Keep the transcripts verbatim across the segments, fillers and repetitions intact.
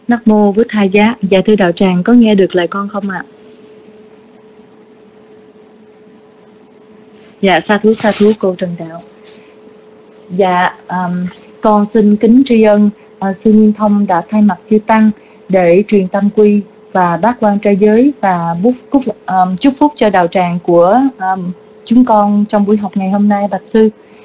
Nắc mô Bụt Thầy Giá. Dạ thưa đạo tràng, có nghe được lời con không ạ? Dạ sa thú sa thú cô Trần Đạo. Dạ um, con xin kính tri ân uh, sư Nguyên Thông đã thay mặt chư tăng để truyền tâm quy và bát quan trai giới và bút cúc, um, chúc phúc cho đạo tràng của um, chúng con trong buổi học ngày hôm nay, bạch sư.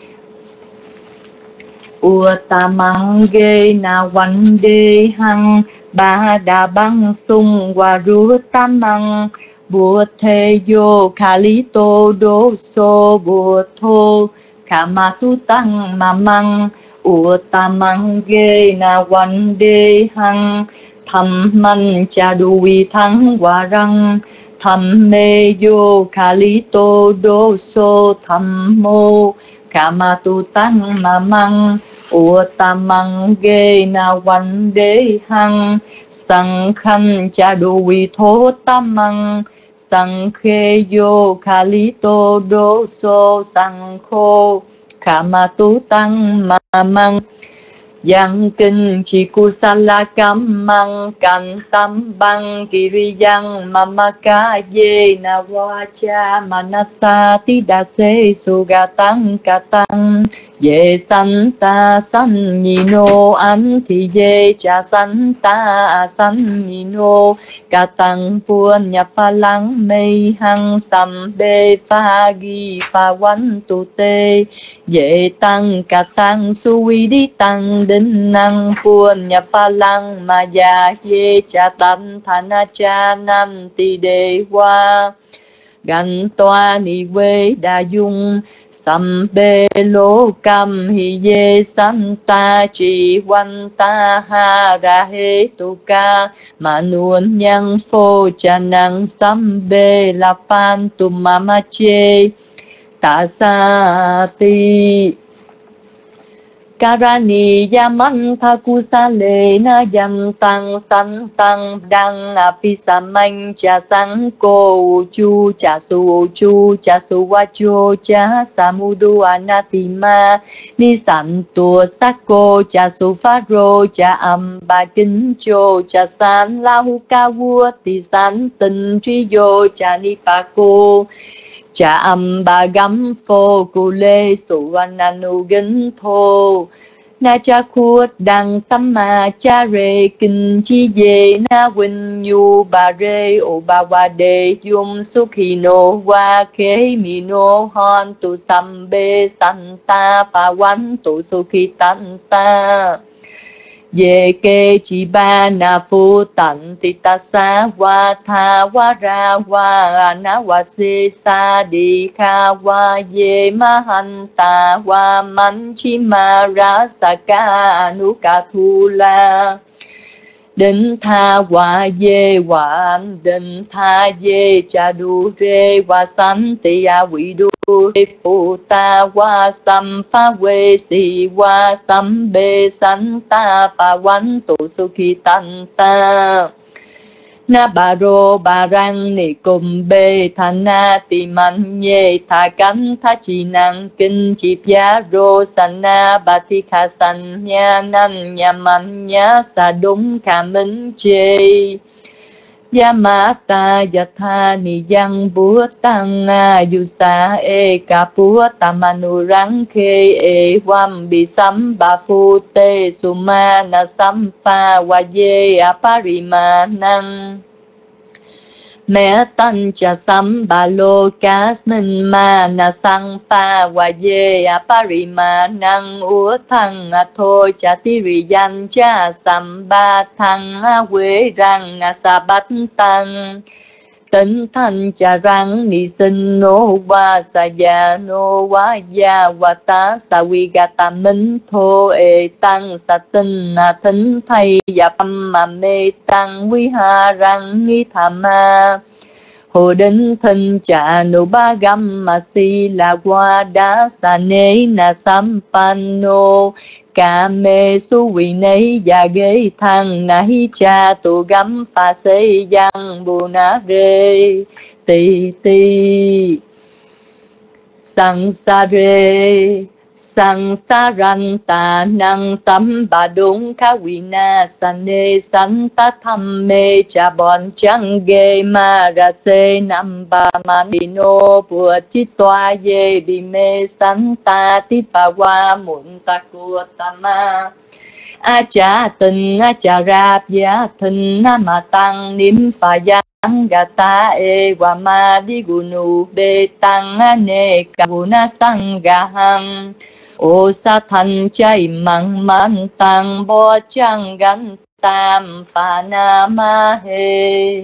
Uttamang ge na vande hang ba đà băng sung wa ru tamang bùa thê yo kalito do so bùa thô kama tu tăng ma mang uttamang ge na vande hang tham man cha du vi thắng wa răng tham mê yo kalito do so tham mô kama tu tăng ma mang uttamang ge na vande hang sang khăn cha du vi thô tamang sang khê yo kalito do so sang khô kama tu tăng ma mang yang kinh chi kusala kam mang can tam bang kiriyang mamaka ye na vacha manasa tida se sugatang katang ye santa san ni no an thi ye cha santa san ni no katang puan nhập pha lăng mây hăng sam be pha gi pha wan tu te ye tăng katang suwi di tăng đinh năng puan nhập pha lăng ma ya ye cha tam thana cha nam ti đề hoa gan toa ni quê đa dung sam bê lô cam hi ye santa chi wan ta ha ra he tu ca ma nuôn nhang phô cha năng sam bê la pan tu mama che ta sa ti Karani yaman thakusa le na yam tăng san tăng đăng apisamanh cha sang ko chu cha su chu cha su wa chu cha samudu anatima ni san tu sako cha su pha ro cha am ba kính cho cha san la hu ca vua ti san tình tri yo cha ni pa cô cha âm ba gắm phô cu lê su ananu gính thô na cha khuất đăng samma cha rê kinh chi về na vinh nhu ba rê o ba wa đề yum sukhi no wa ke mi no hon tu sam bê santa pa wan tu sukhi tanta ye ke chi ba na phu tận ti ta sa wa tha wa ra wa na wa se sa di kha wa ye ma han ta wa man chi ma ra sa ka nu ka thu la Đinh tha wa ye wa đinh tha ye cha du re wa san ti ya vi du re phu ta wa sam pha we si wa sam be san ta pa wan tu su ki tan ta na ba ro ba rang ni kum bê tha na ti man ye tha cánh tha chi năng kinh chi pya ro san na ba thi kha san nha nan nha man nha sa đúng kha minh chê Yamata yatha ni yang búa tăng na yusa e ka búa tamanu rang khe e wam bi sam ba phu te suma na sam pa wa ye aparima năng mẹ tân cha sam ba lô cá minh ma na sang pa wa ye aparima năng ua thăng a thô cha ti ri yan cha sam ba thăng a quê răng a sa bát tăng Tịnh thanh cha răng ni sinh nô wa sa ya nô wa ya wa ta sa vi ga ta minh thô e tăng sa tinh na thính thầy ya pam ma mê tăng vi ha răng ni tha ma Hồ đinh thân cha nô ba gam ma si la wa đa sa ne na sam pan nô Ca mê su vi nấy ya ghê thăng na hi cha tu gam pha se yang bu na re ti ti sang sa re Sang saranta nang sambadung kawina sane santa thamme cha bon chang ge marase namba manino puchitwa ye bime santa tipawa muntakutama Acha tình acha rap ya thình ma tăng niệm phà yang gata e wa ma di gunu be tăng ne kahuna sang gahang o sa thành chay mang man tăng bo chang gan tam pa na ma he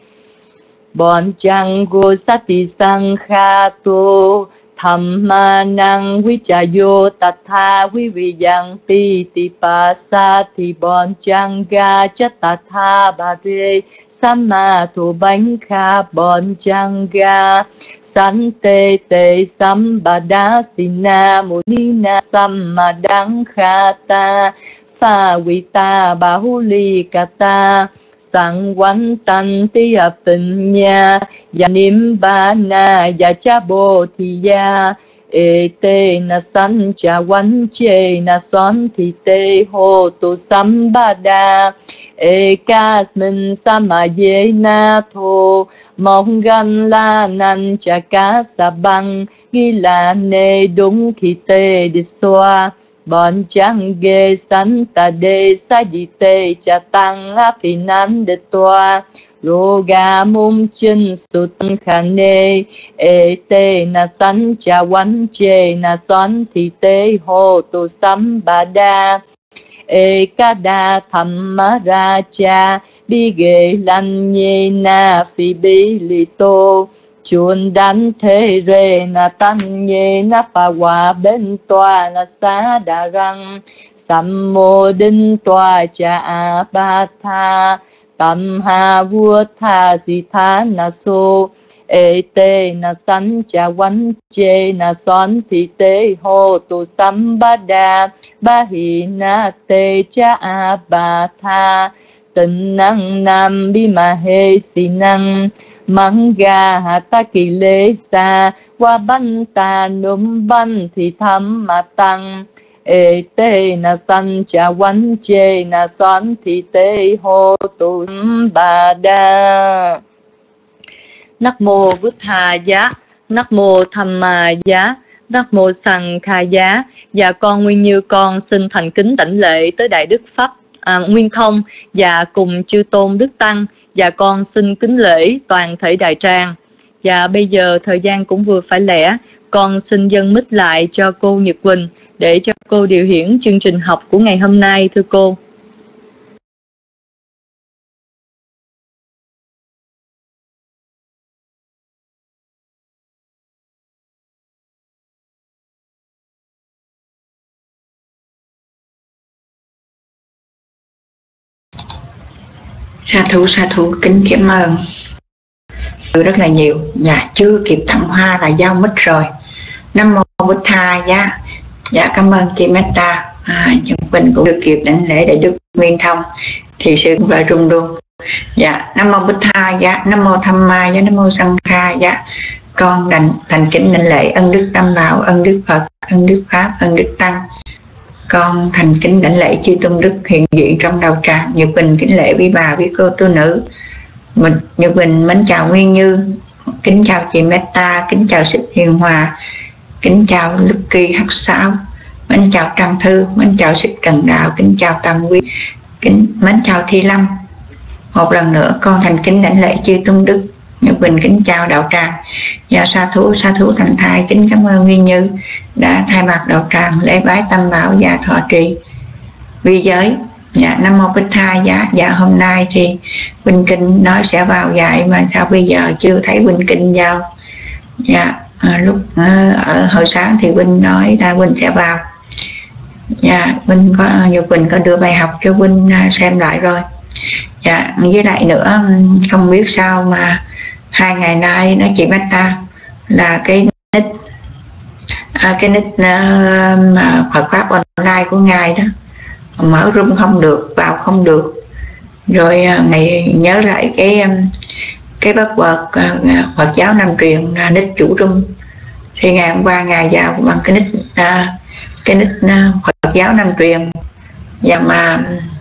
bon chang go sati sang kha tu Thamma năng vichayo tatha vi vi yang ti ti pa sa thi bon chang ga chất tatha ba re samma thu bánh kha bon chang ga san te te sambada sina munina samma đăng kha ta pha vi ta ba hu li kata Sang quán tăng ti hợp tình nha Và niệm ba na và cha bồ thì ya Ê tê na san cha quán chê na son thì tê hồ tu sam ba đa Ê ca mình sa ma ye na thô Mong gan la nan cha ca sa băng Ghi là nê đúng khi tê đi xoa Bon chang ge santa de sa di te cha tăng a phi nan de toa Roga mum chin sut khane e te na san cha wan che na son thi te ho tu sam ba da e ka da thamma ra cha bi ge lan nye na phi bi li to Chuan đánh thế rê na tăng nhê na phà hòa bên tòa na xá đà răng Sam mô đinh tòa cha a ba tha Tam ha vua tha si tha na so Ê tê na san cha quán chê na son thi tê hô tu sam ba đa Ba hi na tê cha a ba tha Tịnh năng nam bi ma hê si năng Manga hata kỳ lê sa Wa ban ta num ban thì tham ma tăng Ê tê na san cha quán chê na son thì tê hô tu ba đa Nắc mô Bụt Thà giá Nắc mô Tham Ma giá Nắc mô Sằng Kha giá Và con Nguyên Như con xin thành kính đảnh lễ tới Đại Đức Pháp À, Nguyên Thông và cùng chư tôn Đức Tăng và con xin kính lễ toàn thể đại tràng. Và bây giờ thời gian cũng vừa phải lẽ, con xin dâng mic lại cho cô Nhật Quỳnh để cho cô điều khiển chương trình học của ngày hôm nay, thưa cô. Sa thú sa thú kính cảm ơn rất là nhiều. Dạ chưa kịp tặng hoa là giao mic rồi. Nam mô Bụt Thà giá. Dạ cảm ơn chị Metta. À, Nhật Quỳnh cũng được kịp đảnh lễ Đại Đức Nguyên Thông thì sự và rung luôn. Dạ Nam mô Bụt Thà giá. Nam mô Tham Ma giá. Nam mô Sanh Kha giá. Con đảnh thành kính đảnh lễ ân đức Tam Bảo, ân đức Phật, ân đức Pháp, ân đức Tăng. Con thành kính đảnh lễ chư tôn đức hiện diện trong đạo tràng. Nhật Quỳnh kính lễ quý bà, quý cô, tu nữ. Mình Nhật Quỳnh mến chào Nguyên Như, kính chào chị Metta, kính chào Xích Hiền Hòa, kính chào Lucky H sáu, mến chào Trần Thư, mến chào Xích Trần Đạo, kính chào Tam Quy, kính mến chào Thi Lâm. Một lần nữa con thành kính đảnh lễ chư tôn đức. Nhật Quỳnh kính chào đạo tràng. Và sa thú sa thú thành thai kính cảm ơn Nguyên Như đã thay mặt đạo tràng lễ bái Tam Bảo và thọ trì vi giới. Dạ Nam mô Bụt Thà giá. Dạ hôm nay thì Quỳnh Kinh nói sẽ vào dạy mà sao bây giờ chưa thấy Quỳnh Kinh vào. Dạ à, lúc à, ở hồi sáng thì Quỳnh nói là Quỳnh sẽ vào. Dạ Quỳnh có nhiều Quỳnh có đưa bài học cho Quỳnh xem lại rồi. Dạ với lại nữa không biết sao mà hai ngày nay nó chị Metta là cái nick à, cái nick uh, Phật pháp online của ngài đó mở room không được, vào không được. Rồi uh, ngày nhớ lại cái um, cái bất quật uh, Phật giáo Nam truyền uh, nick chủ room thì ngày hôm qua ngài vào bằng cái nick uh, cái nick Phật giáo Nam Truyền, và mà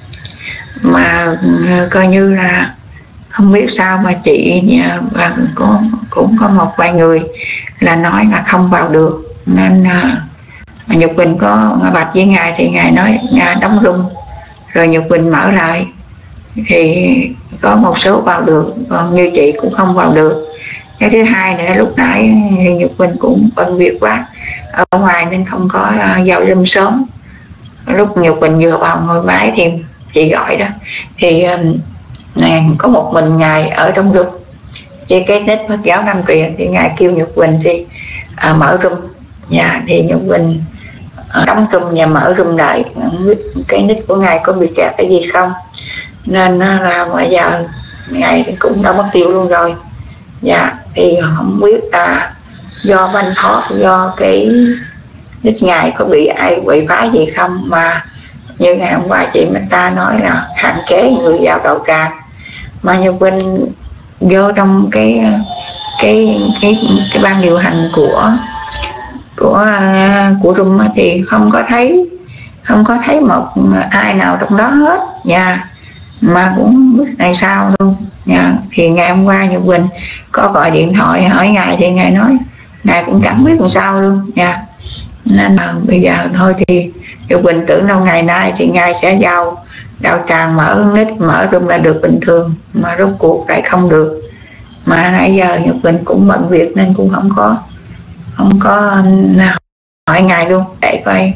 mà coi như là không biết sao mà chị và có cũng có một vài người là nói là không vào được, nên uh, Nhật Quỳnh có bạch với ngài thì ngài nói ngài đóng room rồi Nhật Quỳnh mở lại, thì có một số vào được, còn như chị cũng không vào được. Cái thứ hai nữa, lúc nãy thì Nhật Quỳnh cũng bận việc quá ở ngoài nên không có uh, vào room sớm. Lúc Nhật Quỳnh vừa vào ngồi bái thì chị gọi đó, thì um, nàng có một mình ngài ở trong room, với cái nick Phật giáo Nam Truyền, thì ngài kêu Nhật Quỳnh thì à, mở room, nhà thì Nhật Quỳnh à, đóng room và mở room lại. Cái nick của ngài có bị kẹt cái gì không, nên là bây giờ ngài cũng đã mất tiêu luôn rồi. Dạ, thì không biết là do banh thoát, do cái nick ngài có bị ai quậy phá gì không, mà như ngày hôm qua chị Meta nói là hạn chế người vào đạo tràng, mà Nhật Quỳnh vô trong cái cái cái cái ban điều hành của của của room thì không có thấy không có thấy một ai nào trong đó hết nha, mà cũng không biết ngày sao luôn nha. Thì ngày hôm qua Nhật Quỳnh có gọi điện thoại hỏi ngài thì ngài nói ngài cũng chẳng biết làm sao luôn nha. Nên là bây giờ thôi thì Nhật Quỳnh tưởng đâu ngày nay thì ngài sẽ vào đạo tràng mở nick mở room là được bình thường, mà rốt cuộc lại không được. Mà nãy giờ Nhật Quỳnh cũng bận việc nên cũng không có không có hỏi ngài luôn để coi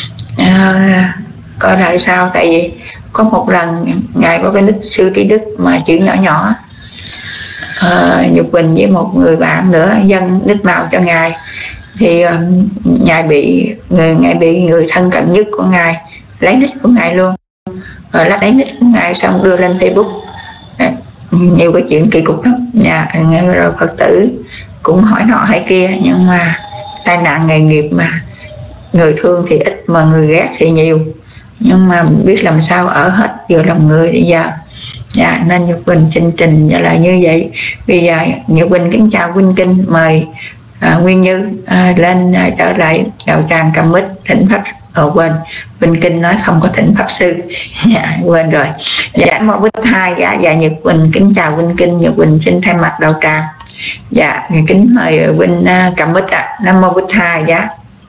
à, coi lại sao. Tại vì có một lần ngài có cái nick Sư Trí Đức mà chữ nhỏ nhỏ, à, Nhật Quỳnh với một người bạn nữa dâng nick màu cho ngài, thì um, ngài bị người ngài bị người thân cận nhất của ngài lấy nick của ngài luôn, rồi lấy nick của ngài xong đưa lên Facebook. À, nhiều cái chuyện kỳ cục lắm nhà. Rồi Phật tử cũng hỏi nọ hỏi kia, nhưng mà tai nạn nghề nghiệp mà, người thương thì ít mà người ghét thì nhiều, nhưng mà biết làm sao ở hết vừa lòng người bây giờ. Dạ, nên Nhật Quỳnh trình trình là như vậy. Bây giờ Nhật Quỳnh kính chào Quynh Kinh, mời à, Nguyên Như à, lên à, trở lại đạo tràng cầm mic thỉnh pháp. Ờ, quên, Quynh Kinh nói không có thỉnh pháp sư. Dạ, quên rồi. Dạ, một bích hai. Dạ, dạ Nhật Quỳnh kính chào Quynh Kinh. Nhật Quỳnh xin thay mặt đạo tràng dạ kính mời Quynh uh, cầm mic ạ. Nam mô Bích Hai. Dạ.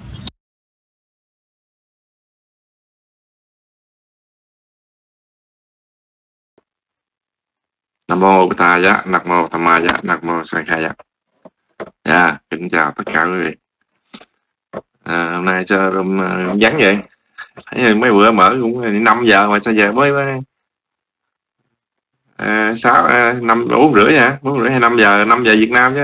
Nam mô Bích Hai. Dạ. Nam mô Tham Ma. Dạ. Nam mô Sang Khai. Dạ. Dạ, kính chào tất cả quý vị. À, hôm nay sao room uh, vắng vậy? Thấy mấy bữa mở cũng năm giờ mà sao giờ mới mới à, sáu à, năm bốn rưỡi hả? Bốn rưỡi hay năm giờ? Năm giờ Việt Nam chứ.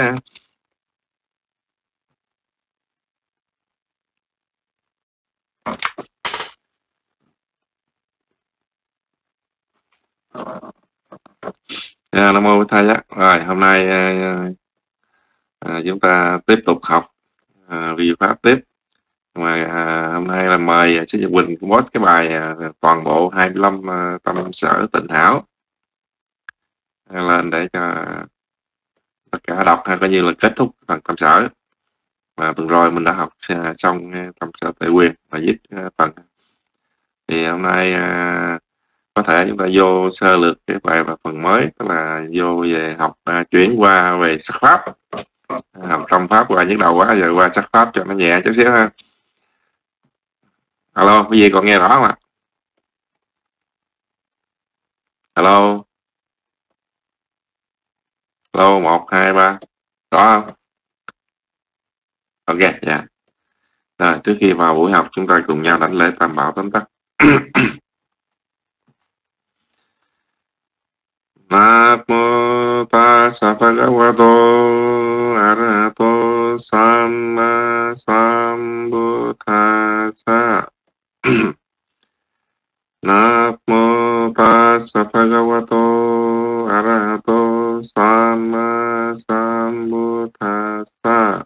À, Nam mô Bích Hai. Dạ. Rồi hôm nay à, à, chúng ta tiếp tục học à, vi pháp tiếp. Mà à, hôm nay là mời Sư Nhật Quỳnh post cái bài à, toàn bộ hai mươi lăm à, tâm sở tịnh hảo à, lên để cho tất cả đọc, hay coi như là kết thúc phần tâm sở. Mà tuần rồi mình đã học à, xong tâm sở tệ quyền và viết à, phần. Thì hôm nay à, có thể chúng ta vô sơ lược cái bài và phần mới, tức là vô về học à, chuyển qua về sắc pháp, học tâm pháp qua nhức đầu quá, giờ qua sắc pháp cho nó nhẹ chút xíu ha. Alo, cái gì còn nghe rõ không ạ? Alo, alo, một hai ba, rõ không? Ok, dạ. Yeah. Rồi, trước khi vào buổi học chúng ta cùng nhau đảnh lễ tam bảo tóm tắt. Namo tassa bhagavato arahato samma sambuddhassa. Namo tassa bhagavato arahato samma sambuddhassa.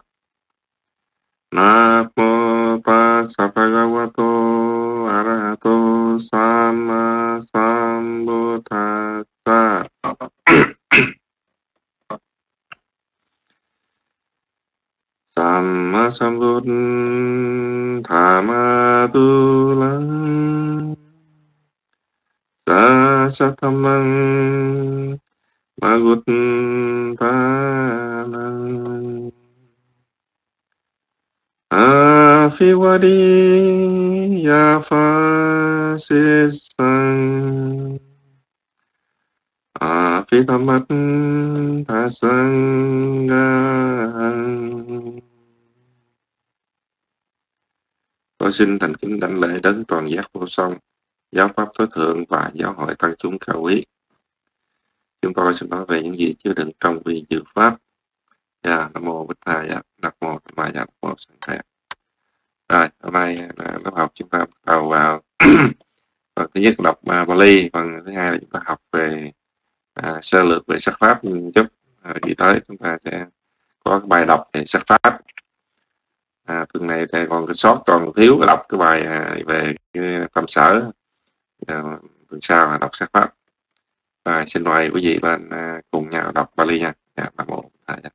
Namo tassa bhagavato arahato samma sambuddhassa. Samma sambuddhassa Sathamang Maguttanang Afivadi Yapasisang Afitamat Pasangang. Tôi xin thành kính đảnh lễ đấng toàn giác vô song, giáo pháp tối thượng và giáo hội tăng chúng cao quý. Chúng tôi sẽ nói về những gì chứa đựng trong vi diệu pháp. Dạ, Nam mô Bích Tha, dạ, Nam mô Tham Ma, dạ, Nam mô Sanh Kha. Rồi, hôm nay là lớp học chúng ta bắt đầu vào phần thứ nhất đọc uh, Bali, phần thứ hai là chúng ta học về uh, sơ lược về sắc pháp chút. Uh, đi tới chúng ta sẽ có cái bài đọc về sắc pháp. À, tuần này thì còn cái sót còn thiếu đọc cái bài à, về cái tâm sở. À, tuần sau là đọc sắc pháp. À, xin mời quý vị bên à, cùng nhau đọc Bali nha. Dạ, Nam mô à, dạ.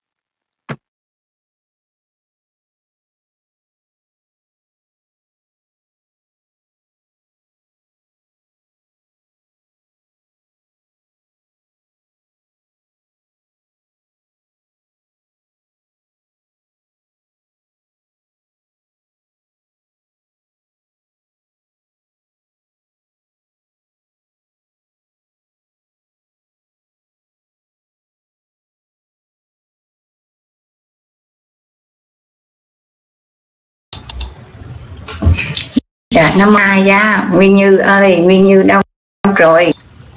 Dạ, Nam Ai Gia, Nguyên Như ơi, Nguyên Như đâu rồi?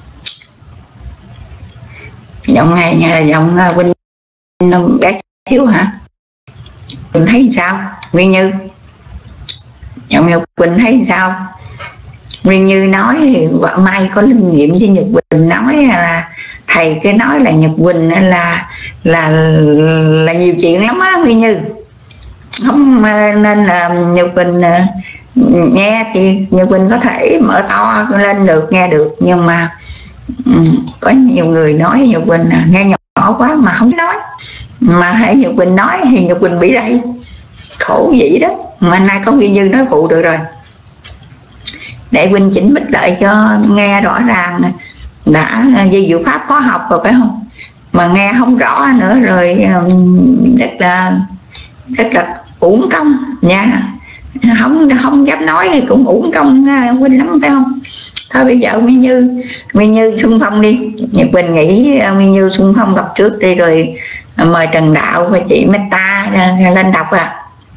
Giọng này là giọng Vinh bé thiếu hả? Quỳnh thấy sao? Nguyên Như giọng Nhật Quỳnh thấy sao? Nguyên Như nói thì quả mai có linh nghiệm với Nhật Quỳnh nói là thầy cái nói là Nhật Quỳnh là là là nhiều chuyện lắm á Nguyên Như. Không nên là Nhật Quỳnh nghe thì Nhật Quỳnh có thể mở to lên được, nghe được, nhưng mà um, có nhiều người nói Nhật Quỳnh nghe nhỏ quá mà không nói, mà hãy Nhật Quỳnh nói thì Nhật Quỳnh bị đây khổ vậy đó. Mà nay có Nguyên Như nói phụ được rồi, để Quỳnh chỉnh bích lại cho nghe rõ ràng. Đã di diệu pháp có học rồi phải không, mà nghe không rõ nữa rồi rất là rất là uổng công nha. Không không dám nói thì cũng uổng công Quỳnh lắm phải không? Thôi bây giờ Nguyên Như Nguyên Như xung phong đi. Nhật Quỳnh nghĩ Nguyên Như xung phong đọc trước đi, rồi mời Trần Đạo và chị Meta lên đọc à.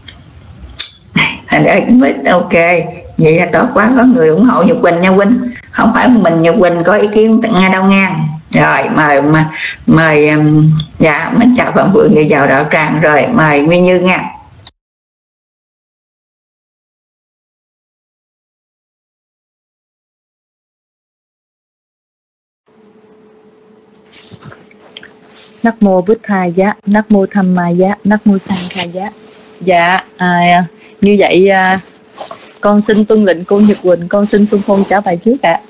Đấy, ok, vậy là tốt quá, có người ủng hộ Nhật Quỳnh nha Quỳnh, không phải mình Nhật Quỳnh có ý kiến nghe đâu nha. Rồi mời mà mời dạ mến chào Phạm Phượng, người chào Đạo Tràng, rồi mời Nguyên Như nha. Nắc mô Bích Tha Giá, Nắc mô Tham Ma Giá, Nắc mô Sanh Kha Giá. Dạ, à, như vậy à, con xin tuân lệnh cô Nhật Quỳnh, con xin xung phong trả bài trước ạ.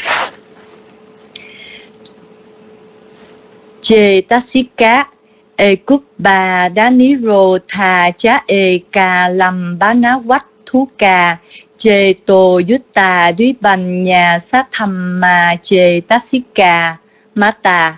Chê Tassika E Cúp Bà Đá Ní Rô Thà Chá E Cà Lâm Bá Ná Quách Thú Cà Chê Tô Yutta Đuý Bành Nhà Sát Thầm Mà Chê Tassika Má Tà.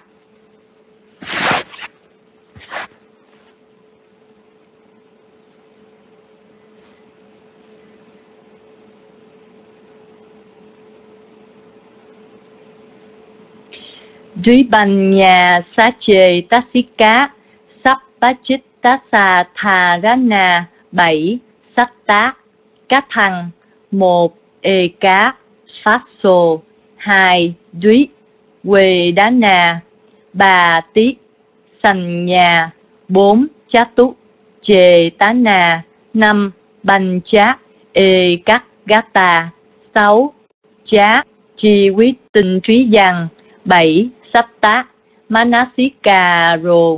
Duy Bành Nhà Sa Chê Tassika Sắp Bá Chích Tá Sa Thà Rá Na bảy Sắc Tá Cá Thăng một Ê Cá Phát Sô hai Duy Quê Đá Na ba Tiết Sành Nhà bốn Chá Túc Chê Tá Na năm Bành Chá Ê Cắt Gá Tà sáu Chá Chi Quý Tinh Trí Giang bảy Sắp Tá Manasika Rô.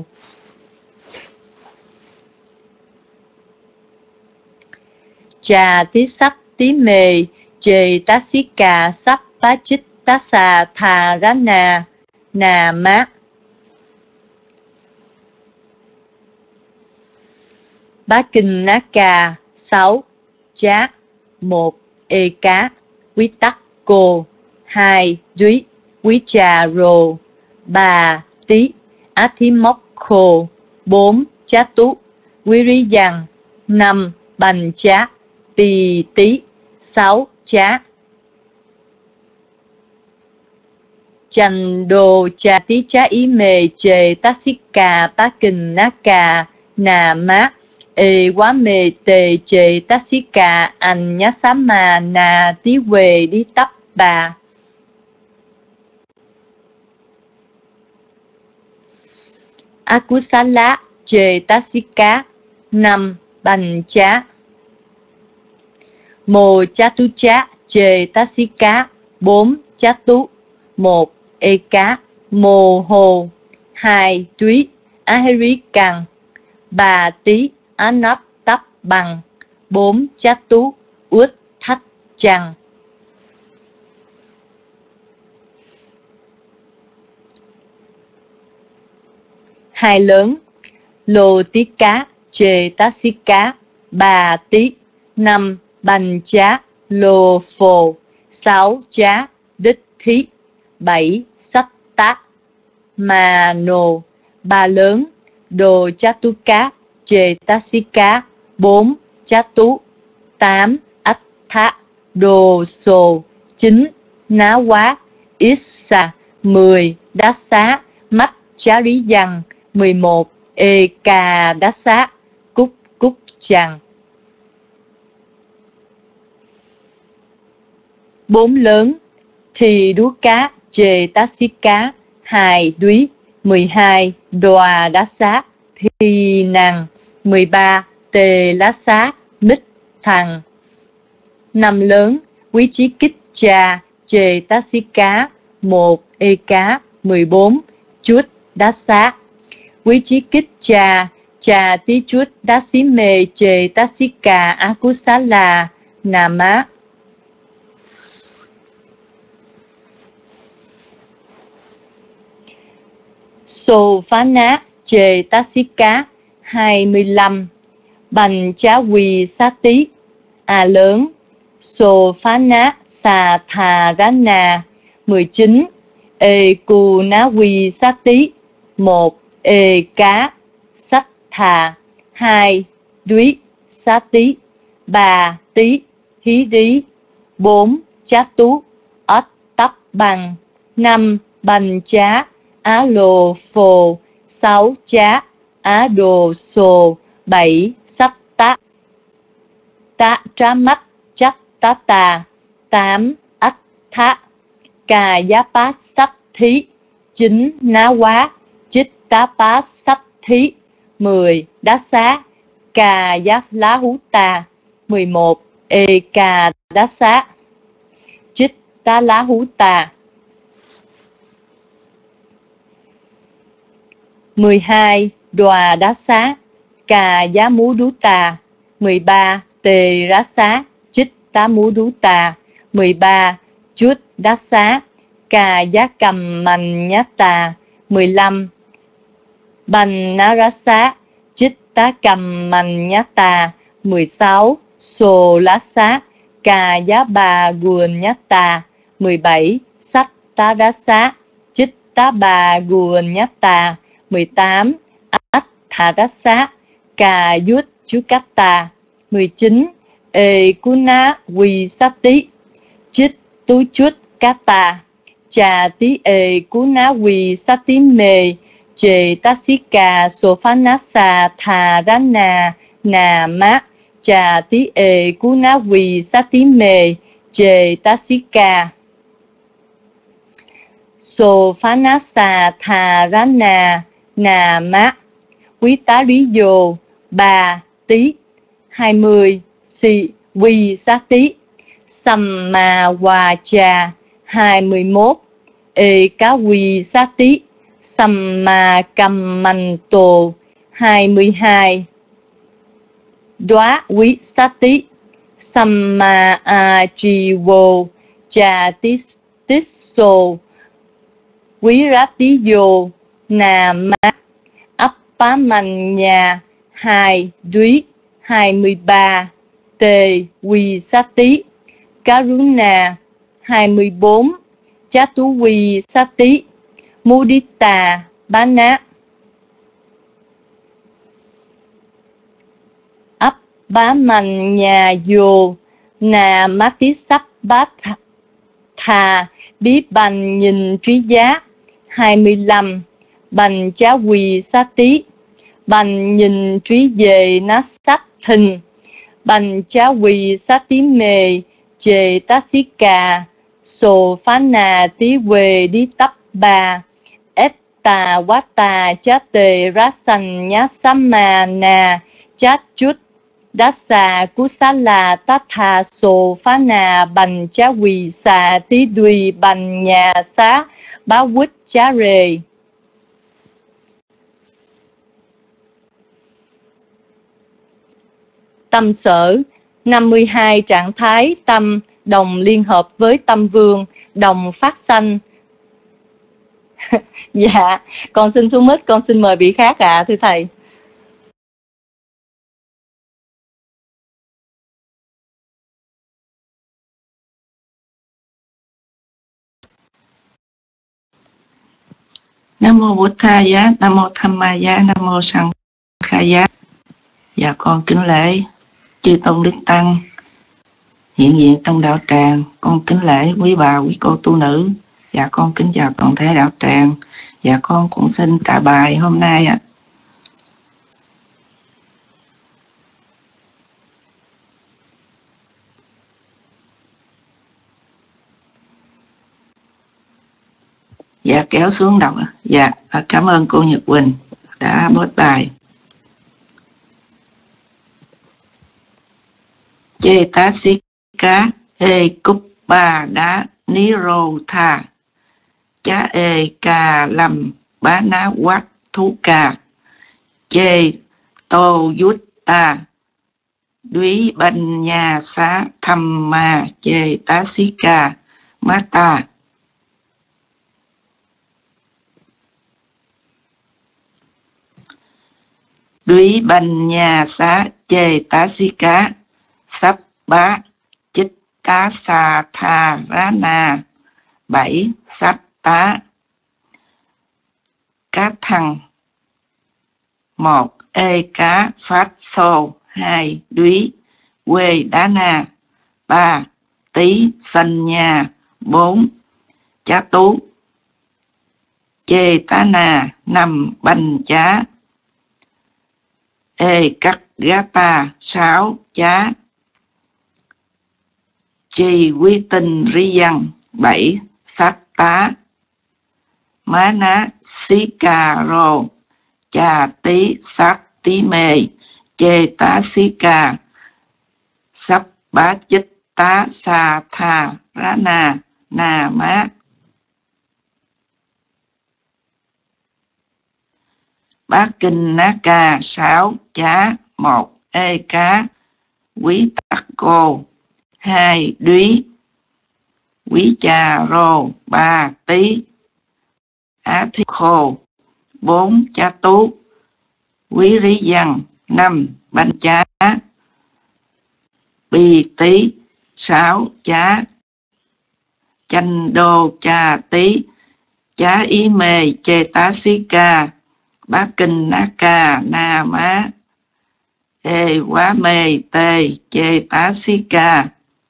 Chà Tí Sắc Tí Mê Chê Tassika Sắp Bá Chích Tá Sa Thà Rá Na Nà Mát. Bá Kinh Ná Ca sáu Chá một Ê Cá Quý Tắc Cô hai Dúy Quý Trà Rồ, ba Tí Athimokho, bốn Chá Tú Quý Rí Dằng, năm Bành Chá Tỳ Tí, sáu Chá Chành Đồ Chà Tí Chá Ý Mề Chề Tá Xí Cà Tá Kình Ná Cà Nà Má Ê Quá Mề Tề Chề Tá Xí Cà Ảnh Nhá Xá Mà Nà Tí Quề Đi Tắp Bà. Akusala Chề Tá Xí Cá, năm Bành Chá Mô Chá Tú Chá Chề Tá Xí Cá, bốn Chá Tú, một Ê Cá Mô Hồ, hai Túy Á Hê Rí Cằn, ba Tí Á Nắp Tắp Bằng, bốn Chá Tú Uất Thách Chằng. Hai lớn Lô Tí Cá Chề Tá Xí Cá, ba Tí, năm Bành Chá Lô Phồ, sáu Chá Đích Thí, bảy Sách Tá Mà Nồ. Ba lớn Đồ Chá Tú Cá Chề Tá Xí Cá, bốn Chá Tú, tám Ách Thá Đồ Sồ, chín Ná Quá Ít Xà, mười Đá Xá Mắt Chá Rí Dằng, mười một Ê Cà Đá Xá Cúc Cúc Chằng. Bốn lớn Thì Đú Cá Chề Tá Xí Cá, hai Đúy, mười hai Đòa Đá Xá Thì Nằng, mười ba Tề Lá Xá Mít Thằng. Năm lớn Quý Chí Kích Trà Chề Tá Xí Cá, một Ê Cá, mười bốn Chút Đá Xá. Quý Chí Kích Trà Trà Tí Chút Đá Xí Mề Chề Tá Xí Cà Á Cú Xá Là Nà Má. Sô Phá Ná Chề Tá Xí Cá, hai mươi lăm Bành Chá Quỳ Xá Tí. A lớn Sô Phá Ná Xà Thà Rá Nà, mười chín Ê Cù Ná Quỳ Xá Tí, một Ê Cá Sách Thà, hai Đúy Xá Tí, ba Tí Hí Rí, bốn Chá Tú Ất Tắp Bằng, năm Bành Chá Á Lô Phồ, sáu Chá Á Đồ Sồ, bảy Sách Tá Tá Trá Mắt Chắc Tá Tà, tám Ách Thá Cà Giá Pá Sách Thí, chín Ná Quá Chích Tá Pá Sách Thí, mười Đá Xá Cà Giá Lá Hú Tà, mười một Ê Cà Đá Xá Chích Tá Lá Hú Tà, mười hai Đòa Đá Xá Cà Giá Mú Đú Tà, mười ba Tề Rá Xá Chích Tá Mú Đú Tà, mười ba Chút Đá Xá Cà Giá Cầm Mành Nhá Tà, mười lăm Bành Ná Rá Xá Chích Tá Cầm Mành Nhá Tà, mười sáu Sồ Lá Xá Cà Giá Bà Guồn Nhá Tà, mười bảy Sách Tá Rá Xá Chích Tá Bà Guồn Nhá Tà, mười tám Ách Thà Rá Xá Cà Dút Chú Cát Tà, mười chín Ê Cú Ná Quỳ Xá Tí Chích Tú Chút Cát Tà, Trà Tí Ê Cú Ná Quỳ Xá Tí Mề Chề Tá Xí Cà Sô Phá Ná Xà Thà Rá Nà Nà Má, Trà Tí Ê Cú Ná Quỳ Xá Tí Mề Chề Tá Xí Cà Sô Phá Ná Xà Thà Rá Nà Nà Má. Quý Tá Rí Dồ, ba Tí, hai mươi Xì Quỳ Xá Tí, Sầm Mà Hòa Trà, hai mươi mốt Ê Cá Quỳ Xá Tí, Sầm Mà Cầm Mành Tồ, hai mươi hai Đoá Quý Xá Tí, Sầm Mà À Trì Vô, Trà Tí Tích Sồ, Quý Rá Tí Dồ, Nà Má. Ấp Pá Mành Nhà, hai Đúy, hai mươi ba Tề Quỳ Xá Tí, Karuna, hai mươi bốn Chatuvisati Mudita Bana Ấp bá mạnh nhà dồ nà mati sắp bát thà bí bành nhìn trí giác. Hai mươi lăm. Bành chá quỳ sa tí bành nhìn trí về nát sách thình. Bành chá quỳ sa tí mề chề tá xí cà sồ phá nà tí quê đi tắp bà. Ết tà quá tà chá tề rá sành nhá sá mà nà chá chút đá xà cú xá là tá thà sồ phá nà bành chá quỳ xà tí đùi bành nhà xá bá quýt chá rề. Tâm sở. Năm mươi hai trạng thái tâm đồng liên hợp với tâm vương, đồng phát sanh. Dạ, con xin xuống mic, con xin mời vị khác ạ, à, thưa thầy. Nam mô Bụt Tha Giá, Nam mô Tham Ma Giá, Nam mô Sang Kha Giá. Dạ con kính lễ chư tôn đức tăng hiện diện trong đạo tràng. Con kính lễ quý bà quý cô tu nữ. Dạ con kính chào toàn thể đạo tràng. Dạ con cũng xin trả bài hôm nay ạ. À. Dạ kéo xuống đọc. Dạ cảm ơn cô Nhật Quỳnh đã post bài. Chê tá xí cá ê cúp ba đá ní rô tha chá ê ca lâm bá ná quát thú ca chê tô dút ta đúy banh nhà xá thăm ma chê tá xí ca má ta. Đúy banh nhà xá chê tá xí cá sắp bá chích tá sa tha rá na bảy sách tá cá thăng một ê cá phát xô hai đúy quê đá na ba tí xanh nhà bốn chá tú chê tá na năm banh chá ê cắt gá ta sáu chá chi quy tinh ri dân bảy sát tá má ná xí cà rô chà tí sát tí mê chê tá xí cà sắp bá chích tá sa tha rá na na má. Bá kinh ná ca sáu chá một ê cá quý tắc cô hai đúy quý trà rô ba tí á thi khô bốn chá tú quý rí dân năm bánh chá bì tí sáu chá chanh đô chà tí chá ý mê chê tá xí ca bá kinh ná ca na má ê quá mê tê chê tá xí ca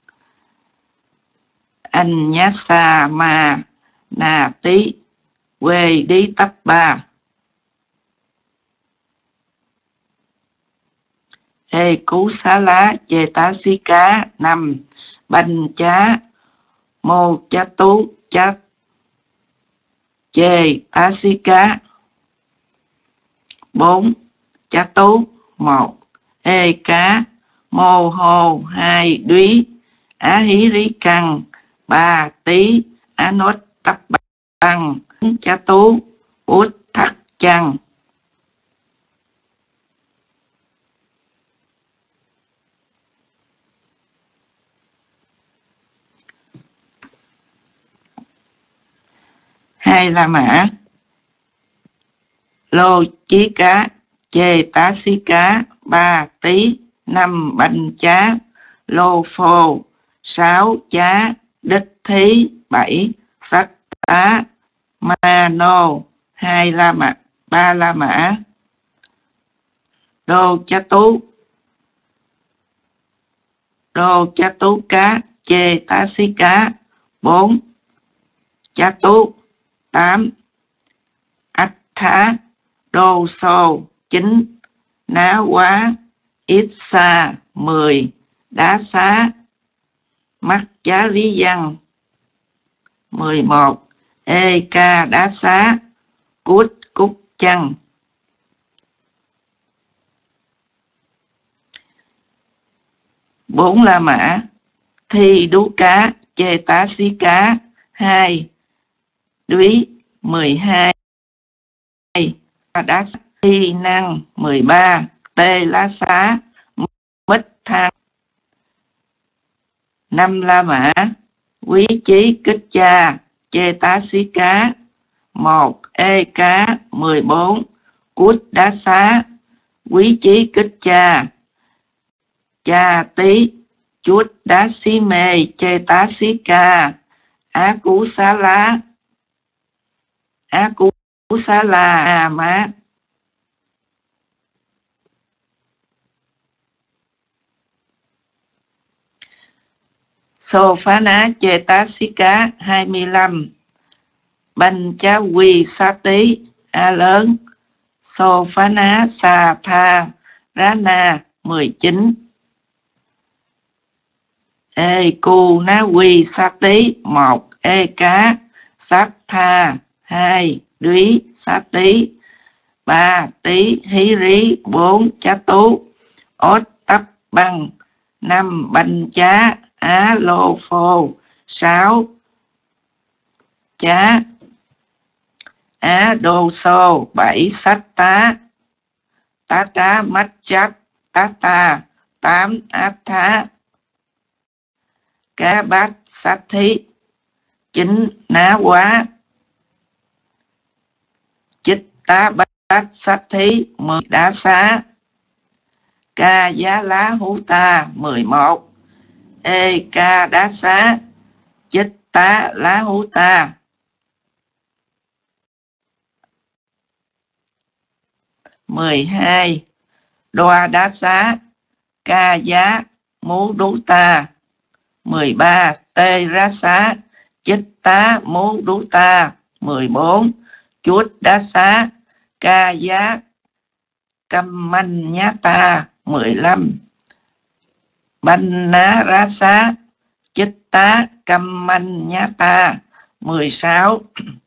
anh nhá sa ma nà tí quê đi tắp ba ê cú xá lá chê tá xí cá năm banh chá mô chá tú chá chê tá xí cá bốn chá tú một ê cá mô hô hai đúy á hí rí căng ba tí á nốt tắp băng chá tú út thắt chăng. Hai la mã lô chí cá chê tá xí cá ba tí năm banh chá lô phô sáu chá đích thí bảy Sắc tá ma nô hai la mã ba la mã. Đô chá tú đô chá tú cá chê tá xí cá bốn. Chá tú tám. Ách thá đô sô chín. Ná quá ít xa mười. Đá xá mắt chá rí văn mười một. Ê ca đá xá cút cúc chăng. Bốn la mã. Thi đú cá chê tá xí cá hai. Đúy mười hai. Đá thi năng mười ba. Tê lá xá mít thang năm la mã. Quý chí kích cha chê tá xí cá một. Ê cá mười bốn. Cút đá xá quý chí kích cha. Cha tí chút đá xí mê chê tá xí ca. Á cú xá lá á cú xá la à má. Sô phá ná chê tá xí cá hai mươi lăm. Banh chá quy xá tí a lớn. Sô phá ná xà tha rá na mười chín. Ê cu ná quy xá tí một. Ê cá sát tha hai. Đúy xá tí ba. Tí hí rí bốn. Chá tú ốt tắp băng năm. Banh chá á lô phô sáu. Chá á đô xô bảy. Sách tá tá trá mắt chát tá ta tám. Át thá cá bát sát thí chín. Ná quá chích tá bát sát thí mười. Đá xá ca giá lá hú ta mười một. Ê ca đá xá chích tá lá hú ta mười hai. Đoa đá xá ca giá mú đú ta mười ba. Tê rá xá chích tá mú đú ta mười bốn. Chút đá xá ca giá căm manh nhá ta mười lăm. Banh ná rá xá chích tá căm manh nhá ta mười sáu.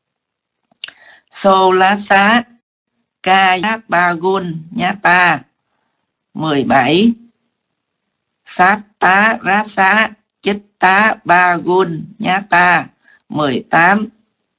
Xô lá xá ca giá ba gun nhá ta mười bảy. Sát tá rá xá chích tá ba gun nhá ta mười tám.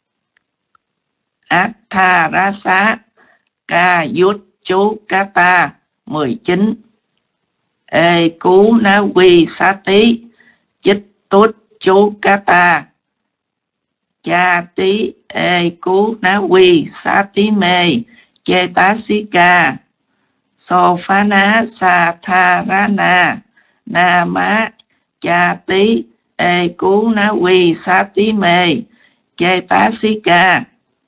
Át tha rá xá ca dút chú cá ta mười chín. Ê cú ná quy xá tí chích tốt chú cá ta. Cha tí ê cú ná quy xá tí mê chê tá xí ca. Sô phá ná xà tha rá na na má. Cha tí ê cú ná quy xá tí mê chê tá xí ca.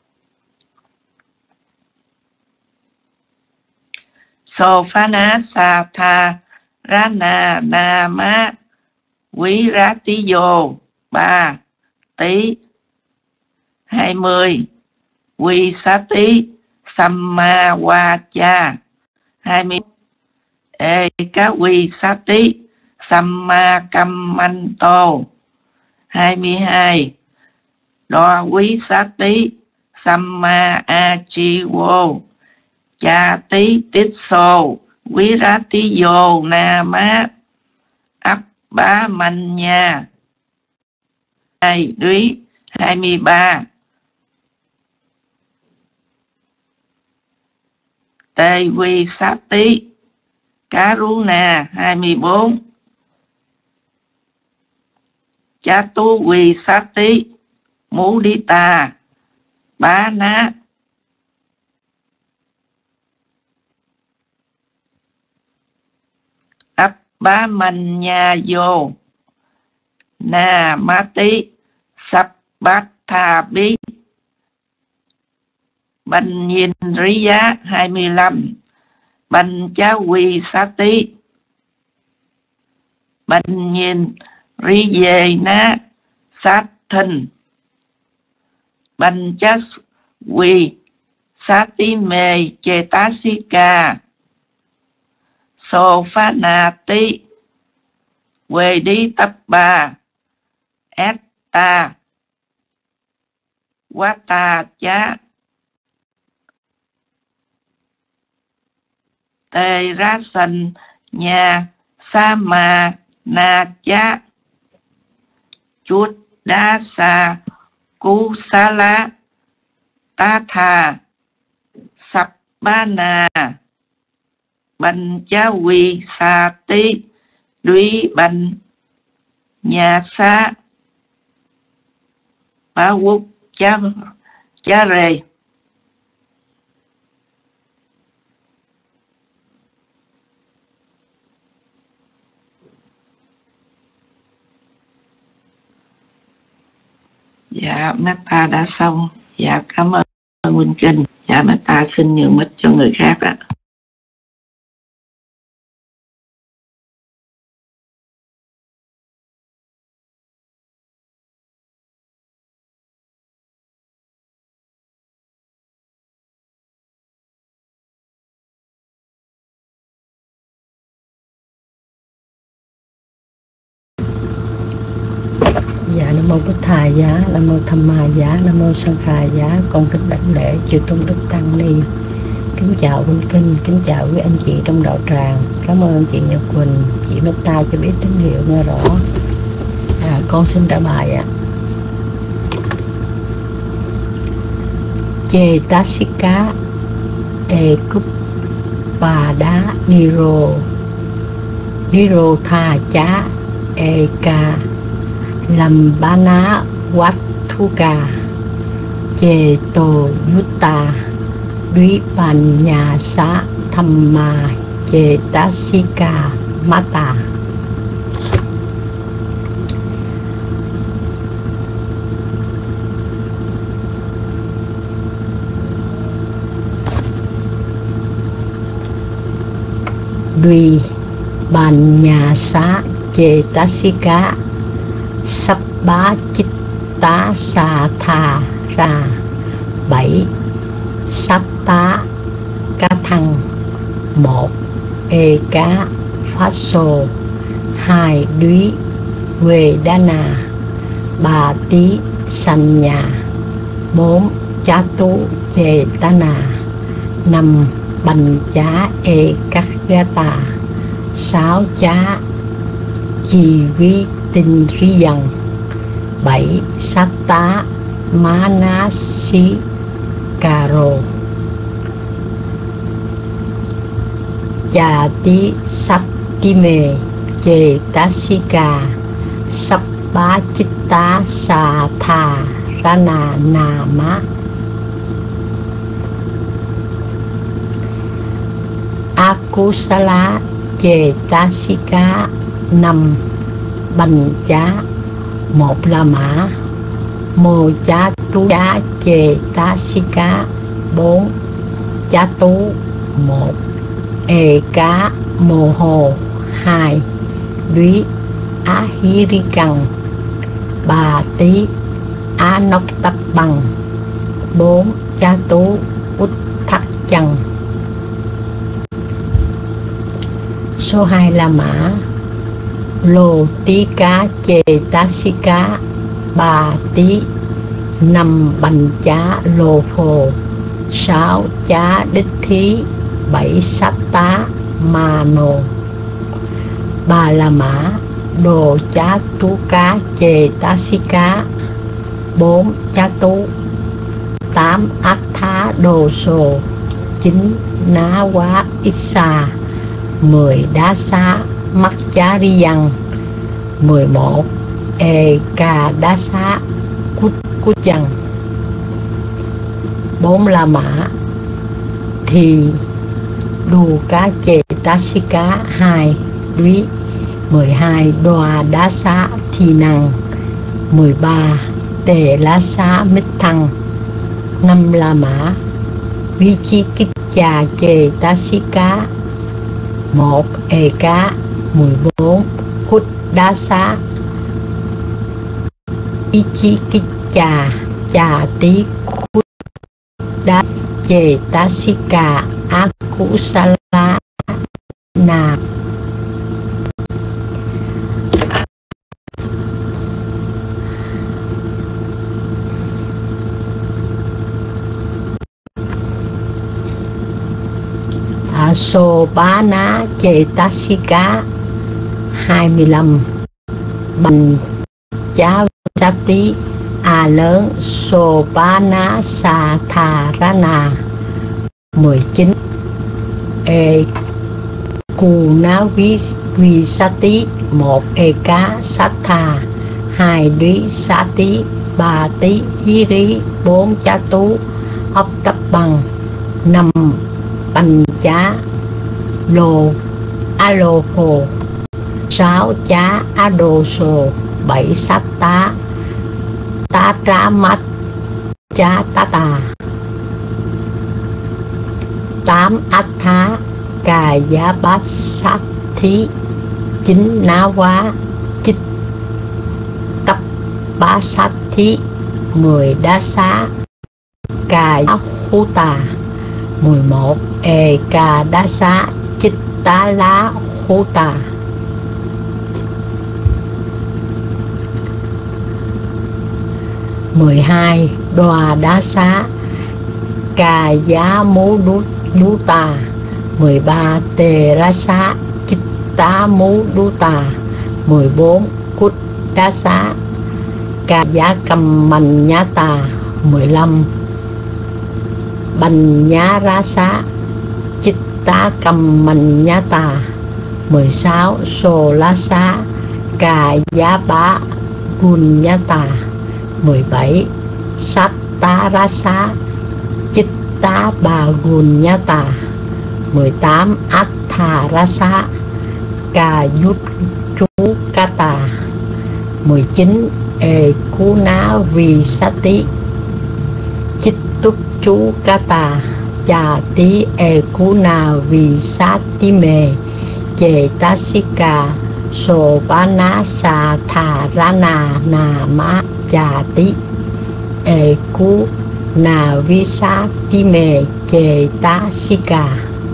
Sô phá ná xà tha rá na na má. Quý rá tí vô ba. Tí hai mươi. Quy xá tí xăm ma qua cha hai mươi. Ê cá quy xá tí xăm ma căm manh tô hai mươi hai. Đo quý xá tí xăm ma a chi vô. Cha tí tít xô quý rá tí vô na má. Ấp bá manh nha hai. Đúy hai mươi ba. Tê quy xá tí cá rú nà hai mươi bốn. Chá tú quy xá tí mú đi ta bá ná. Ấp bá manh nha vô na má tí sắp bát Thà Bí Bành Nhìn Rí Giá hai mươi lăm. Bành Chá Quỳ Xá Tí Bành Nhìn Rí Dê Ná Sát Thinh Bành Chá Quỳ Xá Tí Mê Chê Tá Xí Ca Sô Phá Nà Tí Quê Đi Tắp Ba Ét Ta Quá Ta Chá Tê Rá Sanh Nhà Sa Ma Na Chá Chút Đá Sa Cú Xá Lá Tá Thà Sắp Ba Na Bành Chá Quỳ Xà Tí Đuý Bành Nhà Xá Bá Quốc Chá Chá Rê. Dạ, Metta đã xong. Dạ, cảm ơn Nguyên Kinh. Dạ, Metta xin nhường mic cho người khác ạ. Dạ, Nam Mô Bụt Thà Giá, Nam Mô Tham Ma Giá, Nam Mô Sang Khà Giá. Con kính đảnh lễ chư tôn đức tăng ni. Kính chào Huynh Kinh, kính chào quý anh chị trong đạo tràng. Cảm ơn chị Nhật Quỳnh, chị Metta cho biết tín hiệu nghe rõ. À, con xin trả bài ạ. Chê Tá Xí Cá Ê Cúp Bà Đá Ni Rô Ni Rô Tha Chá Ê Ca Lâm Bá Ná Quát Thu Ca Chê Tô Yutta Đuý Bàn Nhà Xá Thăm Ma Chê Tá Xí Ca Má Tà. Đuý Bàn Nhà Xá Chê Tá Xí Ca Sắp Bá Chích Tá Sa Thà Ra bảy Sát Tá Cá Thăng một Ê Cá Phát Sô hai Đuý Quê Đá Nà ba Tí Sanh Nhà bốn Chá Tú Chê Tá Nà năm Bành Chá Ê Các Gá Tà sáu Chá Chi Vi Tinh Rí Dần bảy Sát Tá Má Ná Xí Cà Rô Chà Tí Sát Tí Mê Chê Tá Xí Cà Sắp Bá Chích Tá Sa Thà Ra Nà Nà Má Akusala Chê Tá Xí Cá năm Bành Chá một La Mã Mô Chá Tú Chá Chê Tá Xí Cá bốn Chá Tú một Ê Cá Mô Hồ hai Đuý Á Hí Rí Căng ba Tí Á Nóc Tắp Bằng bốn Chá Tú Út Thắc Chăng. Số hai La Mã Lô Tí Cá Chê Tá Xí Cá ba Tí năm Bành Chá Lô Phô sáu Chá Đích Thí bảy Sát Tá Ma Nô ba La Mã Đồ Chá Tú Cá Chê Tá Xí Cá bốn Chá Tú tám Ác Thá Đồ Sô chín Ná Quá Ít Xa mười Đá Xá Mắc Chá Rí Dăng mười một Ê Ca Đá Xá Cút Cút Dăng bốn La Mã Thì Đù Cá Chê Tá Xí Cá hai Đuý mười hai Đoà Đá Xá Thi Năng mười ba Tề Lá Xá Mít Thăng. Năm La Mã Vi Chi Kích Chà Chê Tá Xí Cá. Một Ê Cá. Mười bốn Kút Đá Xá. Vi Chi Kích Chà Chà Tí Kút Đá Chê Tá Xí Cá Á Cú Sa Lá Nà. Sô Bá Ná Chê Tá Xí Cá. Hai mươi lăm Bành Chá Sát Tí A Lớn Sô Bá Ná Sa Thà Rá Nà. Mười chín Ê Cù Ná Vi Vi Sát Tí. Một Ê Cá Sát Thà. Hai Lý Sát Tí. Ba Tí Hí Rí. Bốn Chá Tú Ốc Tấp Bằng. Năm Bành Chá Lô A Lô Phô. Sáu Chá A Đô Sô. Bảy Sát Tá Tá Trá Mắt Chá Tá Tà. Tám Át Thá Cà Giá Bát Sát Thí. Chín Ná Quá Chích Tấp Bá Sát Thí. Mười Đá Xá Cà Giá Hú Tà. Mười một Ê Cà Đá Xá Chích Tá Lá Hú Tà. Mười hai Đoà Đá Xá Cà Giá Mú Đú, Đú Tà. Mười ba Tề Rá Xá Chích Tá Mú Đú Tà. Mười bốn Cút Đá Xá Cà Giá Cầm Mành Nhá Tà. Mười lăm Bành Nhá Rá Xá Chích Tá Cầm Mành Nhá Tà. Mười sáu Sô Lá Xá Cà Giá Bá Gun Nhá Tà. Mười bảy Sát Tá Rá Xá Chích Tá Bà Gun Nhá Tà. Mười tám Át Thà Rá Xá Cà Dút Chú Cá Tà. Mười chín Ê Cú Ná Vi Sát Tí Chích Túc Chú Cá Tà. Chà Tí Ê Cú Nà Vi Sát Tí Mê. Chê Tá Xí Cà Sô Bá Ná Sa Thà Rá Nà Nà Má. Chà Tí Ê Cú Nà Vi Sát Tí Mê. Chê Tá Xí Cà.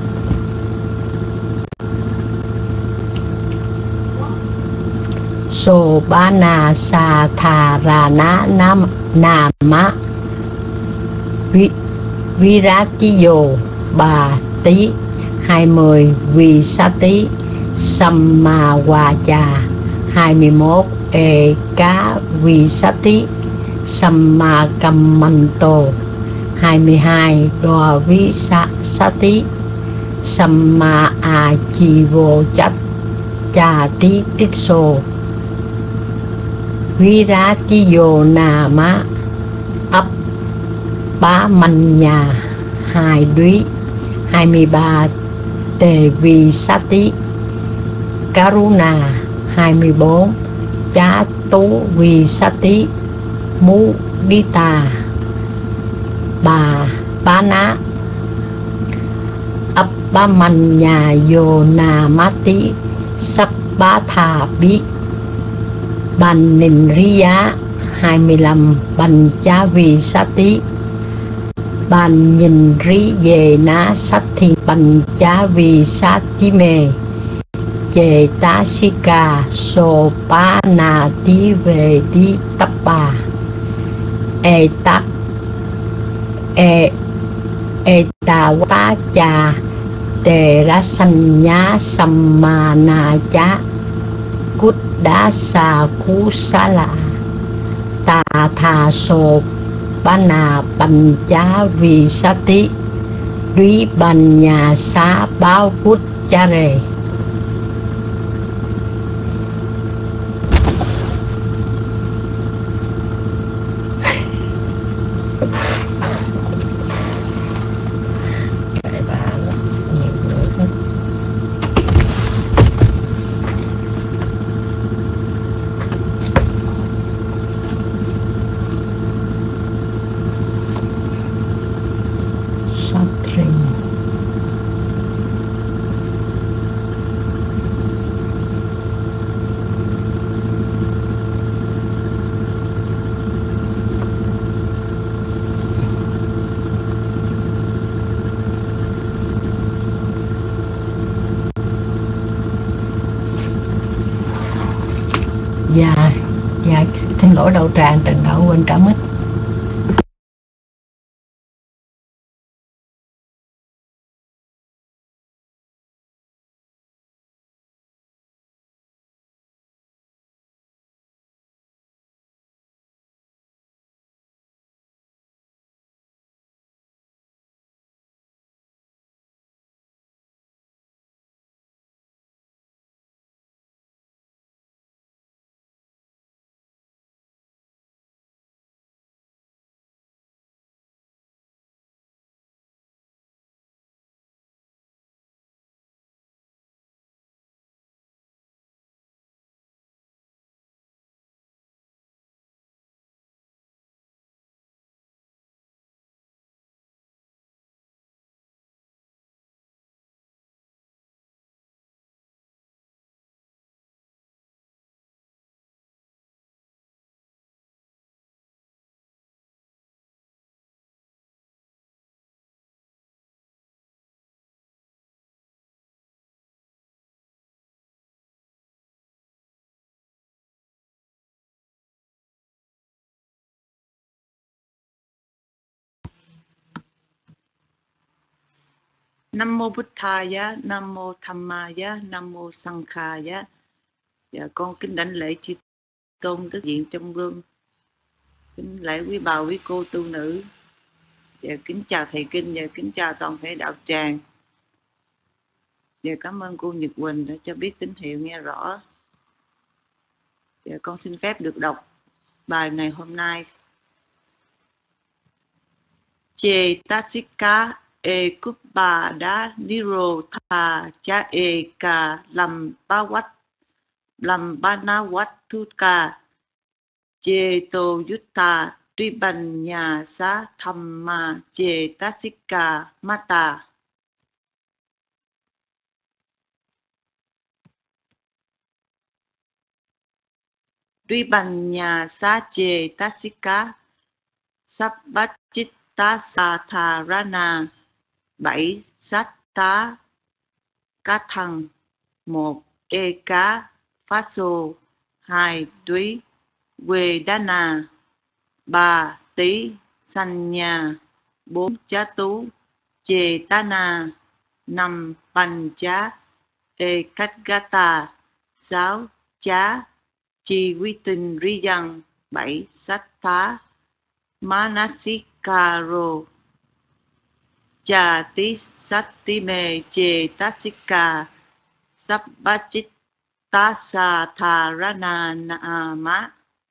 Sô Bá Nà Sa Thà Rá Ná Nà Má. Vi Vi Rá Tí Dô Bà Tí. Hai mươi Vi Sát Tí Sâm Ma Hòa Chà. Hai mươi mốt Ê Cá Vi Sát Tí Sâm Ma Cầm Mành Tô. Hai mươi hai Đoà Vi Sát Sát Tí Sâm Ma A Chi Vô Chách Chà Tí Tích Sô. Vi Rá Tí Dô Nà Má Ấp Bá Mành Nhà. Hai Đúy. Hai mươi ba Tề Vi Sát Tí Karuna. Hai mươi bốn Chá Tú Vi Sát Tí Mú Đi Tà. Bà Bá Ná Ấp Bá Mành Nhà Vô Nà Má Tí Sắp Bá Thà Bí. Bành Nình Rí Giá. Hai mươi lăm Bành Chá Vi Sát Tí Bành Nhìn Rí Về Ná Sát Thi. Bành Chá Vi Sát Tí Mê. Chê Tá Xí Cà Sô Bá Nà Tí Về Đi Tắp Bà. Ê Tắc Ê Ê Tà Tá Chà Tề Rá Sanh Nhá Sâm Ma Nà Chá Cút Đá Xà Cú Xá Lạ. Tà Thà Sô Bá Nà Bành Chá Vi Sát Tí Đúy Bành Nhà Xá Báo Vút Chá Rề. Dạ, dạ, xin lỗi Đậu Tràng, Trần Đậu quên trả mic. Nam mô Bụt Thaya, Nam mô Dhammaya, Nam mô Sankhaya. Dạ, con kính đảnh lễ chư tôn đức diện trong gương, kính lễ quý bà quý cô tu nữ. Dạ, kính chào thầy kinh và kính chào toàn thể đạo tràng. Dạ, cảm ơn cô Nhật Quỳnh đã cho biết tín hiệu nghe rõ. Dạ, con xin phép được đọc bài ngày hôm nay. Cetasika e Kupada Nirotha cha e ka Lambawat Lambanawattuka Ceto Yutta Tribanya Sa Thamma Cetasika Mata. Tribanya Sa Cetasika Sabbachita Satharana. Bảy sát tá cá thăng. Một e cá phát sô. Hai túy quê đá na. Ba tí sanh nhà. Bốn chá tú chê tá na. Năm banh chá e cách gá ta. Sáu chá chi quy tinh ri dân. Bảy sát tá Manasikaro. Cha tí sát tí mê chê tasika sabbachit tasa tharana nama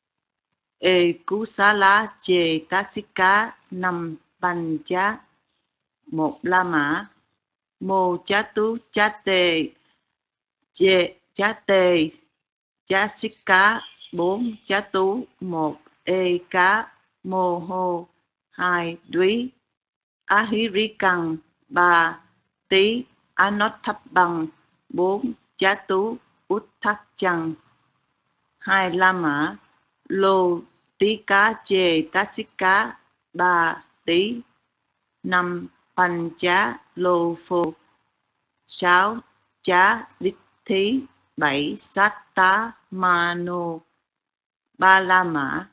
e kusala chê tasika năm banh chá. Một la mã. Mô chá tú chá tê chê chá tê chá xích cá. Bốn chá tú. Một e cá mô hô. Hai đuý Ahirikang. Ba tí Anot thấp bằng. Bốn chá tú út thắc chăng. Hai la mã. Lô tí cá chê tá xích cá. Ba tí. Năm banh chá lô phô. Sáu chá đích thí. Bảy sát tá ma nô. Ba la mã.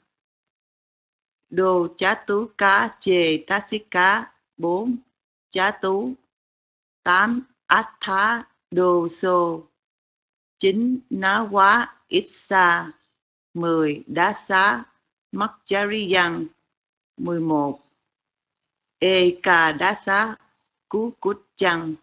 Đô chá tú cá chê tá xích cá. Bốn chá tú. Tám át thá đô sô. Chín ná quá ít xa. Mười đá xá mắc chá ri dân. Mười một e cà đá xá cú cút chăng.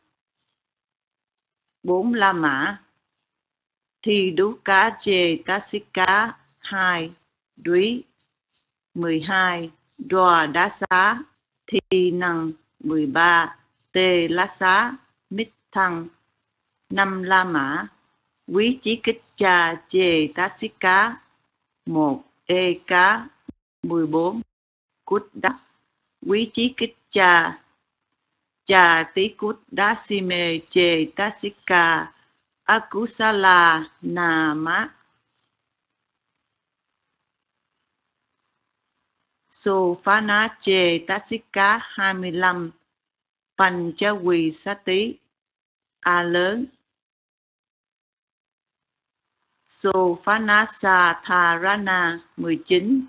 Bốn la mã. Thi đú cá chê tá xích cá. Hai đuý. Mười hai đoà đá xá thi năng. Mười ba tê lá xá mít thăng. Năm la mã. Quý chí kích cha chê tá xích cá. Một e cá. Mười bốn cút đắc. Quý chí kích cha cha tí cút đá si mê chê tá xích ca akusala na má. Sô phá ná chê tá xích cá hai mươi lăm. Panh chá quỳ sát tí. A lớn. Sopanasatharana mười chín,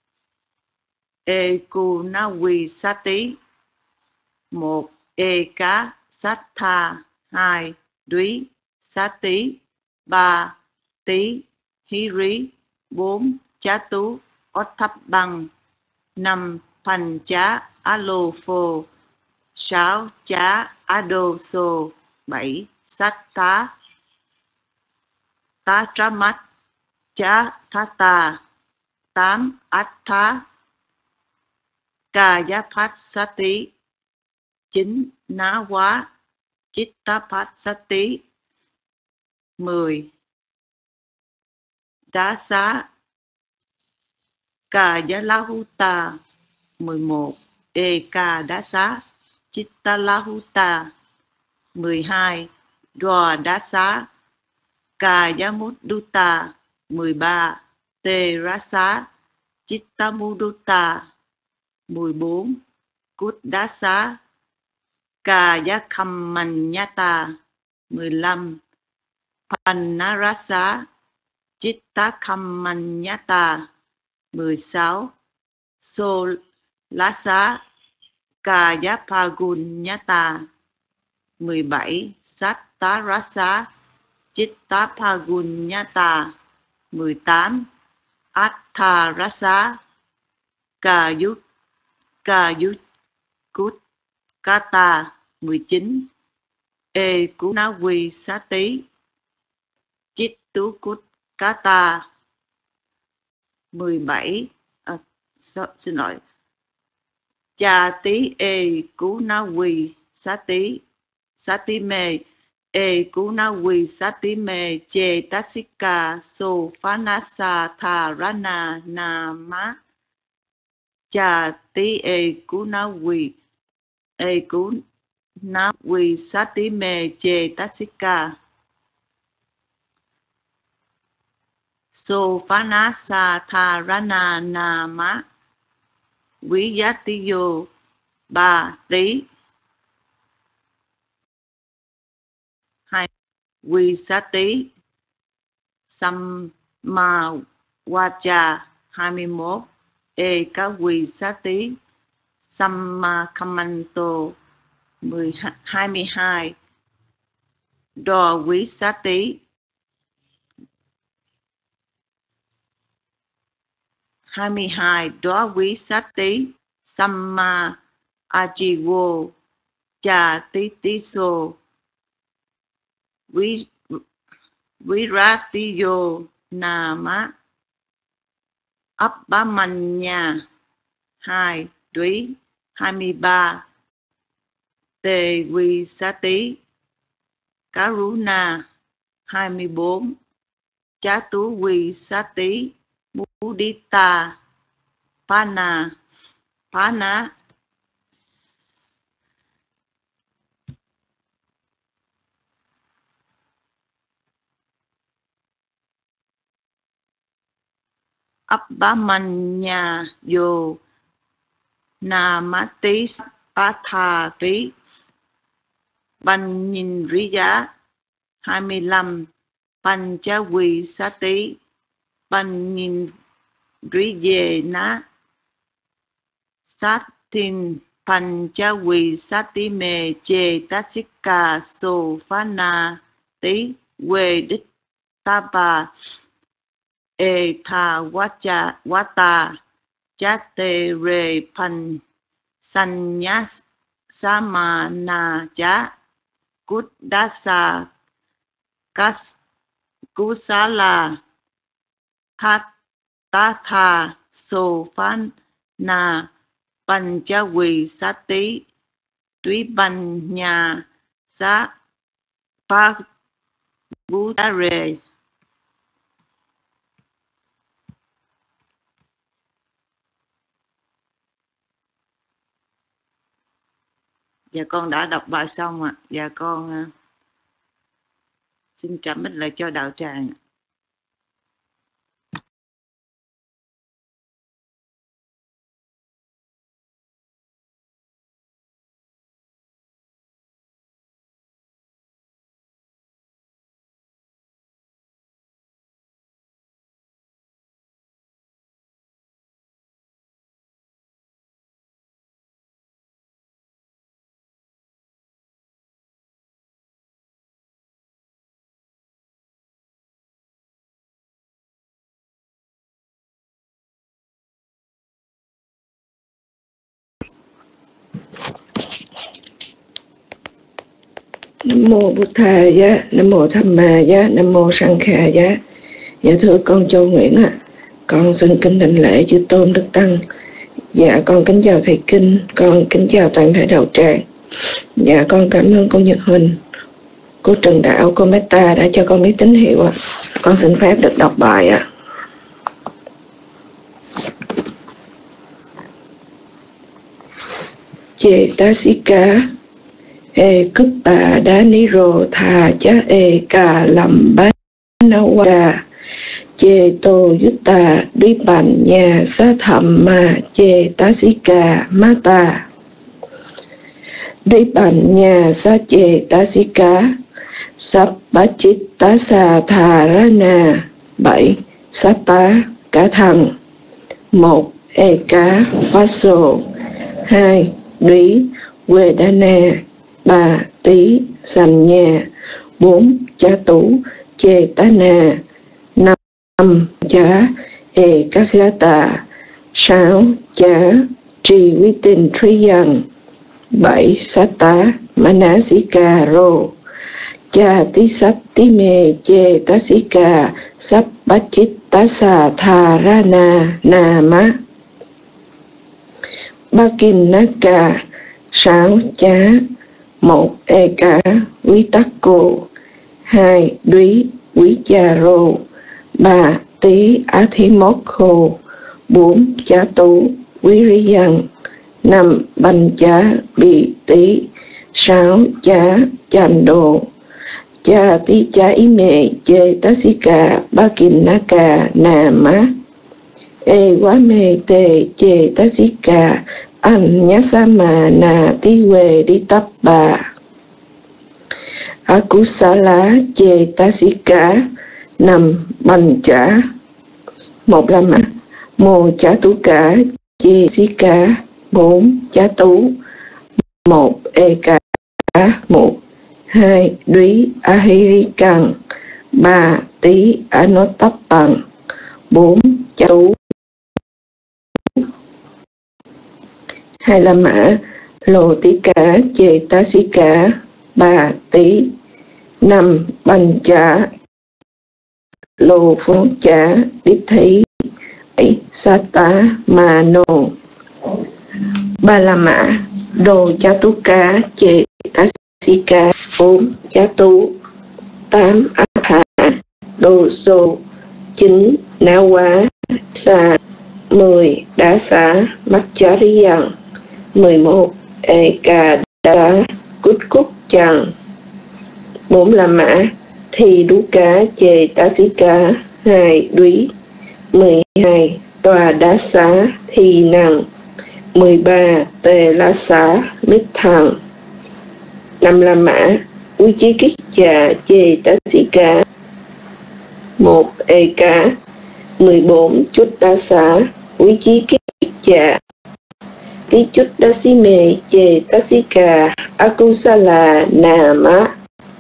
Ekunawisati một, Eka Sattha hai, Dví Sati ba, Tí Hiri bốn, Chatu Otthappang năm, Pancha Alofo sáu, Chá Adoso bảy, Satta Tatramat Chá Thata tám, Attha Kayapassati chín, Ná Quá Chittapassati mười, Đá Xá Kayalahuta mười một, Eka Đá Xá Chittalahuta mười hai, Đoà Đá Xá Kayamudutta mười ba, Tê Rá Xá Chittamuduta mười bốn, Cút Đá Xá Kayakhammanyata mười lăm, Pannarasa Chittakhammanyata mười sáu, Solasa Kayapagunyata mười bảy, Sattarasa Chittapagunyata mười tám, Attharasa Kayut Kayutkata mười chín, Ekunawisati Chittukutkata mười bảy, à, so, xin lỗi, Chati Ekunawisati Satime Ekunawisatime Cetasika Sopanasatharana Nama Chati Ekunawi Ekunawisatime Cetasika Sopanasatharana Nama Viyatiyo ba, Tí hai, Visati Sammawacha hai mươi mốt, Ekawisati Sammakhammanto hai mươi hai, Dvavisati hai mươi hai, Dvavisati Samma Ajivo Chatitiso Viratiyo Nama Appamanya hai, Dví hai mươi ba, Tê Visati Karuna hai mươi bốn, Chatu Visati Mudita Pana Pana Appamanya Yo Namati Pathavi Banyindriya hai mươi lăm, Panchavisati Banyindriyena Satin Panchavisatime Cetasika Sopanati Vedittapa Ethawacha Wata Chate Re Pan Sanyas Samana Cha Kuddasa Kas Kusala Tatha Sopana Panchavisati Tvibanya Sa Pabudare. Dạ con đã đọc bài xong ạ. Dạ con uh, xin trả mít lại cho đạo tràng. Nam mô Bụt Thà Giá, Nam mô Tham Ma Giá, Nam mô Sang Kha Giá. Dạ thưa con Châu Nguyễn ạ, à, con xin kính đảnh lễ chư tôn đức tăng. Dạ con kính chào thầy kinh, con kính chào toàn thể đạo tràng. Dạ con cảm ơn cô Nhật Huỳnh, cô Trần Đạo, cô Meta đã cho con biết tín hiệu ạ. À. Con xin phép được đọc bài ạ. À. Chê tá xí cá e cức bà đá ní rồ thà chá e cà lầm bá na qua chê tô yút tà đi bàn nhà xá thầm mà chê tá xí ca má ta đi bàn nhà xá chê tá xí cá sắp bá chít tá xà thà ra nà bảy xá tá cá thằng một e cá phá sổ hai đúy quê đa na ba tí sành nhà bốn chá tú chê tá nà năm chá e các gá tà sáu chá trì vi tình tri dần bảy sát tá ma ná sĩ cà rô cha tí sắp tí mê chê tá sĩ cà sắp bát chít tá xà thà ra nà nà má ba kim ná cà sáu chá một e cá quý tắc cô hai đúy quý cha rô ba tí á thí mốt khô bốn chá tú quý rí dân năm banh chá bị tí sáu chá chành đồ cha tí chá ý mẹ chê tá xí cà ba kìm ná cà nà má e quá mê tê chê tá xí cà anh nhá sa mà nà tí quê đi tắp bà á cú xá lá chê tá xí cá năm bành chá một là mà mô chá tú cá chê xí cá bốn chá tú một e cá một hai đúy á hí rí căng ba tí á nó tắp bằng bốn chá tú hai là mã lô tí cá chê tá xí cá ba tí năm bành chá lô phú chá đích thí bảy sa tá mà nô ba la mã đồ chá tú cá chê tá xí cá bốn chá tú tám á thả đồ xô chín ná quá sa mười đá xá mắt chá rí dần mười một e cà đá cút cút chằng bốn là mã thì đú cá chê tá xí cá hai đúy mười hai tòa đá xá thì nằng mười ba tề lá xá mít thằng năm là mã quý chí kích trà chê tá xí cá một e cá mười bốn chút đá xá quý chí kích trà tí chút đá xí mê chê tá xí cà akusala nà má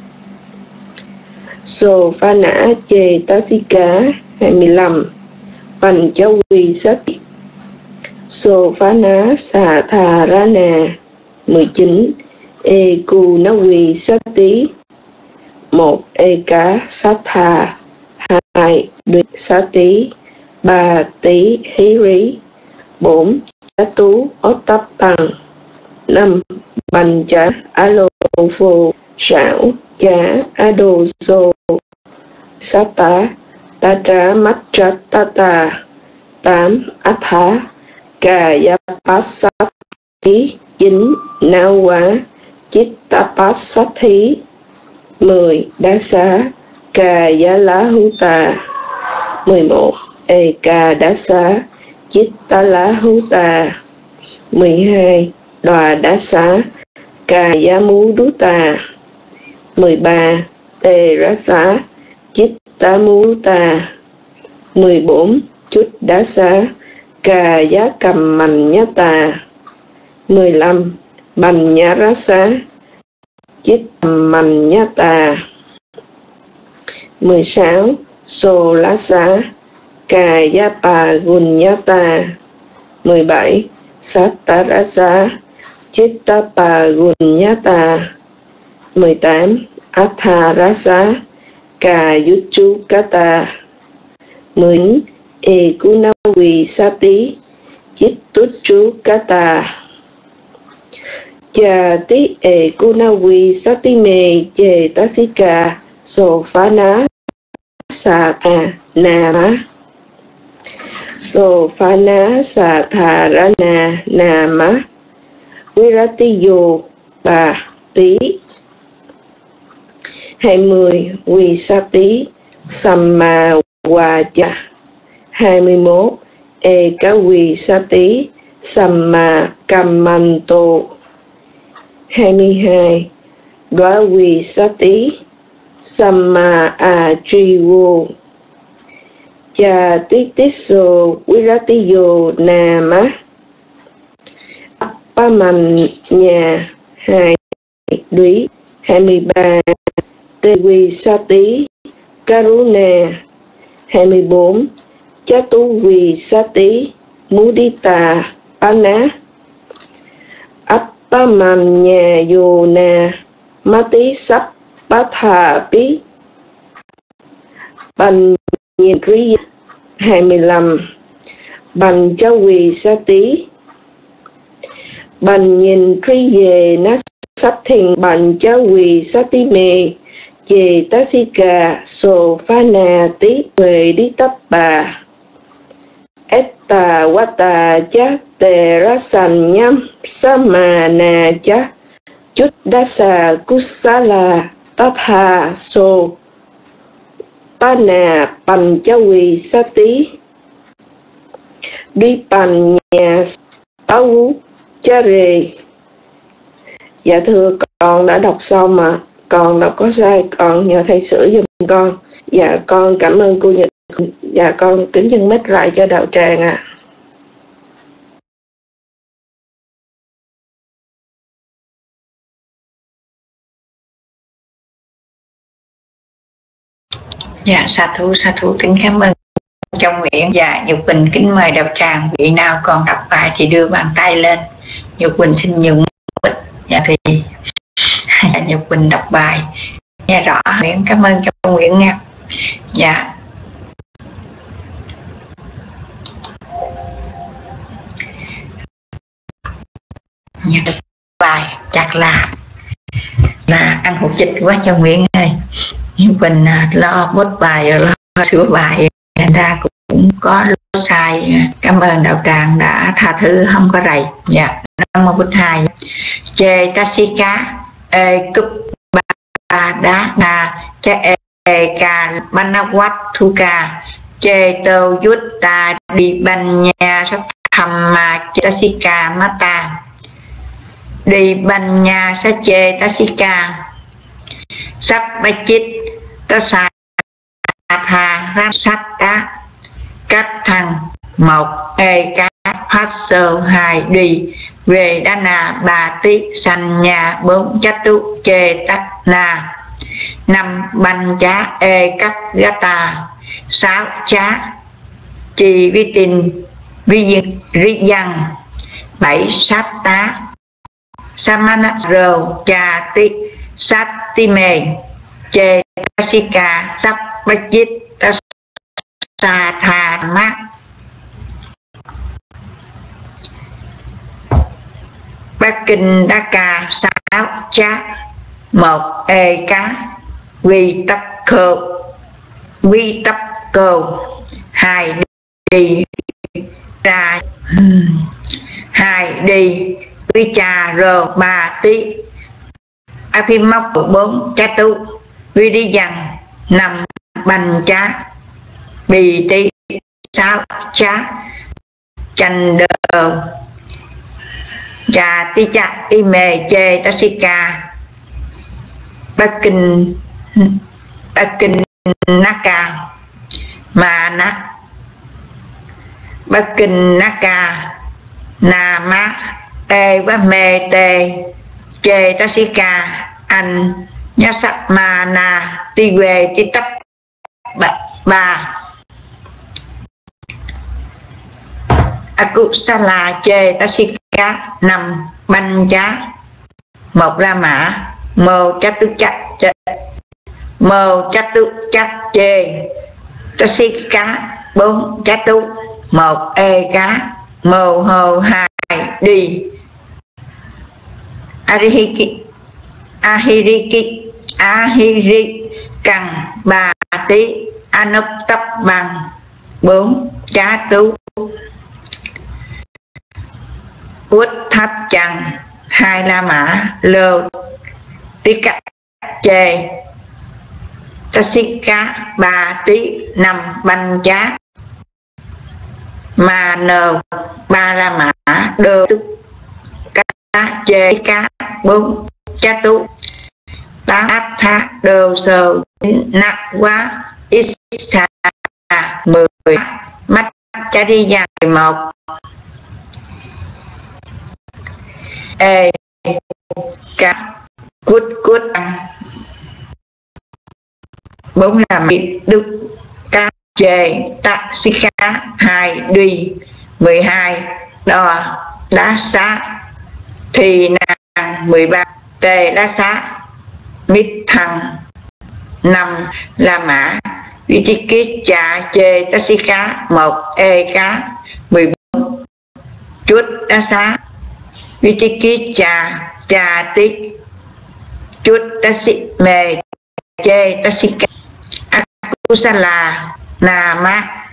sô pha nã chê tá xí cá hai mươi lăm bành cháu quy sắc sô phá ná xà thà ra nà mười chín e cu ná quy sát tí một e cá sát thà hai đuôi sát tí ba tí hí rí bốn chá tú ốt tắp bằng năm bành chá á lô phô sảo chá á đồ xô sát tá ta trá mắt trá ta tà tám át thá cà ya pát sát thí chín nao quá chít ta pát sát thí mười đá xá cà ya lá hú tà mười một e cà đá xá chít ta lá hú tà mười hai đòa đá xá cà ya mú đú tà mười ba tê rá xá chít ta mú tà mười bốn chút đá xá cà giá cầm mành nhá tà mười lăm bành nhá rá xá chít cầm mành nhá tà mười sáu sô lá xá cà giá bà gùn nhá tà mười bảy sát tá rá xá chít ta bà gùn nhá tà mười tám. Atharasa Kayuchukata. mười chín. Ekunavi Sati Chittuchukata. Jati Ekunavi Sati Me Jetasika Sofana Sata Nama. Sofana Satharana Nama Viratiyo Bà Tí. hai mươi. Visati Samma Vaja. hai mươi mốt. Ekavisati Samma Kammanto. hai mươi hai. Dvavisati Samma Ajivo. Jatitiso Viratiyo Nama. Appamanya hai Đúy. hai mươi ba. Tevisati Karuna. hai mươi bốn. Chatuvisati Mudita Pana. Appamanya Yona Mati Sappathapi Panyendriya. hai mươi lăm. Panchavisati Panyendriye Nasatthin Panchavisati Me Jetasika Sofanati Veditappa. Etta Vata Cha Terasanyam Samana Cha Chuddasa Kusala Tatha So Pana Panchavisati Dipanya Tau Chare. Dạ thưa con đã đọc xong mà con đọc có sai, con nhờ thầy sửa giùm con. Dạ con cảm ơn cô Nhật. Dạ con kính dâng mic lại cho đạo tràng ạ. À. Dạ sa thú sa thú kính cảm ơn Trong Nguyện. Dạ Nhật Quỳnh kính mời đạo tràng, vị nào còn đọc bài thì đưa bàn tay lên. Nhật Quỳnh xin nhường. Dạ thì Nhật Quỳnh đọc bài nghe rõ. Nguyện cảm ơn Trong Nguyện nha. Dạ Nhật bài chắc là là ăn hột chích quá Trong Nguyện ơi. Nhật Quỳnh lo bút bài rồi lo sửa bài ra cũng có lỗi sai. Cảm ơn đạo tràng đã tha thứ, không có rầy. Dạ Nam Mô Bụt Thầy. Chê Tasika e cúp ba đá na chê e ca banawat thuka chê tâu yút ta đi ban nha sắc thầm mà chê Tasika mata đi ban nha sắc chê Tasika sắc ba chít ta sa tha ra sắc đá cách thằng một e cá phát sơ hai đi về đa na bà tí sanh nhà bốn chát tu chê tắc na năm banh chá e cắt gata sáu chá trì vi tình vi ri dân bảy sát tá samana rồ cha tí sát tí mê chê tasika sắp bách chít sa thà mát Bắc Kinh Đa Ca sáu chát một e cá quy tắc cơ quy tắc cơ hai đi ra hai đi quy trà rờ ba tí api móc bốn chá tu quy đi dần năm bành chá bì tí sáu chá chanh đờ Chà tí chá y mê chê tasika Bắc Kinh Bắc Kinh Naka mà na Bắc Kinh Naka na má e và mê tê chê tasika anh nhá sắc mà na ti về tí tấp ba Akusala chê tasika năm banh chá một la mã mô chát tu chát chê mô chát tu chát chê ta si cá bốn chát tu một e cá mô hô hai đi arihiki ahiriki ahiri cằn bà tí anup tấp bằng bốn chá tú út tháp chằng hai la mã lô tí cắt chê ta xích cá ba tí năm banh chá mà nờ ba la mã đơ tức cá chê cá bốn chá tú tám áp thá đô sơ nặng quá ít xa mười mắt chá đi dài một e cá cút cút bốn làm đức cá chê tạ xí cá hai đi mười hai đo đá xá thì nàng mười ba tê đá xá mít thằng năm la mã vị trí ký trà chê tá xí cá một e cá mười bốn chút đá xá vị trí ký trà trà tí chút đá xí mề chê tá xí cá akusala na ma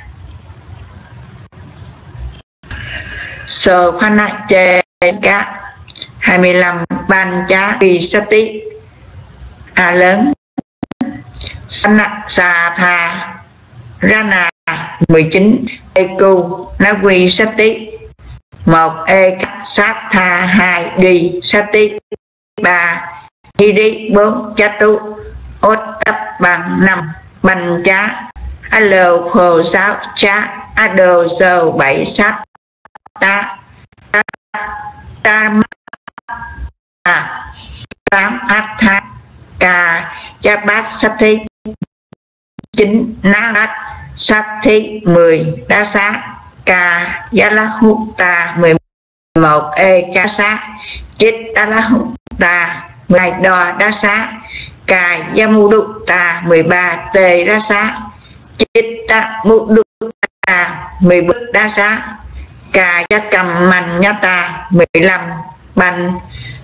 sơ khoan nạ chê cá hai mươi lăm ban chá vì sát tí a lớn Sana sa tha rana mười chín e cu na quy sát tí một e sát tha hai đi sát tí ba hi đi bốn chá tu ốt tấp bằng năm banh chá a lô hồ sáu chá a đô sơ bảy sát ta ta ta ta tám át tha ca cha bát sát thi chín ná át sát thi mười đá xá ca giá lá hút ta mười một e cha xá chít ta lá hút ta mười đo đá xá ca giá mu đúc ta mười ba tê đá xá chít ta mu đúc ta mười bốn đá xá ca giá cầm mạnh nhá ta mười lăm banh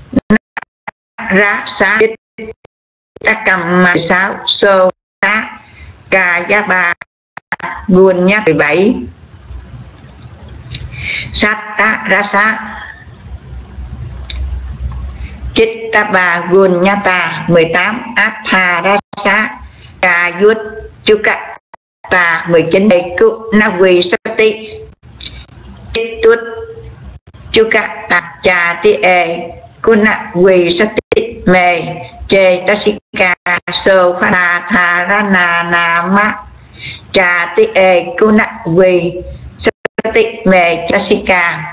rá xá chít ta cầm mười sáu sô xá ca giá ba guôn nhá mười bảy sát ta ra xá chít ta ba guôn nhá ta mười tám áp tha ra xá ca yuốt chú cạ ta mười chín đầy cụ na quỳ sát tí chít tuốt chú cạ ta trà tí e cụ na quỳ sát tí mê chê ta xí ca sơ khoa na tha ra na na ma trà tí e cụ na quỳ sát tí mê ta xí ca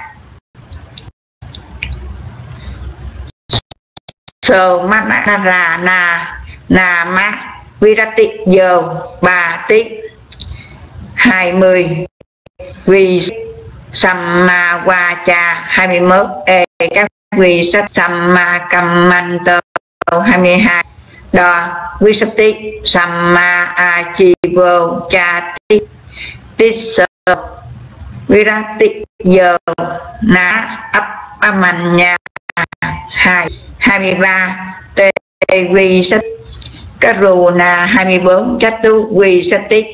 sơ ma na ra na na ma virati giờ ba tí hai mươi vì samma wa cha hai mươi mốt e các vì sát samma kamman tơ hai mươi hai đo visati samma achivo cha tí tí sơ virati giờ na ấp amanya hai hai mươi ba tê vi sát karuna hai mươi bốn chatu vi sát tí.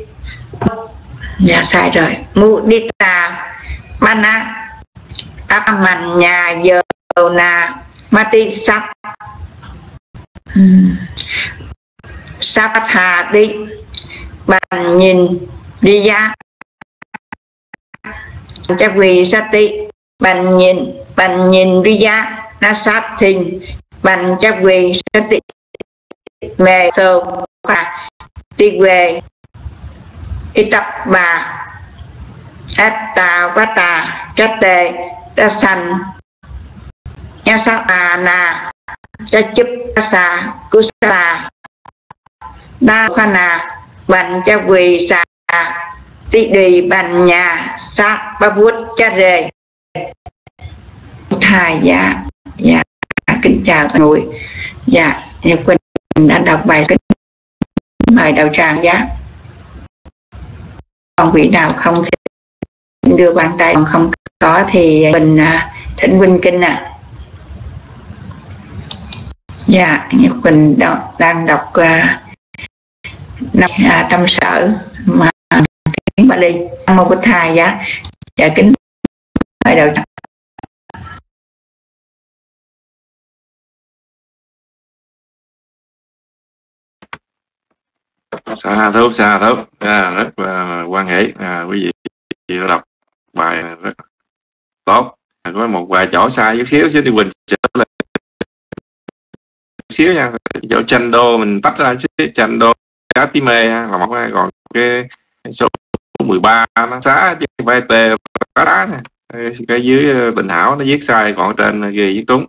Dạ sai rồi. Mudita mana amanya giờ na mati sắp sắp hà đi bàn nhìn đi giá chắc vì sát tí bàn nhìn bàn nhìn đi giá nó sát thình bàn chắc vì sát tí mê sâu và tí về ít tập bà át tà quá tà chất tề ra sanh nhá sát à nà cha chúp ra xà cú xà đa khoa nà bành cha quỳ xà tí đi bành nhà sát ba vuốt cha rề thai dạ dạ kính chào người Dạ, Nhật Quỳnh đã đọc bài kính mời đạo tràng giá. Còn vị nào không thì đưa bàn tay, còn không có thì Quỳnh thỉnh Quỳnh kinh ạ. À. Dạ, Nhật Quỳnh đang đọc uh, uh, tâm sở mà tiếng Bali. Nam mô Bụt Thầy giá. Dạ kính mời đạo tràng. Xa thú, xa thú, à, rất là quan hệ, à, quý vị đọc bài rất tốt. À, có một vài chỗ sai chút xíu, xíu thì Quỳnh sẽ là chút xíu nha. Chỗ tranh đô mình tách ra xíu, tranh đô cá tí mê là một cái, còn cái số mười ba nó xá chứ không phải tê đá nè. Cái dưới Bình Hảo nó viết sai, còn trên kia viết đúng.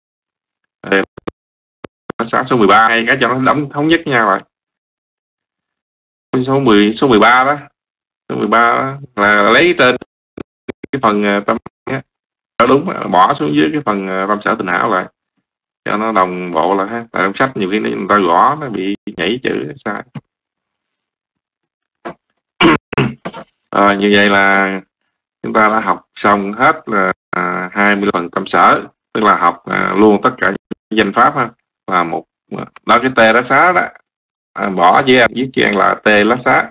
Nó xá số mười ba hay cái cho nó đóng thống nhất nhau rồi. Số mười, số mười ba đó, số mười ba đó là lấy trên cái phần tâm á, đúng, bỏ xuống dưới cái phần tâm sở Bình Hảo lại cho nó đồng bộ là ha. Tại trong sách nhiều khi người ta gõ nó bị nhảy chữ sai. Rồi như vậy là chúng ta đã học xong hết là à, hai mươi phần tâm sở, tức là học à, luôn tất cả danh pháp ha. Và một đó cái tê lá xá đó, à, bỏ với viết chữ là tê lá xá,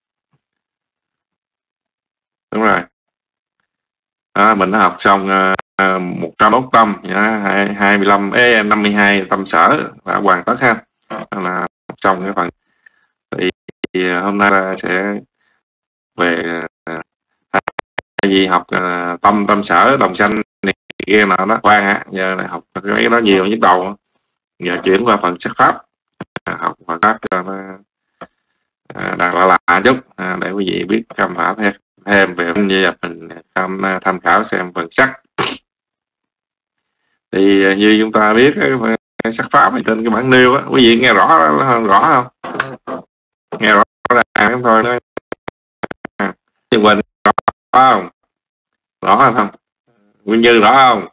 đúng rồi. À, mình đã học xong à, một trăm bốn tâm, hai mươi lăm, ê, năm mươi hai tâm sở đã hoàn tất ha. Là xong cái phần thì, thì hôm nay là sẽ về uh, gì học uh, tâm tâm sở đồng sanh này kia nào đó khoan á, giờ này học cái đó nhiều nhức đầu. Giờ chuyển qua phần sắc pháp, à, học phần pháp cho nó à, đang lạ lạ chút à, để quý vị biết tham khảo thêm thêm về như là mình tham tham khảo xem phần sắc. Thì như chúng ta biết cái sắc pháp trên cái bản nêu á, quý vị nghe rõ rõ không? Nghe rõ ràng thôi đó. À, nhưng mình rõ không? Rõ không? Nguyên Như rõ không?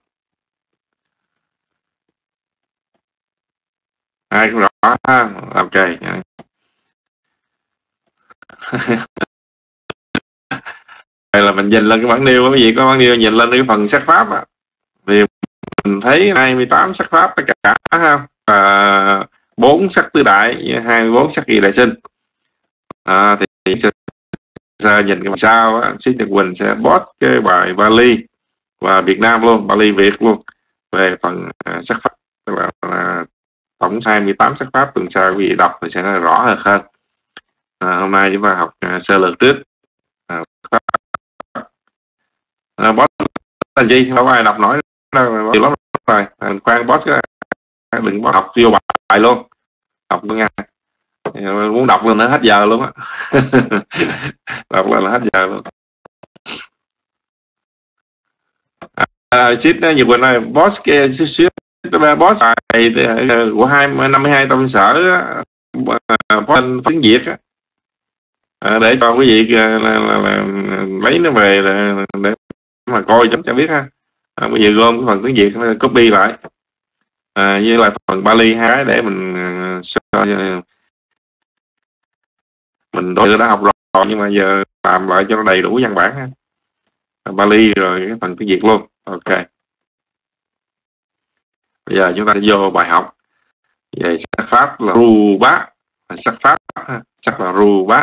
Ai cũng rõ ha. Ok. Đây là mình nhìn lên cái bản nêu á, quý vị có bản nêu nhìn lên cái phần sắc pháp á, thì mình thấy hai mươi tám sắc pháp tất cả ha, và bốn sắc tứ đại, hai mươi bốn sắc kỳ đại sinh. À, thì sẽ nhìn cái sau á, Sư Nhật Quỳnh sẽ post cái bài Bali và Việt Nam luôn, Bali Việt luôn về phần uh, sắc pháp, tức là uh, tổng hai mươi tám sắc pháp. Tuần sau quý vị đọc thì sẽ nói rõ hơn. À, hôm nay chúng ta học uh, sơ lược trước. À, uh, post là gì? Không có ai đọc nổi đâu, nhiều lắm rồi. À, khoan post cái, đừng có đọc vô bài luôn, đọc luôn nha. Muốn đọc luôn nữa hết giờ luôn á. Đọc là, là hết giờ luôn. À, shit đó, nhiều quên này boss kia shit boss bài của hai năm mươi hai tâm sở uh, tiếng Việt á, à, để cho quý vị là, là, là, là, lấy nó về là, để mà coi cho cho biết ha. À, bây giờ gom cái phần tiếng Việt copy lại, à, với lại phần Bali hai cái để mình uh, mình đôi đã học rồi nhưng mà giờ làm lại cho nó đầy đủ văn bản ha. Bali rồi cái phần tiếng Việt luôn. Ok, bây giờ chúng ta sẽ vô bài học về sắc pháp là ru bá. Sắc pháp sắc là ru bá.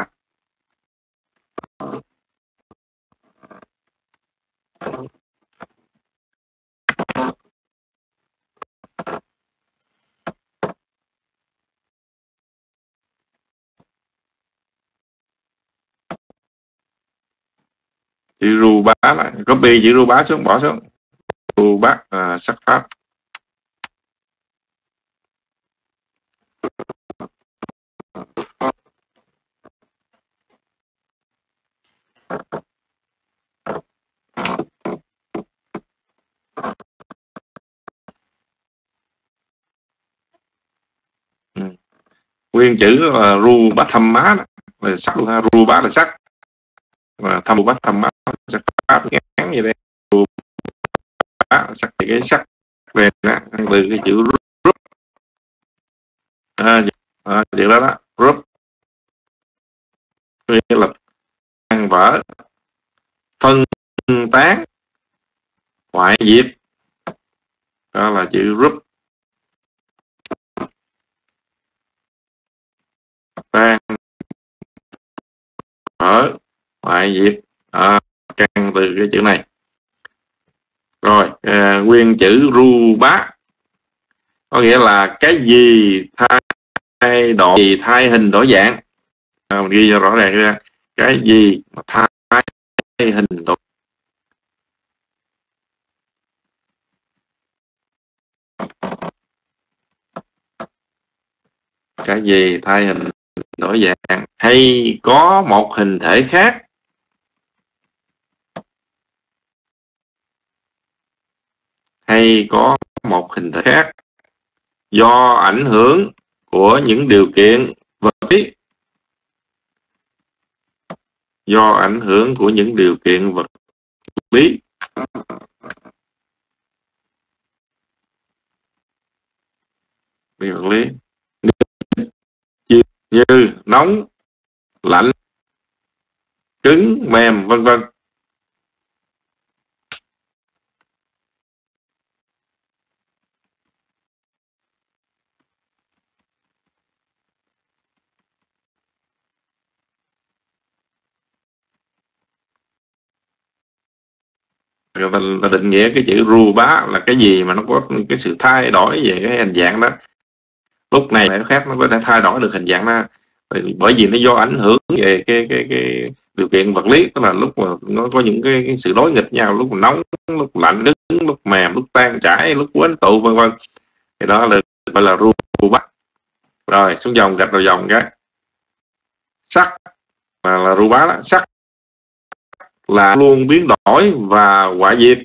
Chữ ru bá lại, copy chữ ru bá xuống, bỏ xuống. Ru bá à, sắc pháp. Ừ. Nguyên chữ là ru bá thăm má là sắc luôn ha. Ru bá là sắc, và thăm bát thăm bát sắc pháp ngắn như đây. Ru bá sắc thì cái sắc về nè, từ cái chữ rút à, à, chuyện đó đó, rúp nghĩa là tan vỡ, phân tán, hoại diệt, đó là chữ rúp. Tan vỡ, hoại diệt, à, căn từ cái chữ này. Rồi à, nguyên chữ ru bá có nghĩa là cái gì thay đổi, gì thay hình đổi dạng, à, mình ghi cho rõ ràng ra, cái gì mà thay hình đổi, cái gì thay hình đổi dạng hay có một hình thể khác, hay có một hình thể khác do ảnh hưởng của những điều kiện vật lý, do ảnh hưởng của những điều kiện vật lý, vật lý như nóng, lạnh, cứng, mềm, vân vân. Người ta, ta định nghĩa cái chữ ru bá là cái gì mà nó có cái sự thay đổi về cái hình dạng đó, lúc này nó khác, nó có thể thay đổi được hình dạng đó, bởi vì nó do ảnh hưởng về cái cái cái điều kiện vật lý, tức là lúc mà nó có những cái, cái sự đối nghịch nhau, lúc mà nóng, lúc lạnh, cứng, lúc mềm, lúc tan chảy, lúc quến tụ, vân vân, thì đó là gọi là ru bá. Rồi xuống dòng, gạch đầu dòng cái sắc là, là ru bá đó. Sắc là luôn biến đổi và hoại diệt.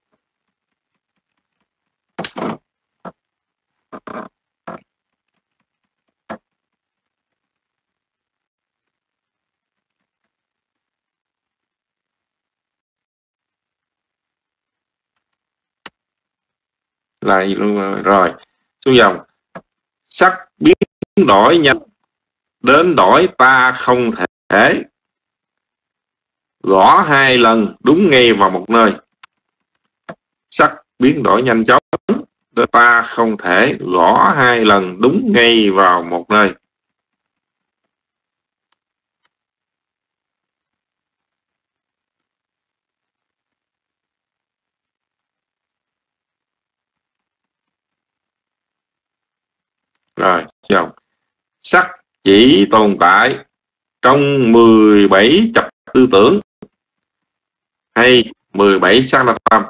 Là gì luôn rồi. Xuống dòng, sắc biến đổi nhanh đến đổi ta không thể gõ hai lần đúng ngay vào một nơi. Sắc biến đổi nhanh chóng đến ta không thể gõ hai lần đúng ngay vào một nơi. Rồi, dòng, sắc chỉ tồn tại trong mười bảy chập tư tưởng hay mười bảy sát na tâm.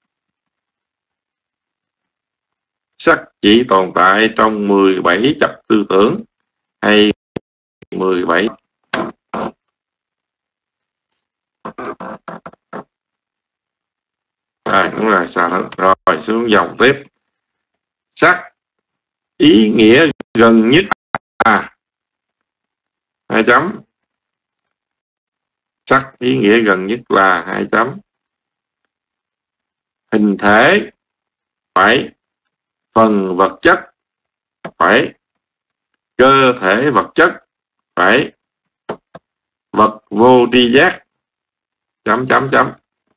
Sắc chỉ tồn tại trong mười bảy chập tư tưởng hay mười bảy. Rồi, đúng rồi, sao đó. Rồi, xuống dòng tiếp. Sắc ý nghĩa gần nhất à hai chấm. Sắc ý nghĩa gần nhất là hai chấm. Hình thể phải, phần vật chất phải, cơ thể vật chất phải, vật vô tri giác chấm chấm chấm.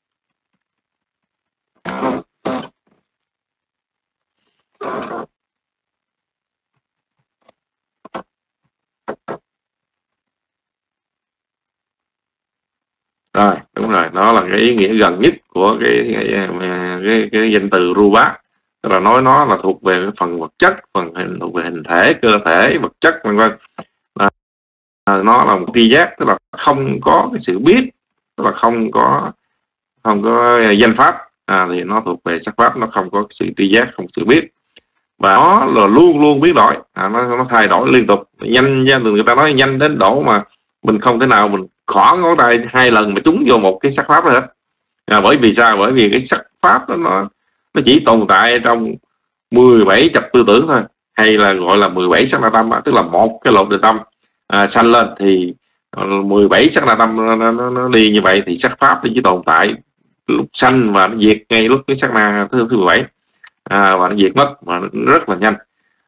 Rồi, đúng rồi, nó là cái ý nghĩa gần nhất của cái cái, cái, cái danh từ ru bá, tức là nói nó là thuộc về cái phần vật chất, phần hình, thuộc về hình thể, cơ thể, vật chất, vân vân. À, nó là một tri giác, tức là không có cái sự biết, tức là không có không có danh pháp, à, thì nó thuộc về sắc pháp, nó không có sự tri giác, không có sự biết, và nó là luôn luôn biến đổi, à, nó nó thay đổi liên tục, nhanh nha, người ta nói nhanh đến độ mà mình không thể nào mình khỏ ngón tay hai lần mà trúng vô một cái sắc pháp đó hết. À, bởi vì sao? Bởi vì cái sắc pháp đó nó nó chỉ tồn tại trong mười bảy chập tư tưởng thôi, hay là gọi là mười bảy sắc na tâm, tức là một cái lột đề tâm à, sanh lên thì mười bảy sắc na tâm nó, nó, nó đi như vậy, thì sắc pháp nó chỉ tồn tại lúc sanh và nó diệt ngay lúc cái sắc na thứ thứ mười bảy, à, và nó diệt mất mà nó rất là nhanh.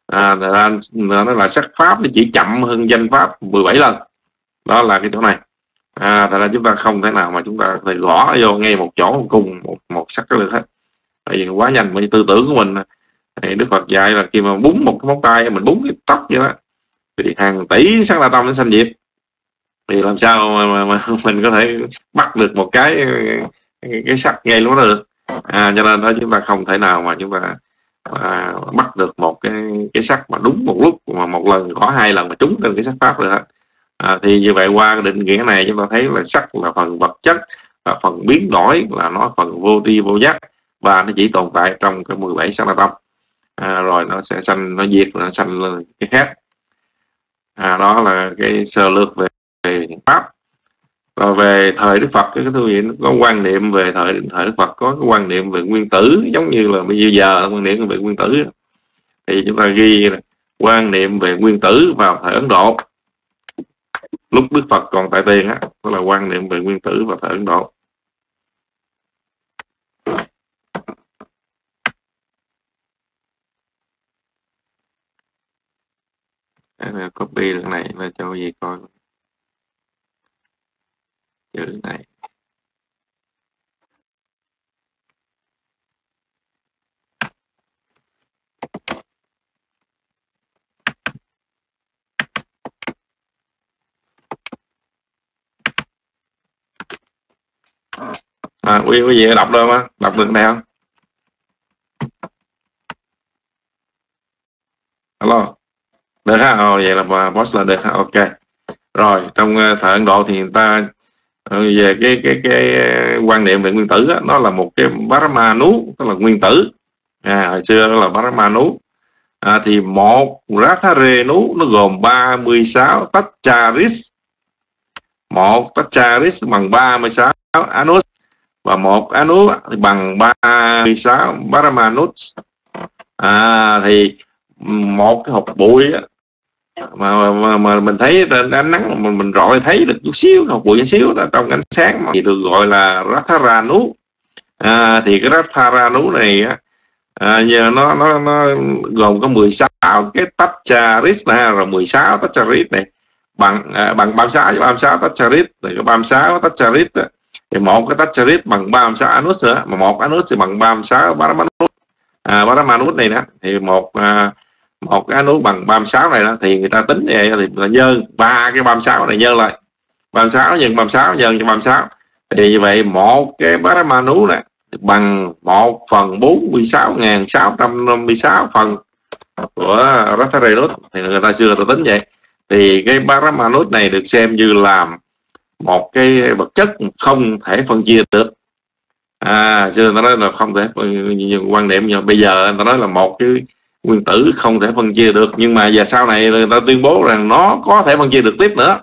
à, nó là sắc pháp nó chỉ chậm hơn danh pháp mười bảy lần. Đó là cái chỗ này. À, thật ra chúng ta không thể nào mà chúng ta phải gõ vô ngay một chỗ cùng một một sắc đó được hết, tại vì quá nhanh với tư tưởng của mình. Thì Đức Phật dạy là khi mà búng một cái móng tay, mình búng cái tóc vậy đó, thì hàng tỷ sắc la tâm nó sanh diệt. Thì làm sao mà, mà, mà mình có thể bắt được một cái cái, cái sắc ngay lúc đó được. À, cho nên đó chúng ta không thể nào mà chúng ta à, bắt được một cái cái sắc mà đúng một lúc, mà một lần có hai lần mà trúng trên cái sắc pháp được hết. À, thì như vậy qua cái định nghĩa này chúng ta thấy là sắc là phần vật chất, là phần biến đổi, là nó phần vô tri vô giác, và nó chỉ tồn tại trong cái mười bảy sắc la tâm. À, rồi nó sẽ sanh, nó diệt, nó sanh lên cái khác. À, đó là cái sơ lược về, về pháp. Rồi về thời Đức Phật, cái thứ gì nó có quan niệm về thời thời Đức Phật có cái quan niệm về nguyên tử, giống như là bây giờ là quan niệm về nguyên tử. Thì chúng ta ghi là quan niệm về nguyên tử vào thời Ấn Độ, lúc Đức Phật còn tại tiền á, đó là quan niệm về nguyên tử vào thời Ấn Độ. Để copy được này là cho gì coi chữ này. À, quý quý vị đọc được không? Đọc được này không? Alo, được ha? Ồ, vậy là boss là được ha? Ok. Rồi trong thời Ấn Độ thì người ta về cái cái cái quan niệm về nguyên tử đó, nó là một cái Brahmanu, tức là nguyên tử. À, hồi xưa đó là Brahmanu. À, thì một Ratharenu nó gồm ba mươi sáu Tacharis, một Tacharis bằng ba mươi sáu Anus, và một Anu thì bằng ba mươi sáu Brahmanus. À, thì một cái hộp bụi á, mà, mà, mà mình thấy trên ánh nắng mình mình rọi thấy được chút xíu, hộp bụi chút xíu đó trong ánh sáng mà thì được gọi là Ratharanu. À, thì cái Ratharanu này á, à, giờ nó nó nó gồm có mười sáu cái Tacharis này, rồi mười sáu Tacharis này bằng à, bằng ba mươi sáu với ba mươi sáu Tacharis, thì cái ba mươi sáu Tacharis đó, thì một cái Tacharis bằng ba mươi sáu Anus nữa, mà một Anus thì bằng ba mươi sáu Brahmanus. À, Brahmanus này đó thì một à, một cái Anus bằng ba mươi sáu này đó, thì người ta tính vậy thì là nhân ba cái ba mươi sáu này nhân lại ba mươi sáu nhân ba mươi sáu nhân cho ba mươi sáu, thì như vậy một cái Brahmanus này bằng một phần bốn mươi sáu nghìn sáu trăm năm mươi sáu phần của Ratharenu. Thì người ta xưa người ta tính vậy. Thì cái Brahmanus này được xem như làm một cái vật chất không thể phân chia được. À, xưa người ta nói là không thể quan niệm, nhưng bây giờ người ta nói là một cái nguyên tử không thể phân chia được, nhưng mà giờ sau này người ta tuyên bố rằng nó có thể phân chia được tiếp nữa.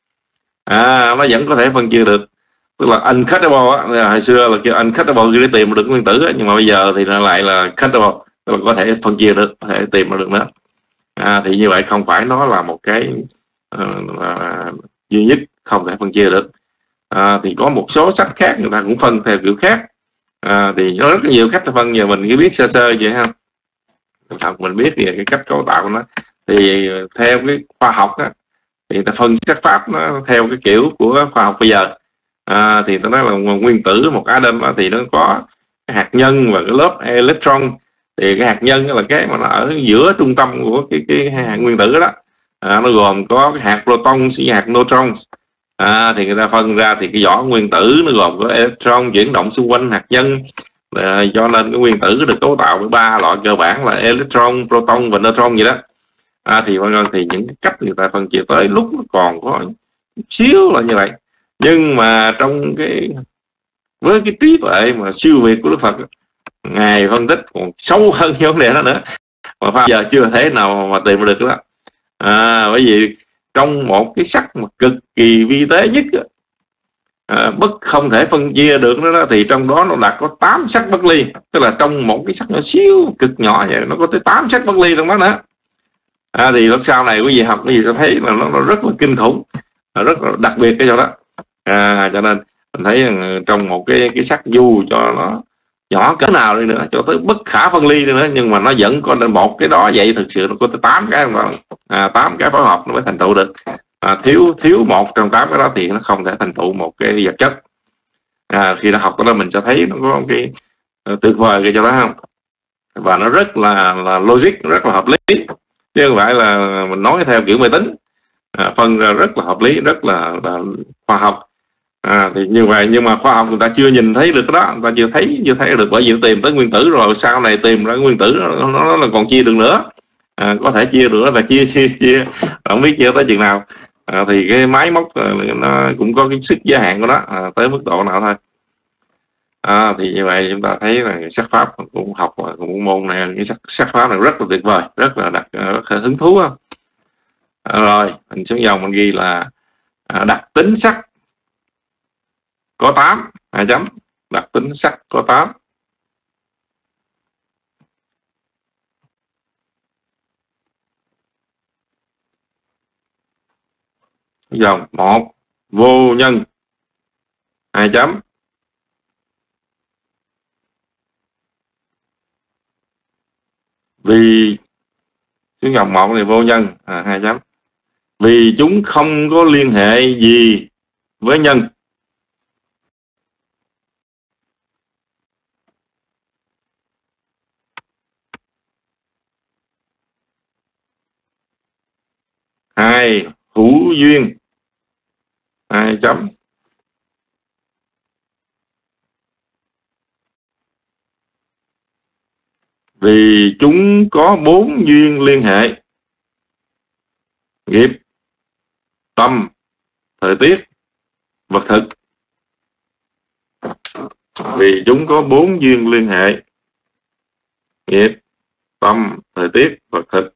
À, nó vẫn có thể phân chia được, tức là uncuttable á. Hồi xưa là kêu uncuttable để tìm được nguyên tử á, nhưng mà bây giờ thì nó lại là cuttable, tức là có thể phân chia được, có thể tìm được nữa. À, thì như vậy không phải nó là một cái uh, uh, duy nhất không thể phân chia được. À, thì có một số sách khác người ta cũng phân theo kiểu khác. À, thì nó rất nhiều cách phân, giờ mình cứ biết sơ sơ vậy ha. Học mình biết về cái cách cấu tạo của nó. Thì theo cái khoa học á, thì ta phân sắc pháp nó theo cái kiểu của khoa học bây giờ. À, thì ta nói là nguyên tử một atom đó, thì nó có cái hạt nhân và cái lớp electron. Thì cái hạt nhân là cái mà nó ở giữa trung tâm của cái cái hạt nguyên tử đó. À, nó gồm có cái hạt proton với hạt neutron. À, thì người ta phân ra thì cái vỏ nguyên tử nó gồm có electron chuyển động xung quanh hạt nhân. À, cho nên cái nguyên tử được cấu tạo với ba loại cơ bản là electron, proton và neutron vậy đó. À, thì thì những cái cách người ta phân chia tới lúc nó còn có xíu là như vậy, nhưng mà trong cái với cái trí tuệ mà siêu việt của Đức Phật, ngài phân tích còn sâu hơn cái vấn đề đó nữa, mà bây giờ chưa thể nào mà tìm được đó. À, bởi vì trong một cái sắc mà cực kỳ vi tế nhất, à, bất không thể phân chia được đó, đó, thì trong đó nó đã có tám sắc bất ly, tức là trong một cái sắc nhỏ xíu cực nhỏ vậy nó có tới tám sắc bất ly trong đó nữa. À, thì lúc sau này quý vị học cái gì sẽ thấy là nó, nó rất là kinh khủng, rất là đặc biệt cái chỗ đó. À, cho nên mình thấy rằng trong một cái cái sắc du cho nó nhỏ cỡ nào đi nữa, cho tới bất khả phân ly đi nữa, nhưng mà nó vẫn có một cái đó vậy, thực sự nó có tới tám cái à, tám cái phối hợp nó mới thành tựu được. À, thiếu thiếu một trong tám cái đó thì nó không thể thành tựu một cái vật chất. À, khi đã học cái đó mình sẽ thấy nó có cái uh, tuyệt vời cái chỗ đó không, và nó rất là là logic, rất là hợp lý, chứ không phải là mình nói theo kiểu mê tín. À, phân ra rất là hợp lý, rất là, là khoa học. À, thì như vậy, nhưng mà khoa học người ta chưa nhìn thấy được cái đó, người ta chưa thấy chưa thấy được, bởi vì nó tìm tới nguyên tử rồi, sau này tìm ra nguyên tử nó, nó là còn chia được nữa. À, có thể chia được là chia chia chia không biết chia tới chừng nào. À, thì cái máy móc nó cũng có cái sức giới hạn của nó, à, tới mức độ nào thôi. À, thì như vậy chúng ta thấy là sắc pháp cũng học, cũng môn này, cái sắc, sắc pháp này rất là tuyệt vời, rất là đặc, rất là hứng thú. À, rồi mình xuống dòng mình ghi là à, đặc tính sắc có tám, hai chấm, đặc tính sắc có tám. Dòng một, vô nhân, hai chấm, vì xuống dòng một thì vô nhân, à, hai chấm, vì chúng không có liên hệ gì với nhân. Hai, hữu duyên, hai chấm, vì chúng có bốn duyên liên hệ: nghiệp, tâm, thời tiết, vật thực. Vì chúng có bốn duyên liên hệ: nghiệp, tâm, thời tiết, vật thực.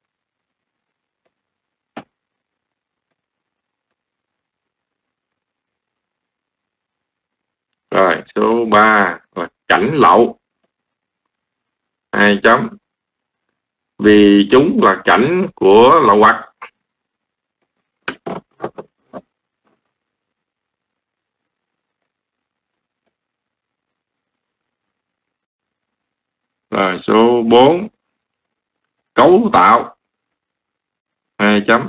Rồi số ba là cảnh lậu, hai chấm, vì chúng là cảnh của lậu hoặc. Rồi số bốn, cấu tạo, hai chấm,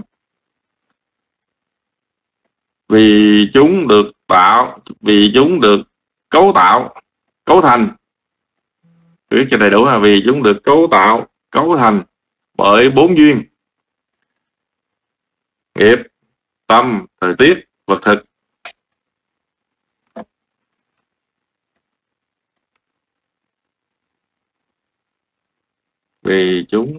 vì chúng được tạo, vì chúng được cấu tạo, cấu thành, viết cho đầy đủ là vì chúng được cấu tạo, cấu thành bởi bốn duyên: nghiệp, tâm, thời tiết, vật thực. Vì chúng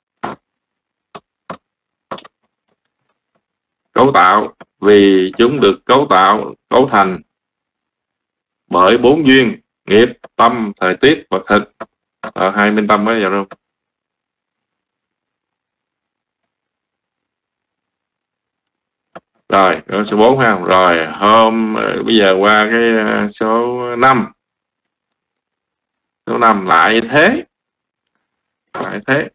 cấu tạo, vì chúng được cấu tạo, cấu thành bởi bốn duyên: nghiệp, tâm, thời tiết, vật thực. Ở hai bên tâm mới vào đâu. Rồi, số bốn ha. Rồi, hôm bây giờ qua cái số năm. Số năm lại thế. Lại thế.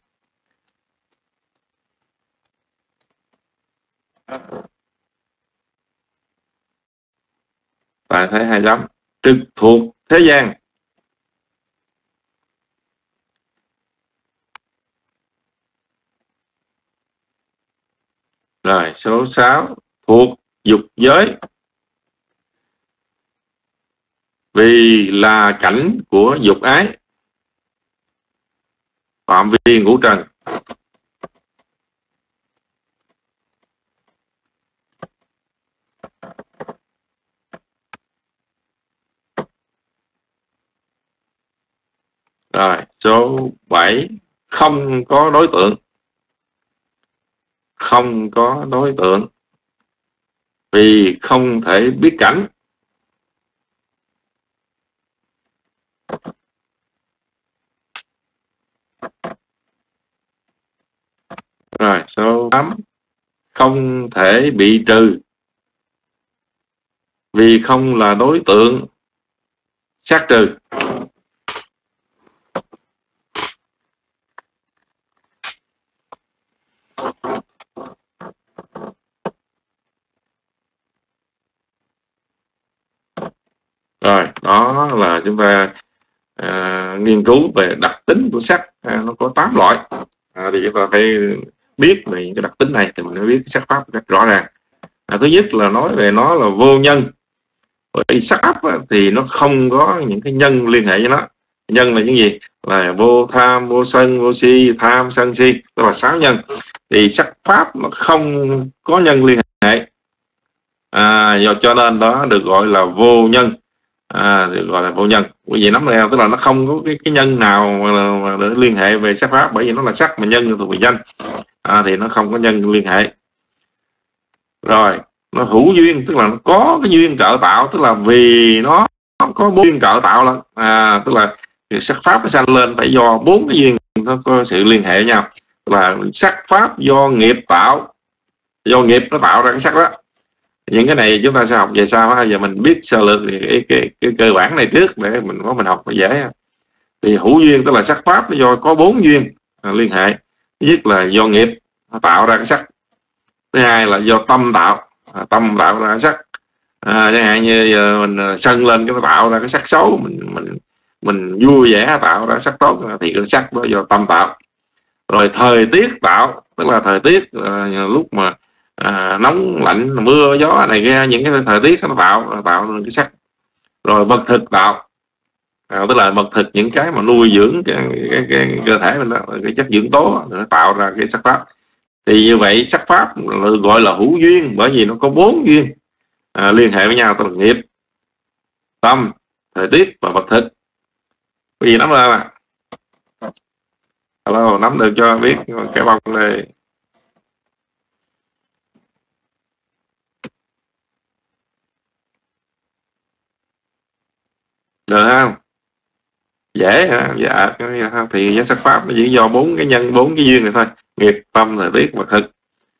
Lại thế hai chấm. Trực thuộc thế gian. Rồi, số sáu thuộc dục giới. Vì là cảnh của dục ái, phạm vi ngũ trần. Rồi, số bảy không có đối tượng. Không có đối tượng. Vì không thể biết cảnh. Rồi, số tám không thể bị trừ. Vì không là đối tượng sát trừ. Rồi, đó là chúng ta nghiên cứu về đặc tính của sắc, à, nó có tám loại, à, thì chúng ta phải biết về những cái đặc tính này thì mình mới biết sắc pháp một cách rõ ràng. À, thứ nhất là nói về nó là vô nhân, bởi sắc pháp á, thì nó không có những cái nhân liên hệ với nó. Nhân là những gì? Là vô tham, vô sân, vô si, tham, sân, si, tức là sáu nhân. Thì sắc pháp nó không có nhân liên hệ, à, do cho nên đó được gọi là vô nhân, à, được gọi là vô nhân. Bởi vì nắm theo tức là nó không có cái, cái nhân nào mà, mà để liên hệ về sắc pháp, bởi vì nó là sắc mà nhân thuộc về danh, à, thì nó không có nhân liên hệ. Rồi nó hữu duyên, tức là nó có cái duyên trợ tạo, tức là vì nó có bốn duyên trợ tạo lắm, à, tức là sắc pháp nó sanh lên phải do bốn cái duyên nó có sự liên hệ với nhau. Tức là sắc pháp do nghiệp tạo, do nghiệp nó tạo ra cái sắc đó. Những cái này chúng ta sẽ học về sau, giờ mình biết sơ lược cái, cái, cái, cái cơ bản này trước để mình có mình học nó dễ. Thì hữu duyên tức là sắc pháp nó do có bốn duyên à, liên hệ. Thứ nhất là do nghiệp nó tạo ra cái sắc, thứ hai là do tâm tạo, à, tâm tạo ra cái sắc, à, chẳng hạn như giờ mình sân lên cái nó tạo ra cái sắc xấu, mình mình mình vui vẻ tạo ra sắc tốt thì cái sắc đó do tâm tạo. Rồi thời tiết tạo, tức là thời tiết à, lúc mà à, nóng lạnh mưa gió này kia, những cái thời tiết nó tạo tạo cái sắc. Rồi vật thực tạo, à, tức là vật thực những cái mà nuôi dưỡng cái, cái, cái cơ thể mình đó, cái chất dưỡng tố nó tạo ra cái sắc pháp. Thì như vậy sắc pháp gọi là hữu duyên, bởi vì nó có bốn duyên à, liên hệ với nhau, tức là nghiệp, tâm, thời tiết và vật thực. Cái gì nắm ra là hello, nắm được cho biết cái bông này. Được không? Dễ hả? Dạ, thì giá sắc pháp nó chỉ do bốn cái nhân, bốn cái duyên này thôi: nghiệp, tâm, thời tiết, vật thực.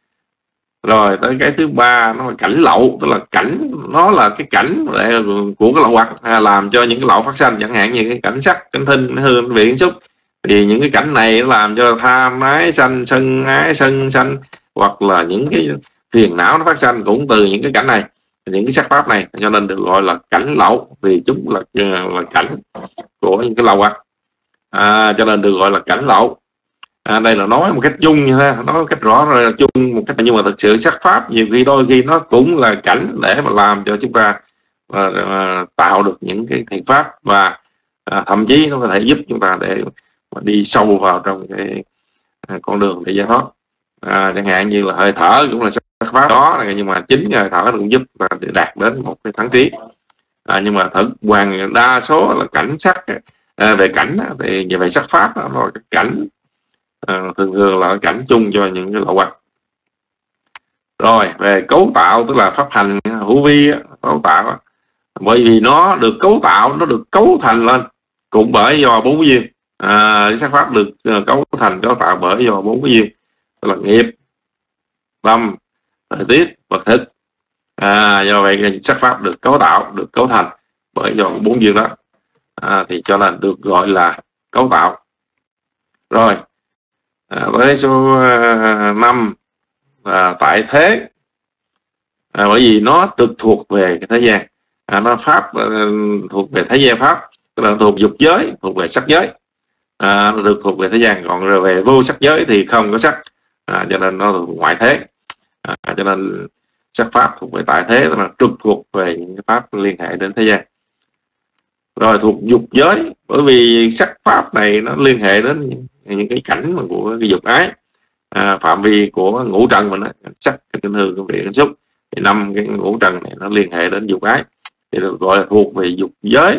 Rồi tới cái thứ ba nó là cảnh lậu, tức là cảnh, nó là cái cảnh của cái lậu hoặc à, làm cho những cái lậu phát sinh, chẳng hạn như cái cảnh sắc, cảnh thinh, hương, vị, xúc. Thì những cái cảnh này nó làm cho tham ái sanh, sân ái sân sanh, hoặc là những cái phiền não nó phát sinh cũng từ những cái cảnh này, những cái sắc pháp này, cho nên được gọi là cảnh lậu, vì chúng là, là cảnh của những cái lậu hoặc, à, cho nên được gọi là cảnh lậu. À, đây là nói một cách chung như thế, nói một cách rõ rồi là chung một cách, nhưng mà thực sự sắc pháp nhiều khi đôi khi nó cũng là cảnh để mà làm cho chúng ta à, à, tạo được những cái thiện pháp, và à, thậm chí nó có thể giúp chúng ta để mà đi sâu vào trong cái à, con đường để giải thoát. À, chẳng hạn như là hơi thở cũng là sắc pháp đó, nhưng mà chính hơi thở cũng giúp ta để đạt đến một cái thắng trí. À, nhưng mà thực hoàn đa số là cảnh sắc, à, về cảnh thì về sắc pháp đó, nó là cái cảnh à, thường thường là cảnh chung cho những cái lậu hoặc. Rồi về cấu tạo, tức là pháp hành hữu vi, cấu tạo, bởi vì nó được cấu tạo, nó được cấu thành lên cũng bởi do bốn cái duyên. À, sắc pháp được cấu thành, cấu tạo bởi do bốn cái duyên, tức là nghiệp, tâm, thời tiết, vật thực. À, do vậy sắc pháp được cấu tạo, được cấu thành bởi do bốn duyên đó, à, thì cho nên được gọi là cấu tạo. Rồi à, với số à, năm à, tại thế, à, bởi vì nó trực thuộc về cái thế gian, à, nó pháp à, thuộc về thế gian pháp, tức là thuộc dục giới, thuộc về sắc giới, à, nó được thuộc về thế gian. Còn rồi về vô sắc giới thì không có sắc, à, cho nên nó thuộc ngoại thế, à, cho nên sắc pháp thuộc về tại thế, tức là trực thuộc về những cái pháp liên hệ đến thế gian. Rồi thuộc dục giới, bởi vì sắc pháp này nó liên hệ đến những, những cái cảnh mà của cái dục ái, à, phạm vi của ngũ trần mình đó, sắc, kinh hương, cái vị, cái xúc, thì năm cái ngũ trần này nó liên hệ đến dục ái, thì được gọi là thuộc về dục giới.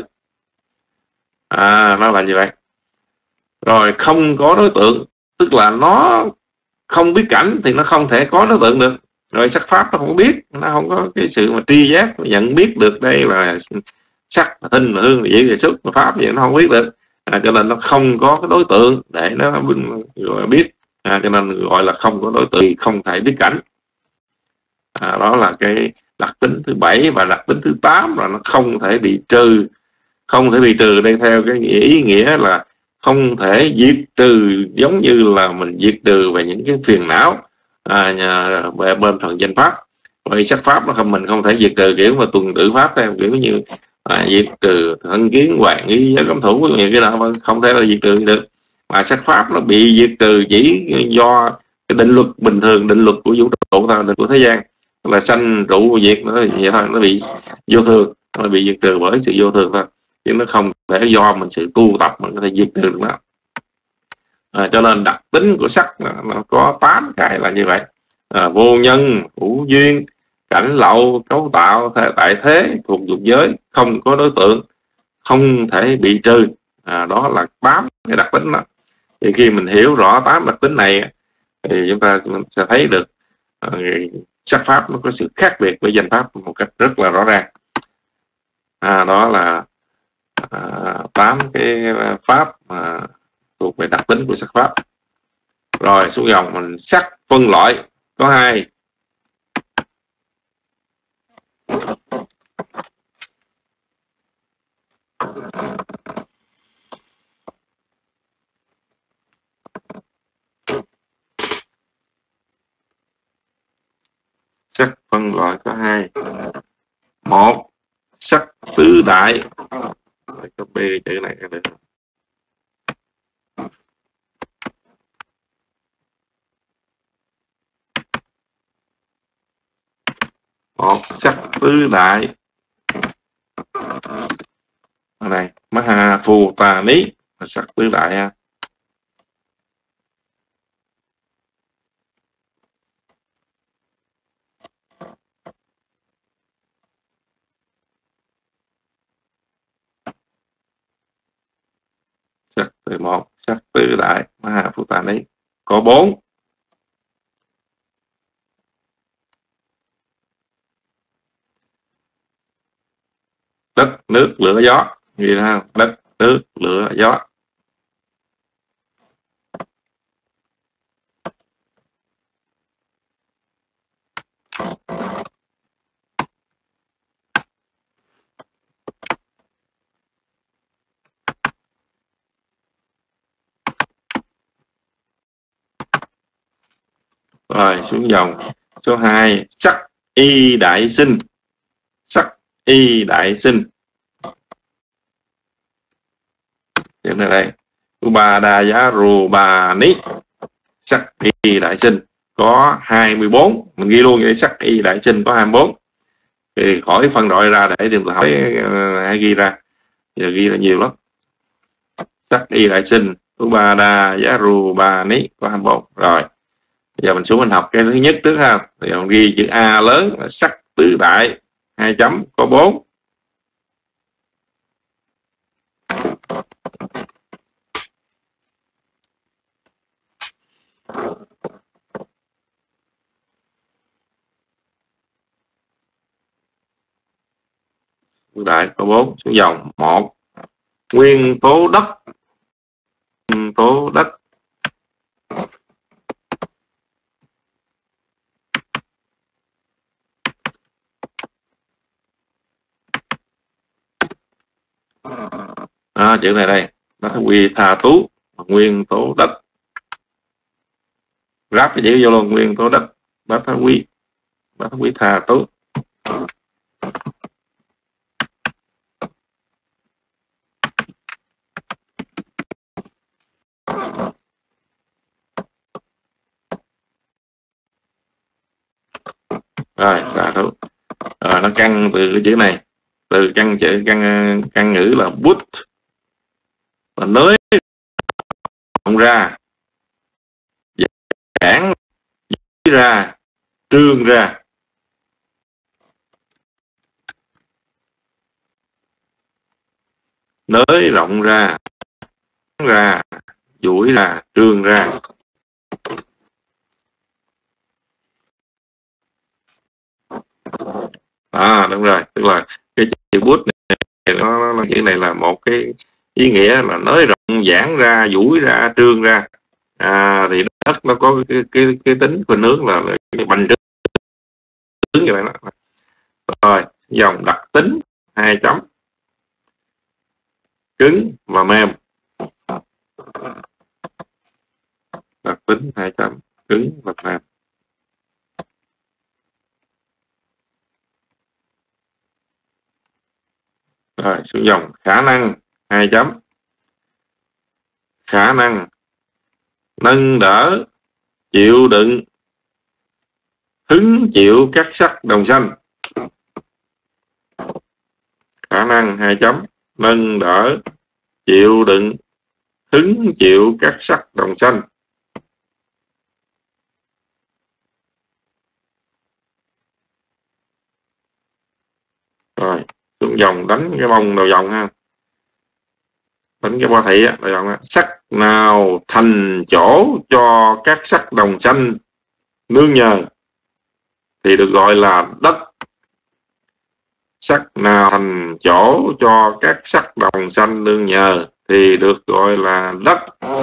À, nó là như vậy. Rồi không có đối tượng, tức là nó không biết cảnh thì nó không thể có đối tượng được. Rồi sắc pháp nó không biết, nó không có cái sự mà tri giác nhận biết được đây là sắc, thinh, hương, vị, vị, xúc, pháp gì nó không biết được, à, cho nên nó không có cái đối tượng để nó biết, à, cho nên gọi là không có đối tượng, không thể biết cảnh. À, đó là cái đặc tính thứ bảy. Và đặc tính thứ tám là nó không thể bị trừ. Không thể bị trừ đây theo cái ý nghĩa là không thể diệt trừ, giống như là mình diệt trừ về những cái phiền não à, nhà, về bên phần danh pháp. Bởi sắc pháp nó không, mình không thể diệt trừ kiểu mà tuần tự pháp theo kiểu như à, diệt trừ thân kiến hoàng nghi giới cấm thủ những cái đó không thể là diệt trừ được, mà sắc pháp nó bị diệt trừ chỉ do cái định luật bình thường, định luật của vũ trụ thôi, định của thế gian là sanh trụ diệt, nó vậy thôi, nó bị vô thường, nó bị diệt trừ bởi sự vô thường thôi, chứ nó không thể do mình sự tu tập mình có thể diệt trừ được nó. À, cho nên đặc tính của sắc nó, nó có tám cái là như vậy. À, vô nhân, hữu duyên, cảnh lậu, cấu tạo, thể, tại thế, thuộc dục giới, không có đối tượng, không thể bị trừ. À, đó là tám cái đặc tính đó. Thì khi mình hiểu rõ tám đặc tính này thì chúng ta sẽ thấy được uh, sắc pháp nó có sự khác biệt với danh pháp một cách rất là rõ ràng. À, đó là tám uh, cái pháp mà uh, thuộc về đặc tính của sắc pháp. Rồi xuống dòng mình sắc phân loại có hai. Sắc phân loại có hai. Một, sắc tứ đại. Copy chữ này được. Một, sắc tứ đại. Ở này, Maha Phù Tà Ní, sắc tứ đại ha. Sắc từ một, sắc tứ đại, Maha Phù Tà Ní. Có bốn. Đất, nước, lửa, gió. Gì đó không? Đất, nước, lửa, gió. Rồi xuống dòng số hai, sắc y đại sinh. Sắc y đại sinh. Điểm này đây. Upadaya Rubani. Sắc y đại sinh có hai mươi bốn. Mình ghi luôn vậy, sắc y đại sinh có hai mươi bốn. Thì khỏi phân loại ra để tìm tôi hỏi hãy ghi ra. Giờ ghi là nhiều lắm. Sắc y đại sinh Upadaya Rubani có hai mươi bốn. Rồi. Bây giờ mình xuống mình học cái thứ nhất trước ha. Bây giờ mình ghi chữ A lớn là sắc tứ đại, hai chấm có bốn. Tứ đại có bốn. Xuống dòng một, nguyên tố đất. Nguyên tố đất. À, chữ này đây, nó là quy tha tú, nguyên tố đất. Ráp cái chữ vô luôn, nguyên tố đất, bát thá quy, bát thá quy tha tú. Rồi, xạ thú. Rồi, nó căn từ cái chữ này, từ căn chữ căn căn ngữ là bút, và nới rộng ra, giãn ra, trương ra. Nới rộng ra, ra, duỗi ra, trương ra. À đúng rồi, tức là cái chữ bút này, nó, nó chữ này là một cái ý nghĩa là nới rộng, giãn ra, duỗi ra, trương ra. À, thì đất nó có cái cái, cái tính khuynh hướng là, là cái bành trướng như vậy đó. Rồi dòng đặc tính hai chấm, cứng và mềm. Đặc tính hai chấm, cứng và mềm. Rồi xuống dòng khả năng hai chấm, khả năng nâng đỡ, chịu đựng, hứng chịu các sắc đồng sanh. Khả năng hai chấm, nâng đỡ, chịu đựng, hứng chịu các sắc đồng sanh. Rồi xuống dòng đánh cái bông đầu dòng ha, đánh cái bo thị á, đầu dòng á. Sắc nào thành chỗ cho các sắc đồng sanh nương nhờ thì được gọi là đất. Sắc nào thành chỗ cho các sắc đồng sanh nương nhờ thì được gọi là đất.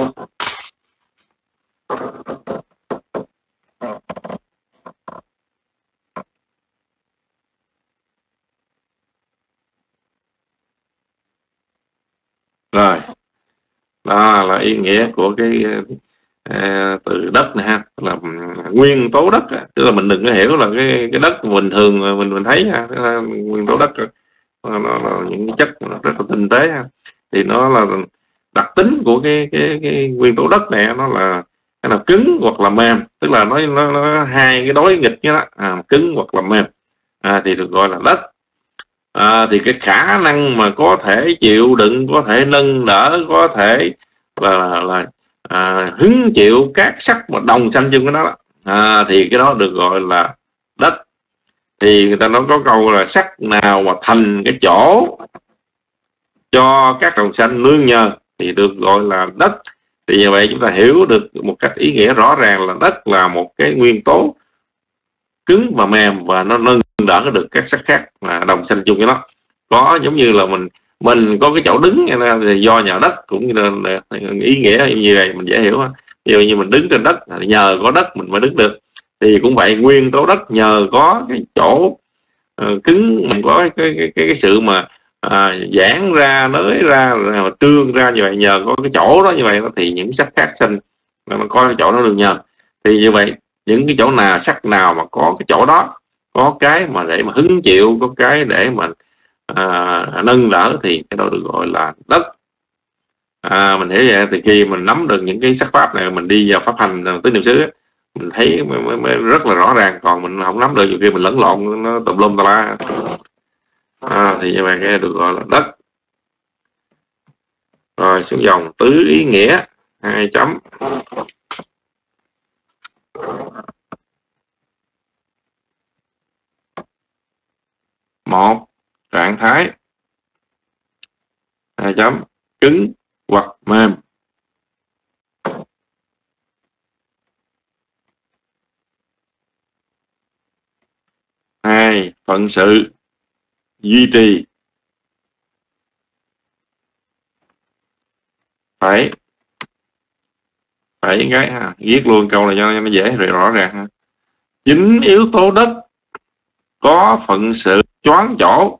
Rồi, đó là ý nghĩa của cái à, từ đất này ha, là nguyên tố đất, tức là mình đừng có hiểu là cái cái đất bình thường mình mình thấy ha, là nguyên tố đất nó, nó là những cái chất rất là tinh tế ha. Thì nó là đặc tính của cái cái cái nguyên tố đất này, nó là cái là cứng hoặc là mềm, tức là nó nó, nó hai cái đối nghịch với đó, à, cứng hoặc là mềm, à, thì được gọi là đất. À, thì cái khả năng mà có thể chịu đựng, có thể nâng đỡ, có thể là, là, là à, hứng chịu các sắc mà đồng sanh chung cái đó, à, thì cái đó được gọi là đất. Thì người ta nói có câu là sắc nào mà thành cái chỗ cho các đồng sanh nương nhờ thì được gọi là đất. Thì như vậy chúng ta hiểu được một cách ý nghĩa rõ ràng là đất là một cái nguyên tố cứng và mềm, và nó nâng đỡ được các sắc khác mà đồng sanh chung với nó. Có giống như là mình mình có cái chỗ đứng thì do nhờ đất, cũng như là ý nghĩa như vậy mình dễ hiểu. Ví dụ như mình đứng trên đất, nhờ có đất mình mới đứng được, thì cũng vậy, nguyên tố đất nhờ có cái chỗ uh, cứng, mình có cái cái, cái, cái sự mà à, giãn ra, nới ra, mà trương ra như vậy, nhờ có cái chỗ đó như vậy thì những sắc khác sinh nó có cái chỗ đó được nhờ. Thì như vậy những cái chỗ nào, sắc nào mà có cái chỗ đó, có cái mà để mà hứng chịu, có cái để mà à, nâng đỡ thì cái đó được gọi là đất. À, mình hiểu vậy thì khi mình nắm được những cái sắc pháp này, mình đi vào pháp hành tứ niệm xứ, mình thấy mới, mới rất là rõ ràng. Còn mình không nắm được, nhiều khi mình lẫn lộn, nó tùm lum tà la, à, thì như vậy cái được gọi là đất. Rồi xuống dòng tứ ý nghĩa hai chấm. Một, trạng thái hai chấm, cứng hoặc mềm. Hai, phận sự duy trì. Phải phải cái ha, viết luôn câu này cho nó dễ rồi rõ ràng ha. Chính yếu tố đất có phận sự choán chỗ.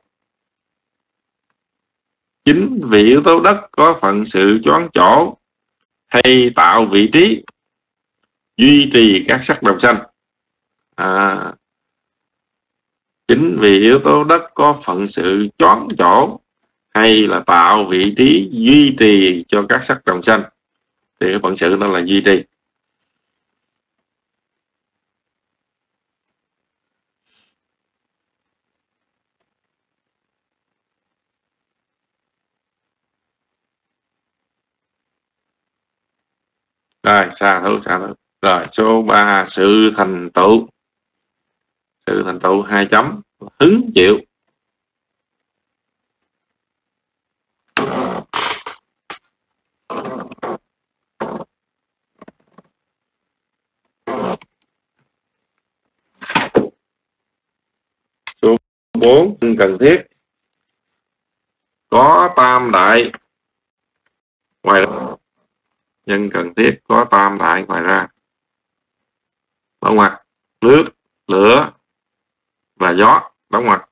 Chính vì yếu tố đất có phận sự choán chỗ hay tạo vị trí duy trì các sắc đồng sanh. À, chính vì yếu tố đất có phận sự choán chỗ hay là tạo vị trí duy trì cho các sắc đồng sanh thì cái phận sự nó là duy trì. Rồi xa thấu xa thấu. Rồi số ba, sự thành tựu. Sự thành tựu hai chấm, hứng chịu. Số bốn, cần thiết. Có tam đại ngoài ra. Nhân cần thiết có tam đại ngoài ra. Đóng ngoặc, nước, lửa và gió. Đóng ngoặc.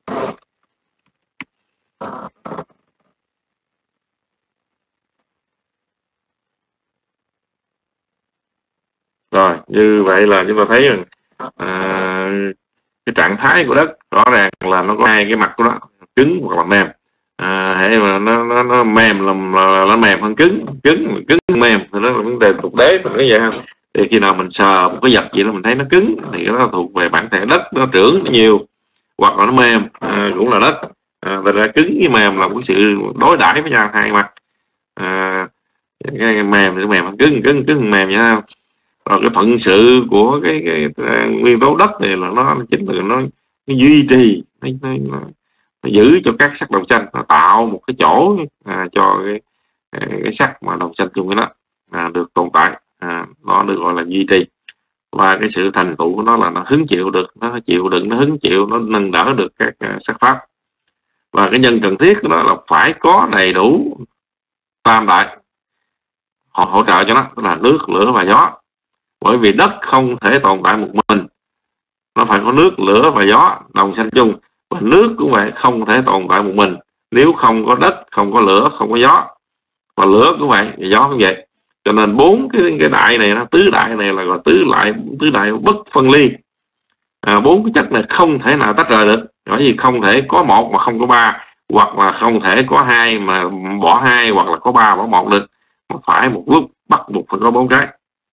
Rồi như vậy là chúng ta thấy rằng à, cái trạng thái của đất rõ ràng là nó có hai cái mặt của nó, cứng hoặc là mềm. À, hãy mà nó nó nó mềm là, là nó mềm hơn cứng, cứng cứng mềm thì nó là vấn đề tục đế, mình nói vậy không? Thì khi nào mình sờ một cái vật gì đó mình thấy nó cứng thì nó thuộc về bản thể đất, nó trưởng nó nhiều, hoặc là nó mềm à, cũng là đất. À, ra cứng với mềm là một sự đối đãi với nhau hai mặt. À, cái mềm thì mềm hơn cứng, cứng cứng mềm nha. Rồi cái phận sự của cái, cái, cái nguyên tố đất này là nó chính là nó, nó duy trì, nó, nó, nó, nó giữ cho các sắc đồng xanh, nó tạo một cái chỗ à, cho cái, cái sắc mà đồng xanh chung với nó à, được tồn tại, à, nó được gọi là duy trì. Và cái sự thành tựu của nó là nó hứng chịu được, nó chịu đựng, nó hứng chịu, nó nâng đỡ được các uh, sắc pháp. Và cái nhân cần thiết của nó là phải có đầy đủ tam đại họ hỗ trợ cho nó, tức là nước, lửa và gió. Bởi vì đất không thể tồn tại một mình, nó phải có nước, lửa và gió đồng xanh chung. Và nước cũng vậy, không thể tồn tại một mình nếu không có đất, không có lửa, không có gió. Và lửa cũng vậy, và gió cũng vậy. Cho nên bốn cái cái đại này, nó tứ đại này là gọi tứ lại tứ đại bất phân ly. À, bốn cái chất này không thể nào tách rời được, bởi vì không thể có một mà không có ba, hoặc là không thể có hai mà bỏ hai, hoặc là có ba bỏ một được, mà phải một lúc bắt buộc phải có bốn cái.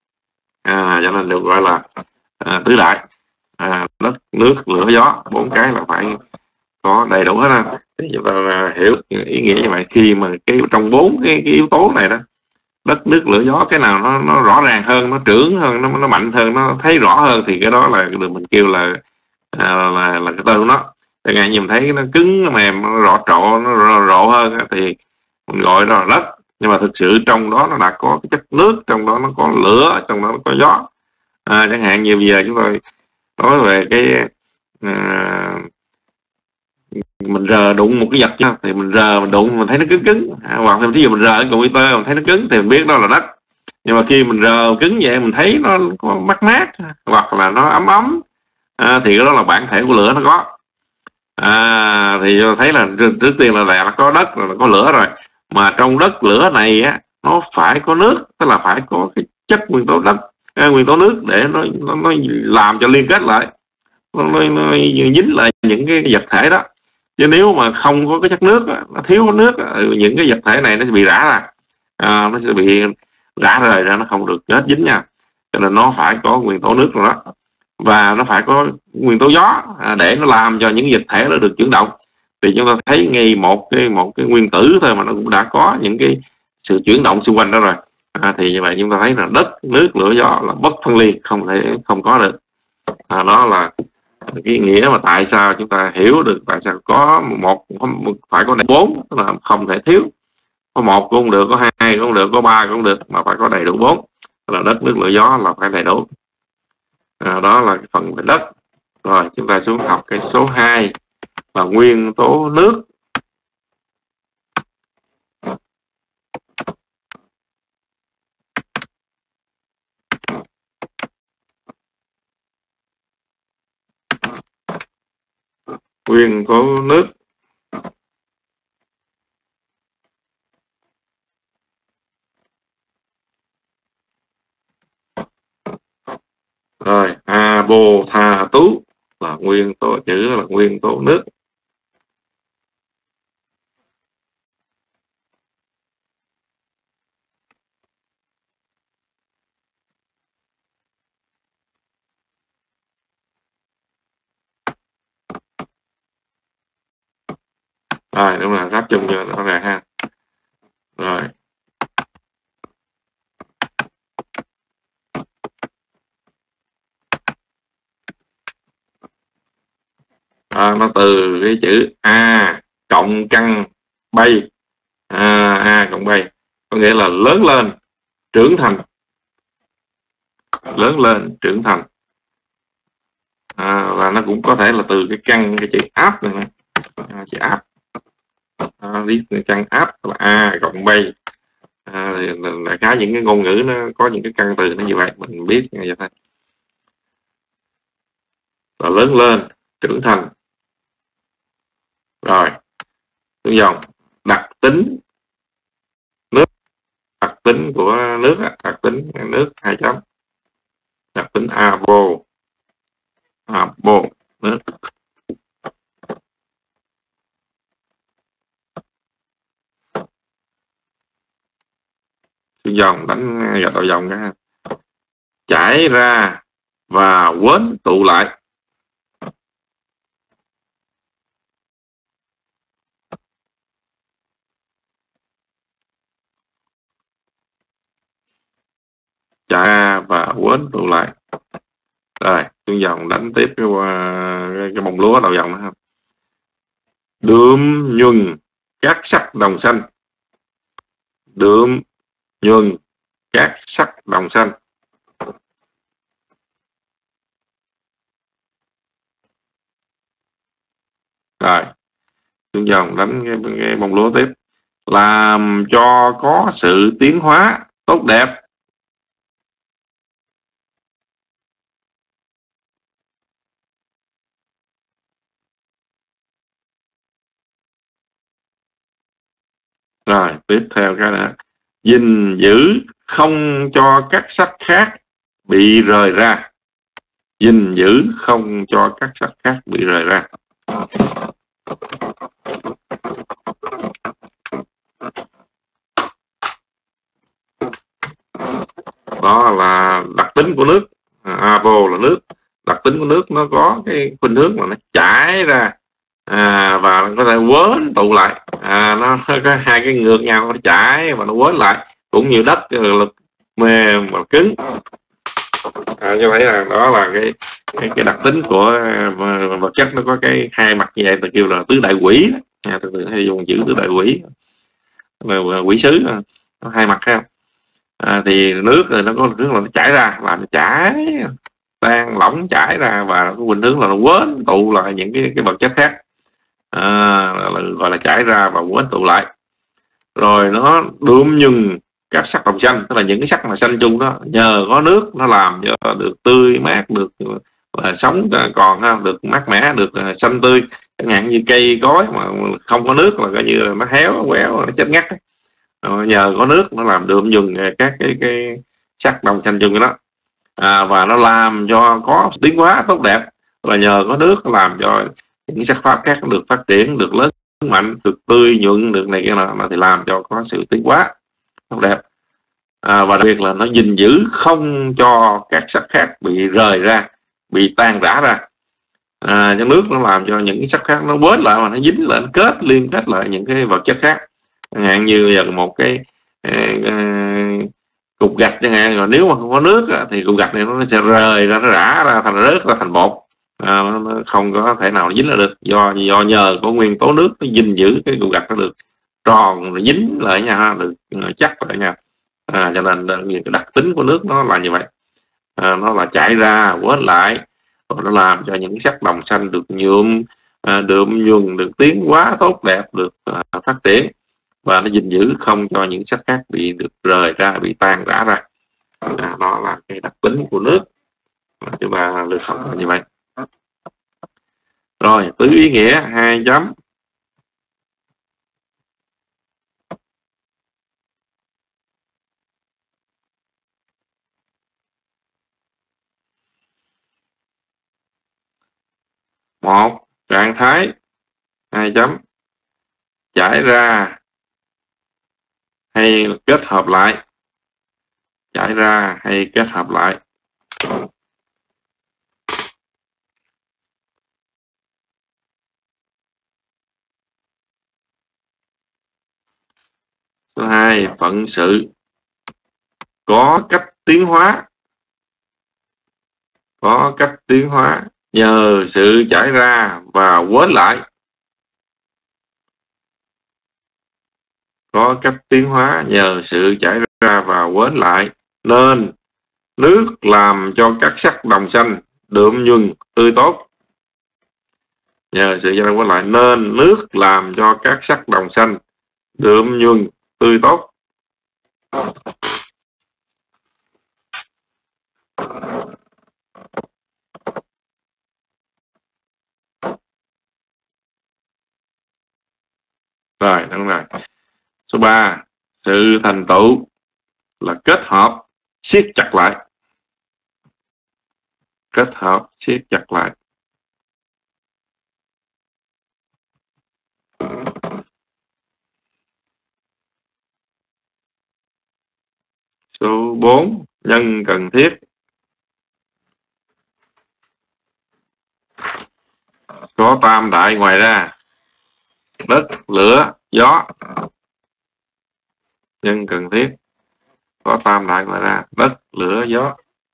À, cho nên được gọi là à, tứ đại, à, đất, nước, lửa, gió, bốn cái là phải có đầy đủ hết. Thì chúng ta hiểu ý nghĩa như vậy. Khi mà cái trong bốn cái, cái yếu tố này đó, đất, nước, lửa, gió, cái nào nó nó rõ ràng hơn, nó trưởng hơn, nó nó mạnh hơn, nó thấy rõ hơn, thì cái đó là được mình kêu là à, là, là cái tên của nó. Chẳng hạn như mình thấy nó cứng, nó mềm, nó rõ trộ, nó rộ, rộ hơn thì mình gọi đó là đất. Nhưng mà thực sự trong đó nó đã có cái chất nước, trong đó nó có lửa, trong đó nó có gió. À, chẳng hạn như bây giờ chúng tôi nói về cái à, mình rờ đụng một cái vật nha, thì mình rờ mình đụng mình thấy nó cứng cứng, à, hoặc thậm chí mình rờ cái computer mình thấy nó cứng thì mình biết đó là đất. Nhưng mà khi mình rờ cứng vậy mình thấy nó có mát mát hoặc là nó ấm ấm, à, thì cái đó là bản thể của lửa nó có. À, thì thấy là trước tiên là là có đất rồi, có lửa rồi, mà trong đất lửa này á nó phải có nước, tức là phải có cái chất nguyên tố đất, à, nguyên tố nước để nó, nó nó làm cho liên kết lại, nó, nó, nó dính lại những cái vật thể đó. Chứ nếu mà không có cái chất nước, nó thiếu nước, những cái vật thể này nó sẽ bị rã ra, à, nó sẽ bị rã rời ra, nó không được kết dính nha. Cho nên nó phải có nguyên tố nước rồi đó, và nó phải có nguyên tố gió à, để nó làm cho những vật thể nó được chuyển động. Thì chúng ta thấy ngay một cái một cái nguyên tử thôi mà nó cũng đã có những cái sự chuyển động xung quanh đó rồi. À, thì như vậy chúng ta thấy là đất, nước, lửa, gió là bất phân ly, không thể không có được. À, đó là cái nghĩa mà tại sao chúng ta hiểu được tại sao có một phải có đầy bốn, tức là không thể thiếu. Có một cũng không được, có hai cũng không được, có ba cũng không được, mà phải có đầy đủ bốn, tức là đất, nước, lửa, gió là phải đầy đủ. À, đó là cái phần về đất. Rồi chúng ta xuống học cái số hai là nguyên tố nước. Nguyên tố nước. Rồi a bô tha tú là nguyên tố, chữ là nguyên tố nước. Rồi đúng là ráp chung cho rõ ràng ha. Rồi à, nó từ cái chữ a cộng căn bay, à, a cộng bay có nghĩa là lớn lên, trưởng thành, lớn lên, trưởng thành. À, và nó cũng có thể là từ cái căn, cái chữ áp này nè, à, chữ áp, à, đi căn áp là a cộng bay. À, thì là khá những cái ngôn ngữ nó có những cái căn từ nó như vậy, mình biết như vậy thôi. Là lớn lên, trưởng thành. Rồi tương dòng đặc tính nước, đặc tính của nước, đặc tính nước hai chấm, đặc tính abo, abo nước. dòng đánh gạch đầu dòng nha. Chảy ra và quến tụ lại. Chảy ra và quến tụ lại. Rồi xuống dòng đánh tiếp cái cái, cái bông lúa đầu dòng đó. Đượm nhuần các sắc đồng xanh. Đượm nhuần các sắc đồng xanh. Rồi xuống dòng đánh cái, cái bông lúa tiếp. Làm cho có sự tiến hóa tốt đẹp. Rồi tiếp theo cái nữa. Gìn giữ không cho các sắc khác bị rời ra. Gìn giữ không cho các sắc khác bị rời ra. Đó là đặc tính của nước. Avo là nước. Đặc tính của nước nó có cái khuynh hướng là nó chảy ra à, và có thể quến tụ lại. À, nó có hai cái ngược nhau, nó chảy và nó quến lại. Cũng như đất lực mềm và cứng. À, như vậy là đó là cái cái, cái đặc tính của vật chất, nó có cái hai mặt như vậy, ta kêu là tứ đại quỷ. À, tôi hay dùng chữ tứ đại quỷ là quỷ sứ, nó hai mặt ha. À, thì nước thì nó có hướng là nó chảy ra, là nó chảy tan lỏng chảy ra, và có khuynh hướng là nó quến tụ lại những cái cái vật chất khác. À, gọi là chảy ra và quến tụ lại. Rồi nó đượm nhuần các sắc đồng xanh, tức là những cái sắc mà xanh chung đó, nhờ có nước nó làm cho được tươi mát, được là sống còn ha, được mát mẻ, được xanh tươi. Chẳng hạn như cây cối mà không có nước là coi như là nó héo quéo, nó chết ngắt. Nhờ có nước nó làm đượm nhuần các cái cái sắc đồng xanh chung đó. À, và nó làm cho có tiến hóa tốt đẹp, và nhờ có nước làm cho những sắc pháp khác được phát triển, được lớn mạnh, được tươi nhuận, được này kia nào, thì làm cho có sự tiến hóa tốt đẹp. À, và đặc biệt là nó gìn giữ không cho các sắc khác bị rời ra, bị tan rã ra. À, trong nước nó làm cho những cái sắc khác nó quến lại, mà nó dính lại, nó kết liên kết lại những cái vật chất khác. Chẳng hạn như là một cái uh, cục gạch chẳng hạn, rồi nếu mà không có nước thì cục gạch này nó sẽ rời ra, nó rã ra thành rớt ra thành bột. À, nó không có thể nào dính lại được, do do nhờ có nguyên tố nước nó gìn giữ cái cục gạch nó được tròn, rồi dính lại nha, được chắc lại nha. À, cho nên cái đặc tính của nước nó là như vậy. À, nó là chảy ra quến lại, rồi nó làm cho những sắc đồng xanh được nhuộm, à, đượm nhuần, được tiến hóa tốt đẹp, được à, phát triển, và nó gìn giữ không cho những sắc khác bị được rời ra, bị tan rã ra. À, đó là cái đặc tính của nước. À, chúng ta lược học như vậy. Rồi tứ ý nghĩa hai chấm. Một, trạng thái hai chấm, chảy ra hay kết hợp lại. Chảy ra hay kết hợp lại. Số hai, phận sự có cách tiến hóa. Có cách tiến hóa nhờ sự chảy ra và quến lại. Có cách tiến hóa nhờ sự chảy ra và quến lại, nên nước làm cho các sắc đồng xanh đượm nhuần tươi tốt. Nhờ sự chảy ra quến lại nên nước làm cho các sắc đồng xanh đượm nhuần tươi tốt. Rồi, đúng rồi. Số ba, sự thành tựu là kết hợp siết chặt lại. Kết hợp siết chặt lại. Số bốn, nhân cần thiết. Có tam đại ngoài ra: đất, lửa, gió. Nhân cần thiết có tam đại ngoài ra: đất, lửa, gió.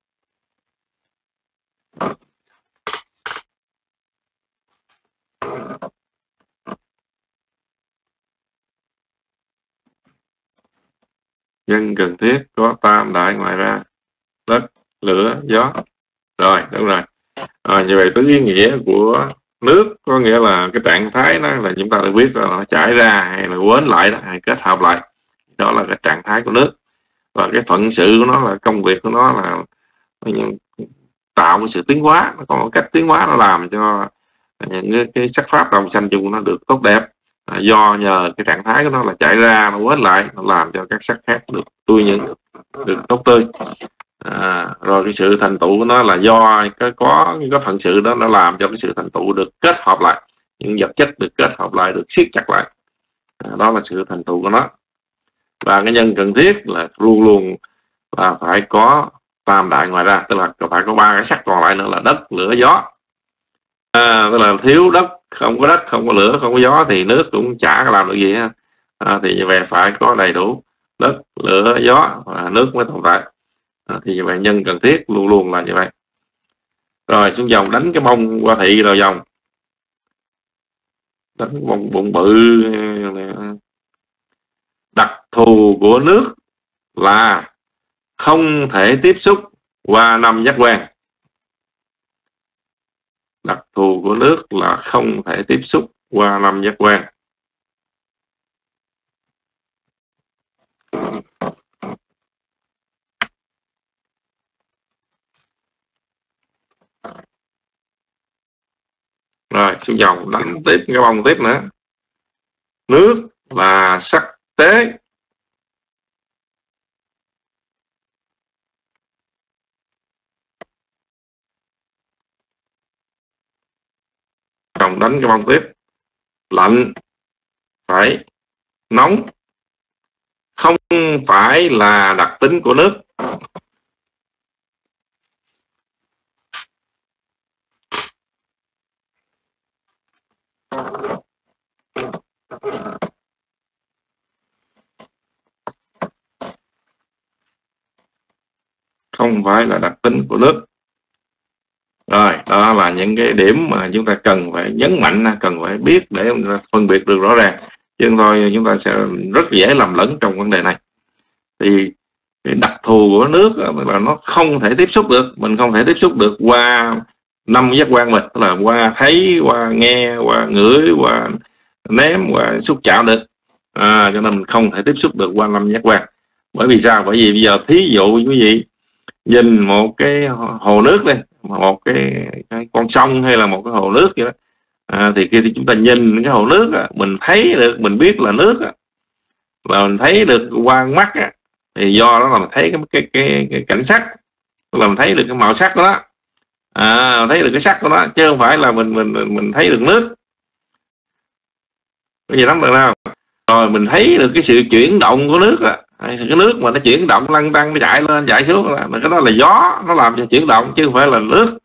Nhân cần thiết có tam đại ngoài ra: đất, lửa, gió. Rồi, đúng rồi. Rồi, như vậy tứ ý nghĩa của nước có nghĩa là cái trạng thái đó là chúng ta đã biết là nó chảy ra hay là quến lại đó, hay kết hợp lại. Đó là cái trạng thái của nước. Và cái phận sự của nó là công việc của nó là tạo cái sự tiến hóa, nó có một cách tiến hóa nó làm cho những cái, cái sắc pháp đồng sanh chung nó được tốt đẹp. À, do nhờ cái trạng thái của nó là chạy ra, nó quến lại, nó làm cho các sắc khác được tươi những được tốt tươi. À, rồi cái sự thành tựu của nó là do cái có cái phận sự đó nó làm cho cái sự thành tựu được kết hợp lại, những vật chất được kết hợp lại, được siết chặt lại. À, đó là sự thành tựu của nó. Và cái nhân cần thiết là luôn luôn là phải có tam đại ngoài ra, tức là phải có ba cái sắc còn lại nữa là đất, lửa, gió. À, tức là thiếu đất, không có đất, không có lửa, không có gió thì nước cũng chả làm được gì ha. À, thì như vậy phải có đầy đủ đất, lửa, gió và nước mới tồn tại. À, thì như vậy nhân cần thiết luôn luôn là như vậy. Rồi xuống dòng đánh cái bông qua thị rồi dòng đánh cái bông bụng bự. Đặc thù của nước là không thể tiếp xúc qua năm giác quan. Đặc thù của nước là không thể tiếp xúc qua năm giác quan. Rồi xuống dòng đánh tiếp cái bông tiếp nữa. Nước là sắc tế. Dòng đánh cái bông tiếp. Lạnh phải nóng không phải là đặc tính của nước. Không phải là đặc tính của nước. Rồi, đó là những cái điểm mà chúng ta cần phải nhấn mạnh, cần phải biết để phân biệt được rõ ràng. Chứ thôi chúng ta sẽ rất dễ lầm lẫn trong vấn đề này. Thì cái đặc thù của nước là nó không thể tiếp xúc được, mình không thể tiếp xúc được qua năm giác quan mình, tức là qua thấy, qua nghe, qua ngửi, qua nếm, qua xúc chạm được. À, cho nên mình không thể tiếp xúc được qua năm giác quan. Bởi vì sao? Bởi vì bây giờ thí dụ quý vị nhìn một cái hồ nước đây, một cái, cái con sông hay là một cái hồ nước vậy đó, à, thì khi thì chúng ta nhìn cái hồ nước á, mình thấy được, mình biết là nước á, là mình thấy được qua mắt á, thì do đó là mình thấy cái cái cái, cái cảnh sắc, là mình thấy được cái màu sắc của nó, à, mình thấy được cái sắc của nó, chứ không phải là mình mình mình thấy được nước. Cái gì lắm được nào? Rồi mình thấy được cái sự chuyển động của nước á, cái nước mà nó chuyển động lăn tăng, nó chạy lên chạy xuống, là cái đó là gió, nó làm cho chuyển động chứ không phải là nước.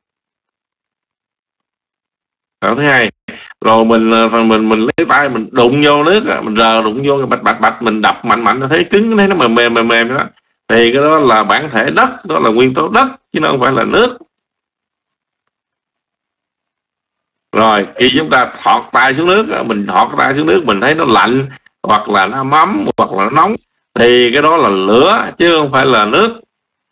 Rồi thứ hai, rồi mình mình mình lấy tay mình đụng vô nước, mình rờ đụng vô bạch bạch bạch, mình đập mạnh mạnh, thấy cứng, thấy nó mềm mềm mềm mềm đó, thì cái đó là bản thể đất, đó là nguyên tố đất chứ nó không phải là nước. Rồi khi chúng ta thọt tay xuống nước, mình thọt tay xuống nước mình thấy nó lạnh, hoặc là nó ấm, hoặc là nó nóng, thì cái đó là lửa chứ không phải là nước.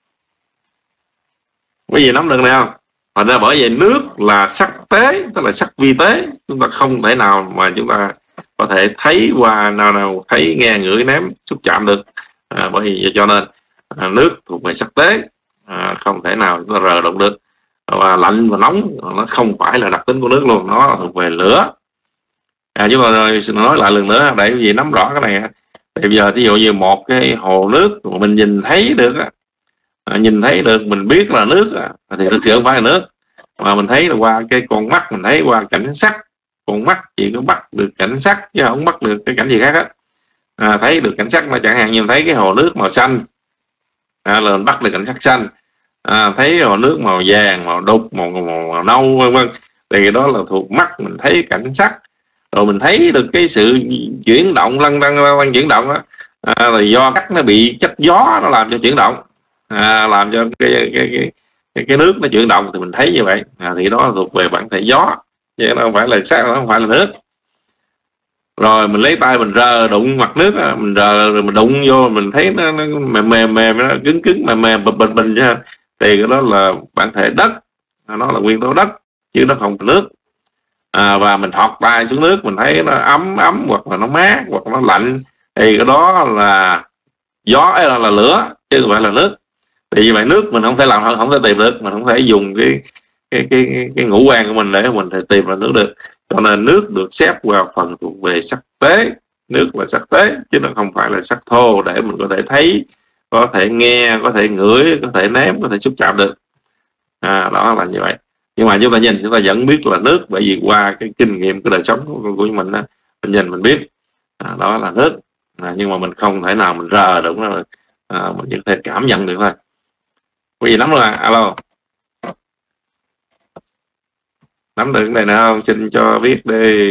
Cái gì nắm được này không? Thành ra bởi vậy nước là sắc tế, tức là sắc vi tế, chúng ta không thể nào mà chúng ta có thể thấy qua nào nào thấy, nghe, ngửi, nếm, xúc chạm được. À, bởi vì cho nên à, nước thuộc về sắc tế, à, không thể nào chúng ta rờ động được. Và lạnh và nóng nó không phải là đặc tính của nước luôn, nó thuộc về lửa. À, chúng ta xin nói lại lần nữa để quý vị nắm rõ cái này. Thì bây giờ ví dụ như một cái hồ nước mà mình nhìn thấy được á, à, nhìn thấy được mình biết là nước á, thì thực sự không phải là nước, mà mình thấy là qua cái con mắt, mình thấy qua cảnh sắc. Con mắt chỉ có bắt được cảnh sắc chứ không bắt được cái cảnh gì khác á. À, thấy được cảnh sắc mà chẳng hạn như thấy cái hồ nước màu xanh, à, là mình bắt được cảnh sắc xanh. À, thấy màu nước màu vàng, màu đục, màu, màu, màu nâu vân vân, thì cái đó là thuộc mắt mình thấy cảnh sắc. Rồi mình thấy được cái sự chuyển động lăn lăn lăn chuyển động đó, à, là do cắt nó bị chất gió nó làm cho chuyển động, à, làm cho cái cái, cái cái cái nước nó chuyển động thì mình thấy như vậy. À, thì đó là thuộc về bản thể gió, chứ nó không phải là sắc, nó không phải là nước. Rồi mình lấy tay mình rờ đụng mặt nước đó, mình rờ rồi mình đụng vô mình thấy nó, nó mềm mềm mềm, nó cứng cứng mềm mềm bình bình bình chứ, thì cái đó là bản thể đất, nó là nguyên tố đất chứ nó không phải nước. À, và mình thọt tay xuống nước mình thấy nó ấm ấm hoặc là nó mát hoặc nó lạnh, thì cái đó là gió, là, là lửa chứ không phải là nước. Thì như vậy nước mình không thể làm, không thể tìm được, mình không thể dùng cái cái cái cái, cái ngũ quan của mình để mình thể tìm ra nước được. Cho nên nước được xếp vào phần thuộc về sắc tế. Nước là sắc tế chứ nó không phải là sắc thô để mình có thể thấy, có thể nghe, có thể ngửi, có thể nếm, có thể xúc chạm được. À, đó là như vậy. Nhưng mà chúng ta nhìn chúng ta vẫn biết là nước, bởi vì qua cái kinh nghiệm cái đời sống của, của mình đó, mình nhìn mình biết, à, đó là nước. À, nhưng mà mình không thể nào mình rờ được nó, à, mình chỉ có thể cảm nhận được thôi. Có gì nắm luôn à? Alo, nắm được cái này nào không? Xin cho biết đi.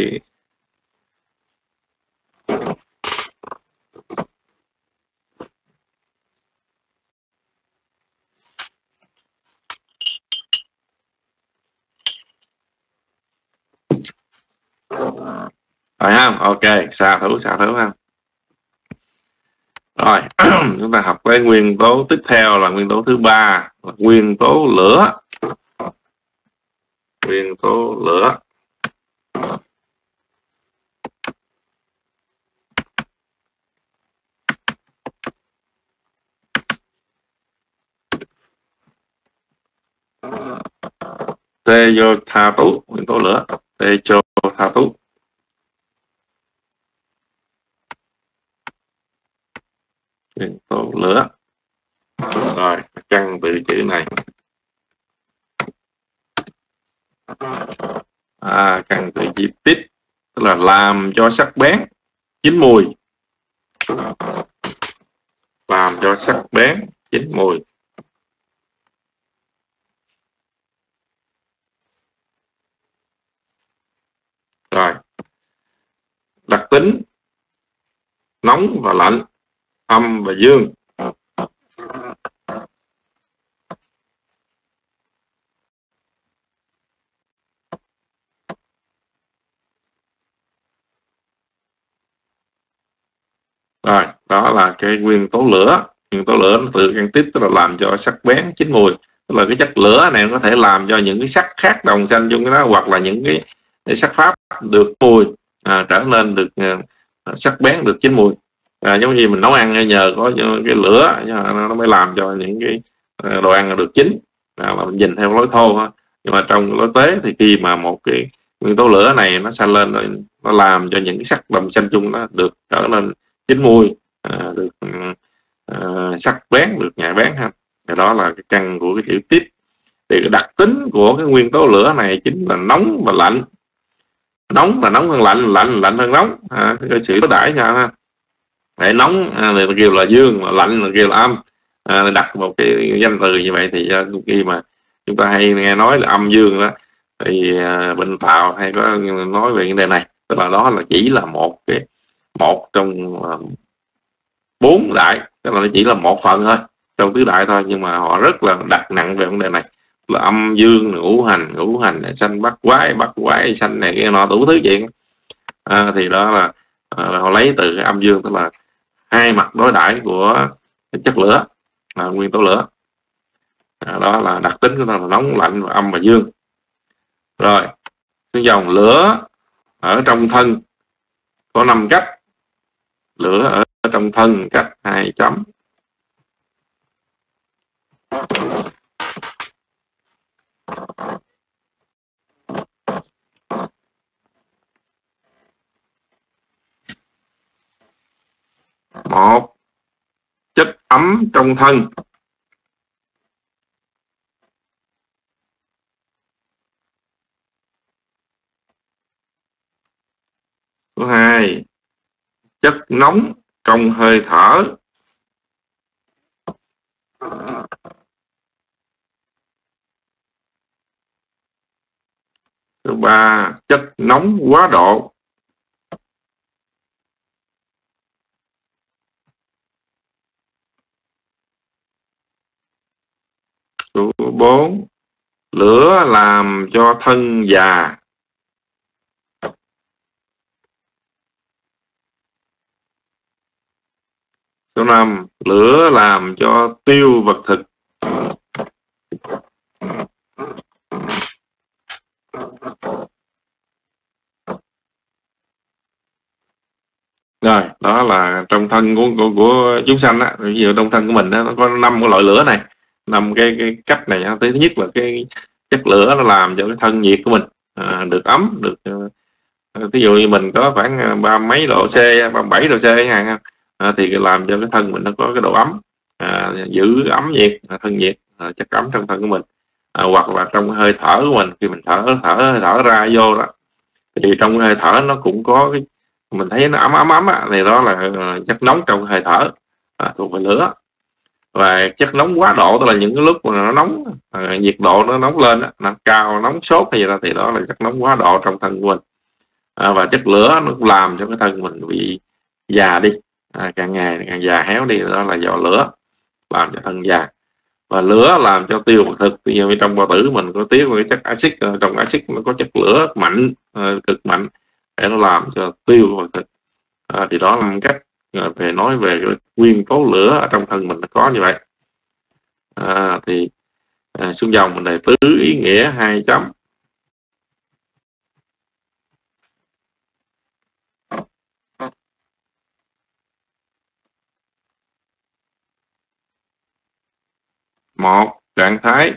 Phải không? Ok, xạ thủ xạ thủ ha. Rồi chúng ta học cái nguyên tố tiếp theo là nguyên tố thứ ba, là nguyên tố lửa. Nguyên tố lửa. Tejotatu, nguyên tố lửa. Tejotatu. Nguyên tố lửa. Rồi căn từ chữ này. À, căn từ chữ tít, tức là làm cho sắc bén, chín mùi. Làm cho sắc bén, chín mùi. Rồi đặc tính nóng và lạnh, âm và dương. Rồi đó là cái nguyên tố lửa. Nguyên tố lửa nó từ căn tích, tức là làm cho sắc bén, chín mùi. Tức là cái chất lửa này có thể làm cho những cái sắc khác đồng xanh chung cái đó, hoặc là những cái, cái sắc pháp được mùi, à, trở nên được à, sắc bén, được chín mùi. À, giống như mình nấu ăn nhờ có cái lửa nó mới làm cho những cái đồ ăn được chín, à, mà mình nhìn theo lối thô. Nhưng mà trong lối tế thì khi mà một cái nguyên tố lửa này nó xanh lên rồi, nó làm cho những cái sắc đồng xanh chung nó được trở nên chín mùi, à, được à, sắc bén, được nhạy bén ha. Thì đó là cái căn của cái chữ tiếp. Thì cái đặc tính của cái nguyên tố lửa này chính là nóng và lạnh. Nóng là nóng hơn lạnh, lạnh lạnh hơn nóng, à, cái sự đối đãi nhau ha. Để nóng à, thì kêu là dương, mà lạnh là kêu là âm. À, đặt một cái danh từ như vậy thì khi mà chúng ta hay nghe nói là âm dương đó, thì à, bên Tàu hay có nói về vấn đề này, tức là đó là chỉ là một cái một trong uh, bốn đại, tức là nó chỉ là một phần thôi trong tứ đại thôi, nhưng mà họ rất là đặt nặng về vấn đề này, là âm dương, ngũ hành, ngũ hành này, xanh bắt quái, bắt quái xanh này kia nọ đủ thứ chuyện. À, thì đó là à, họ lấy từ cái âm dương, tức là hai mặt đối đãi của chất lửa, à, nguyên tố lửa. À, đó là đặc tính của nó là nóng, lạnh và âm và dương. Rồi cái dòng lửa ở trong thân có năm cách. Lửa ở trong thân cách hai chấm. Một, chất ấm trong thân. Thứ hai, chất nóng trong hơi thở. Thứ ba, chất nóng quá độ. Số bốn, lửa làm cho thân già. Số năm, lửa làm cho tiêu vật thực. Rồi, đó là trong thân của của, của chúng sanh á, ví dụ trong thân của mình đó, nó có năm cái loại lửa này, năm cái cái cách này. Thứ nhất là cái chất lửa nó làm cho cái thân nhiệt của mình à, được ấm, được uh, ví dụ như mình có khoảng ba mấy độ C, ba mươi bảy độ C ha, à, thì làm cho cái thân mình nó có cái độ ấm, à, giữ ấm nhiệt, à, thân nhiệt, à, chất ấm trong thân của mình. À, hoặc là trong hơi thở của mình, khi mình thở thở thở ra vô đó, thì trong hơi thở nó cũng có cái mình thấy nó ấm ấm ấm á, thì đó là chất nóng trong hơi thở, à, thuộc về lửa. Và chất nóng quá độ, tức là những cái lúc mà nó nóng, à, nhiệt độ nó nóng lên á, nó cao, nóng sốt hay gì đó, thì đó là chất nóng quá độ trong thân của mình. À, và chất lửa nó cũng làm cho cái thân mình bị già đi, à, càng ngày càng già héo đi, đó là do lửa làm cho thân già. Và lửa làm cho tiêu vật thực. Ví dụ như trong bao tử mình có tiêu cái chất axit, trong axit nó có chất lửa mạnh, uh, cực mạnh, để nó làm cho tiêu vật thực. À, thì đó là một cách uh, về nói về cái nguyên tố lửa ở trong thân mình nó có như vậy. À, thì uh, xuống dòng mình đề tứ ý nghĩa hai chấm. Một, trạng thái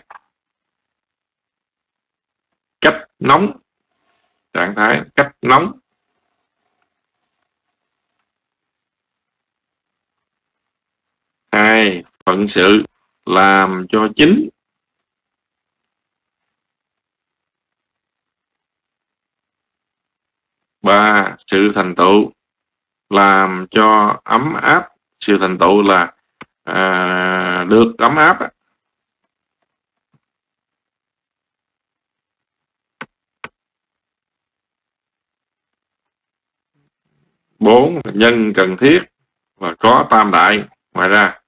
cách nóng. Trạng thái cách nóng. Hai, phận sự làm cho chín. Ba, sự thành tựu làm cho ấm áp. Sự thành tựu là à, được ấm áp. Bốn, nhân cần thiết và có tam đại. Ngoài ra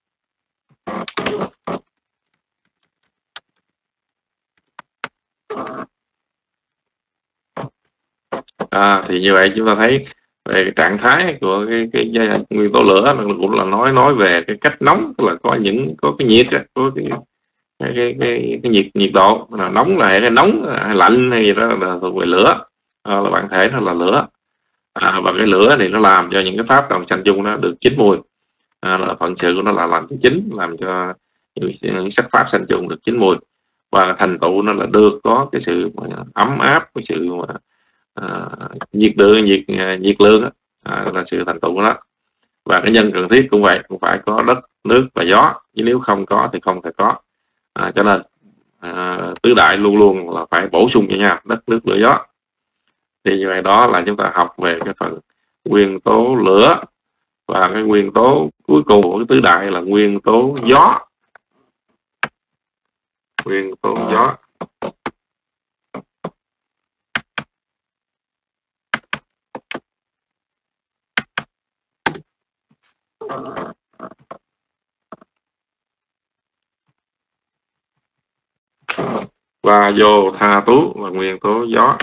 à, thì như vậy chúng ta thấy về cái trạng thái của cái, cái, cái nguyên tố lửa cũng là nói nói về cái cách nóng, tức là có những có cái nhiệt, có cái cái, cái, cái, cái nhiệt nhiệt độ là nóng là hay nóng hay lạnh hay gì đó là thuộc về lửa, à, là bản thể nó là lửa. À, và cái lửa thì nó làm cho những cái pháp đồng sanh chung nó được chín mùi, à, là phận sự của nó là làm cho chín, làm cho những, những sắc pháp sanh chung được chín mùi. Và thành tựu nó là được có cái sự ấm áp, cái sự mà, à, nhiệt lượng, nhiệt nhiệt lượng, à, là sự thành tựu của nó. Và cái nhân cần thiết cũng vậy, cũng phải có đất, nước và gió, chứ nếu không có thì không thể có. À, cho nên à, tứ đại luôn luôn là phải bổ sung cho nhau, đất, nước, lửa, gió. Thì như vậy đó là chúng ta học về cái phần nguyên tố lửa. Và cái nguyên tố cuối cùng của cái tứ đại là nguyên tố gió. Nguyên tố gió. Và vô tha tú là nguyên tố gió.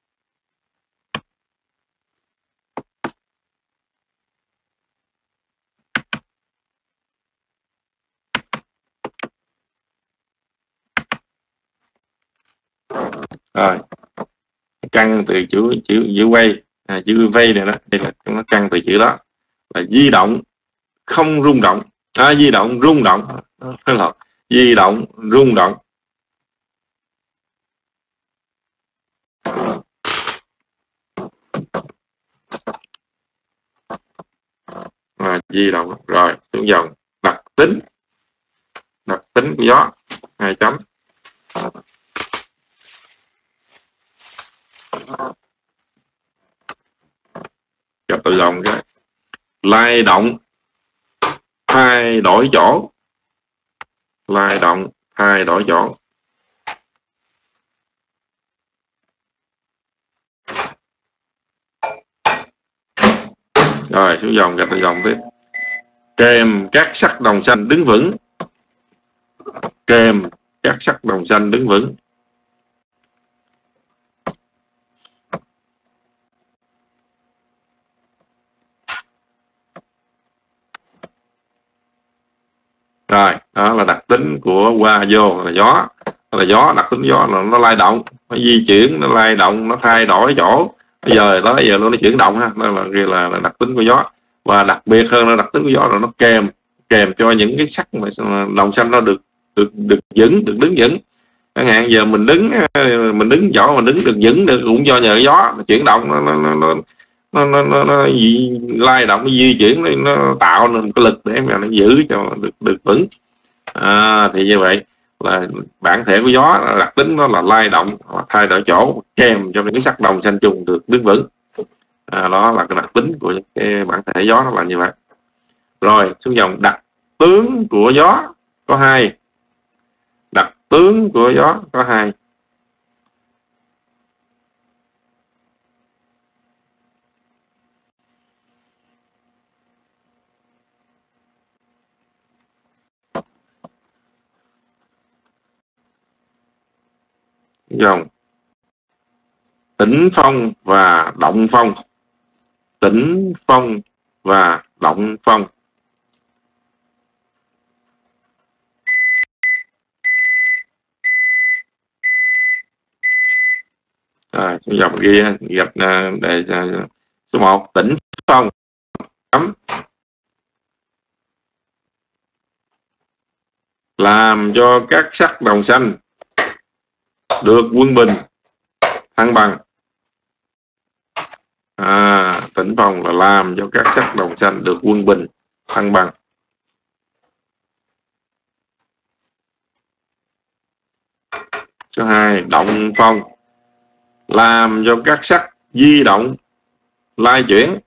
Rồi, căn từ chữ chữ chữ vây, à, chữ vây này đó, đây là nó căn từ chữ đó là di động không rung động, à, di động rung động, phải là di động rung động. À, di động. Rồi xuống dòng đặc tính. Đặc tính của gió hai chấm. Cho tự lòng cái lay động thay đổi chỗ. Lay động thay đổi chỗ. Rồi xuống dòng gạch dòng tiếp. Kèm các sắc đồng xanh đứng vững. Kèm các sắc đồng xanh đứng vững. Rồi, đó là đặc tính của qua vô là gió. Là gió, đặc tính gió là nó lay động, nó di chuyển, nó lay động, nó thay đổi chỗ. Bây giờ tới giờ nó chuyển động ha, đó là, là, là đặc tính của gió. Và đặc biệt hơn là đặc tính của gió là nó kèm kèm cho những cái sắc mà đồng xanh nó được được được vững, được đứng vững. Chẳng hạn giờ mình đứng mình đứng võ mình đứng được vững được cũng do nhờ gió nó chuyển động, nó nó nó nó nó, nó, nó, nó lay động, nó di chuyển, nó, nó tạo nên cái lực để mà nó giữ cho được được vững. À, thì như vậy là bản thể của gió, đặc tính nó là lay động hoặc thay đổi chỗ kèm cho những cái sắc đồng xanh trùng được đứng vững. À, đó là cái đặc tính của cái bản thể gió, nó là như vậy. Rồi xuống dòng đặc tướng của gió có hai. Đặc tướng của gió có hai. Dòng tĩnh phong và động phong. Tĩnh phong và động phong. Rồi, dòng ghi gặp đề số một, tĩnh phong chấm làm cho các sắc đồng xanh được quân bình thăng bằng. À, tĩnh phong là làm cho các sắc đồng xanh được quân bình thăng bằng. Số hai, động phong làm cho các sắc di động lai chuyển.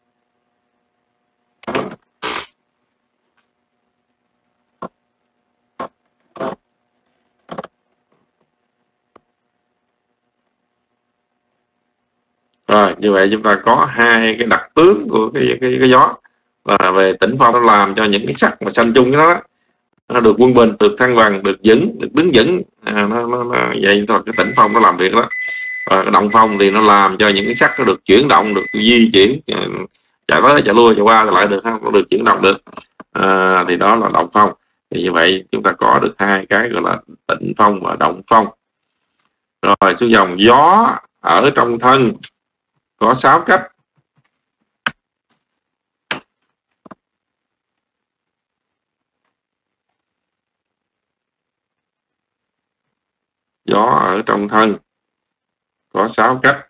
Rồi như vậy chúng ta có hai cái đặc tướng của cái cái, cái gió là về tĩnh phong, nó làm cho những cái sắc mà xanh chung đó nó được quân bình, được thăng bằng, được vững, được đứng vững. À, nó, nó, nó vậy thôi, cái tĩnh phong nó làm việc đó. Và cái động phong thì nó làm cho những cái sắc nó được chuyển động, được di chuyển, chạy tới chạy lui chạy qua lại được không, nó được chuyển động được. À, thì đó là động phong. Thì như vậy chúng ta có được hai cái gọi là tĩnh phong và động phong. Rồi xuống dòng gió ở trong thân có sáu cách. Gió ở trong thân có sáu cách.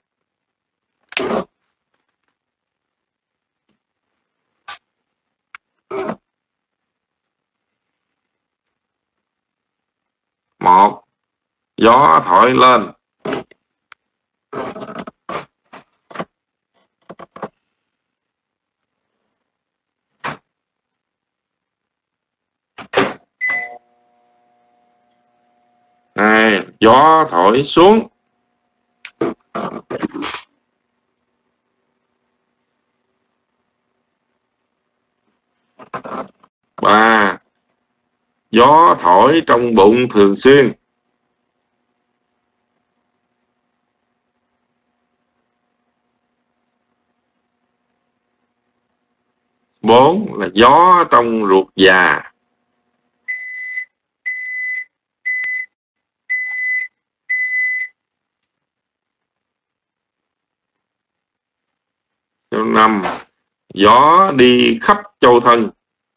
Một, gió thổi lên. Hai, gió thổi xuống. Ba, gió thổi trong bụng thường xuyên. Bốn là gió trong ruột già. Số năm, gió đi khắp châu thân.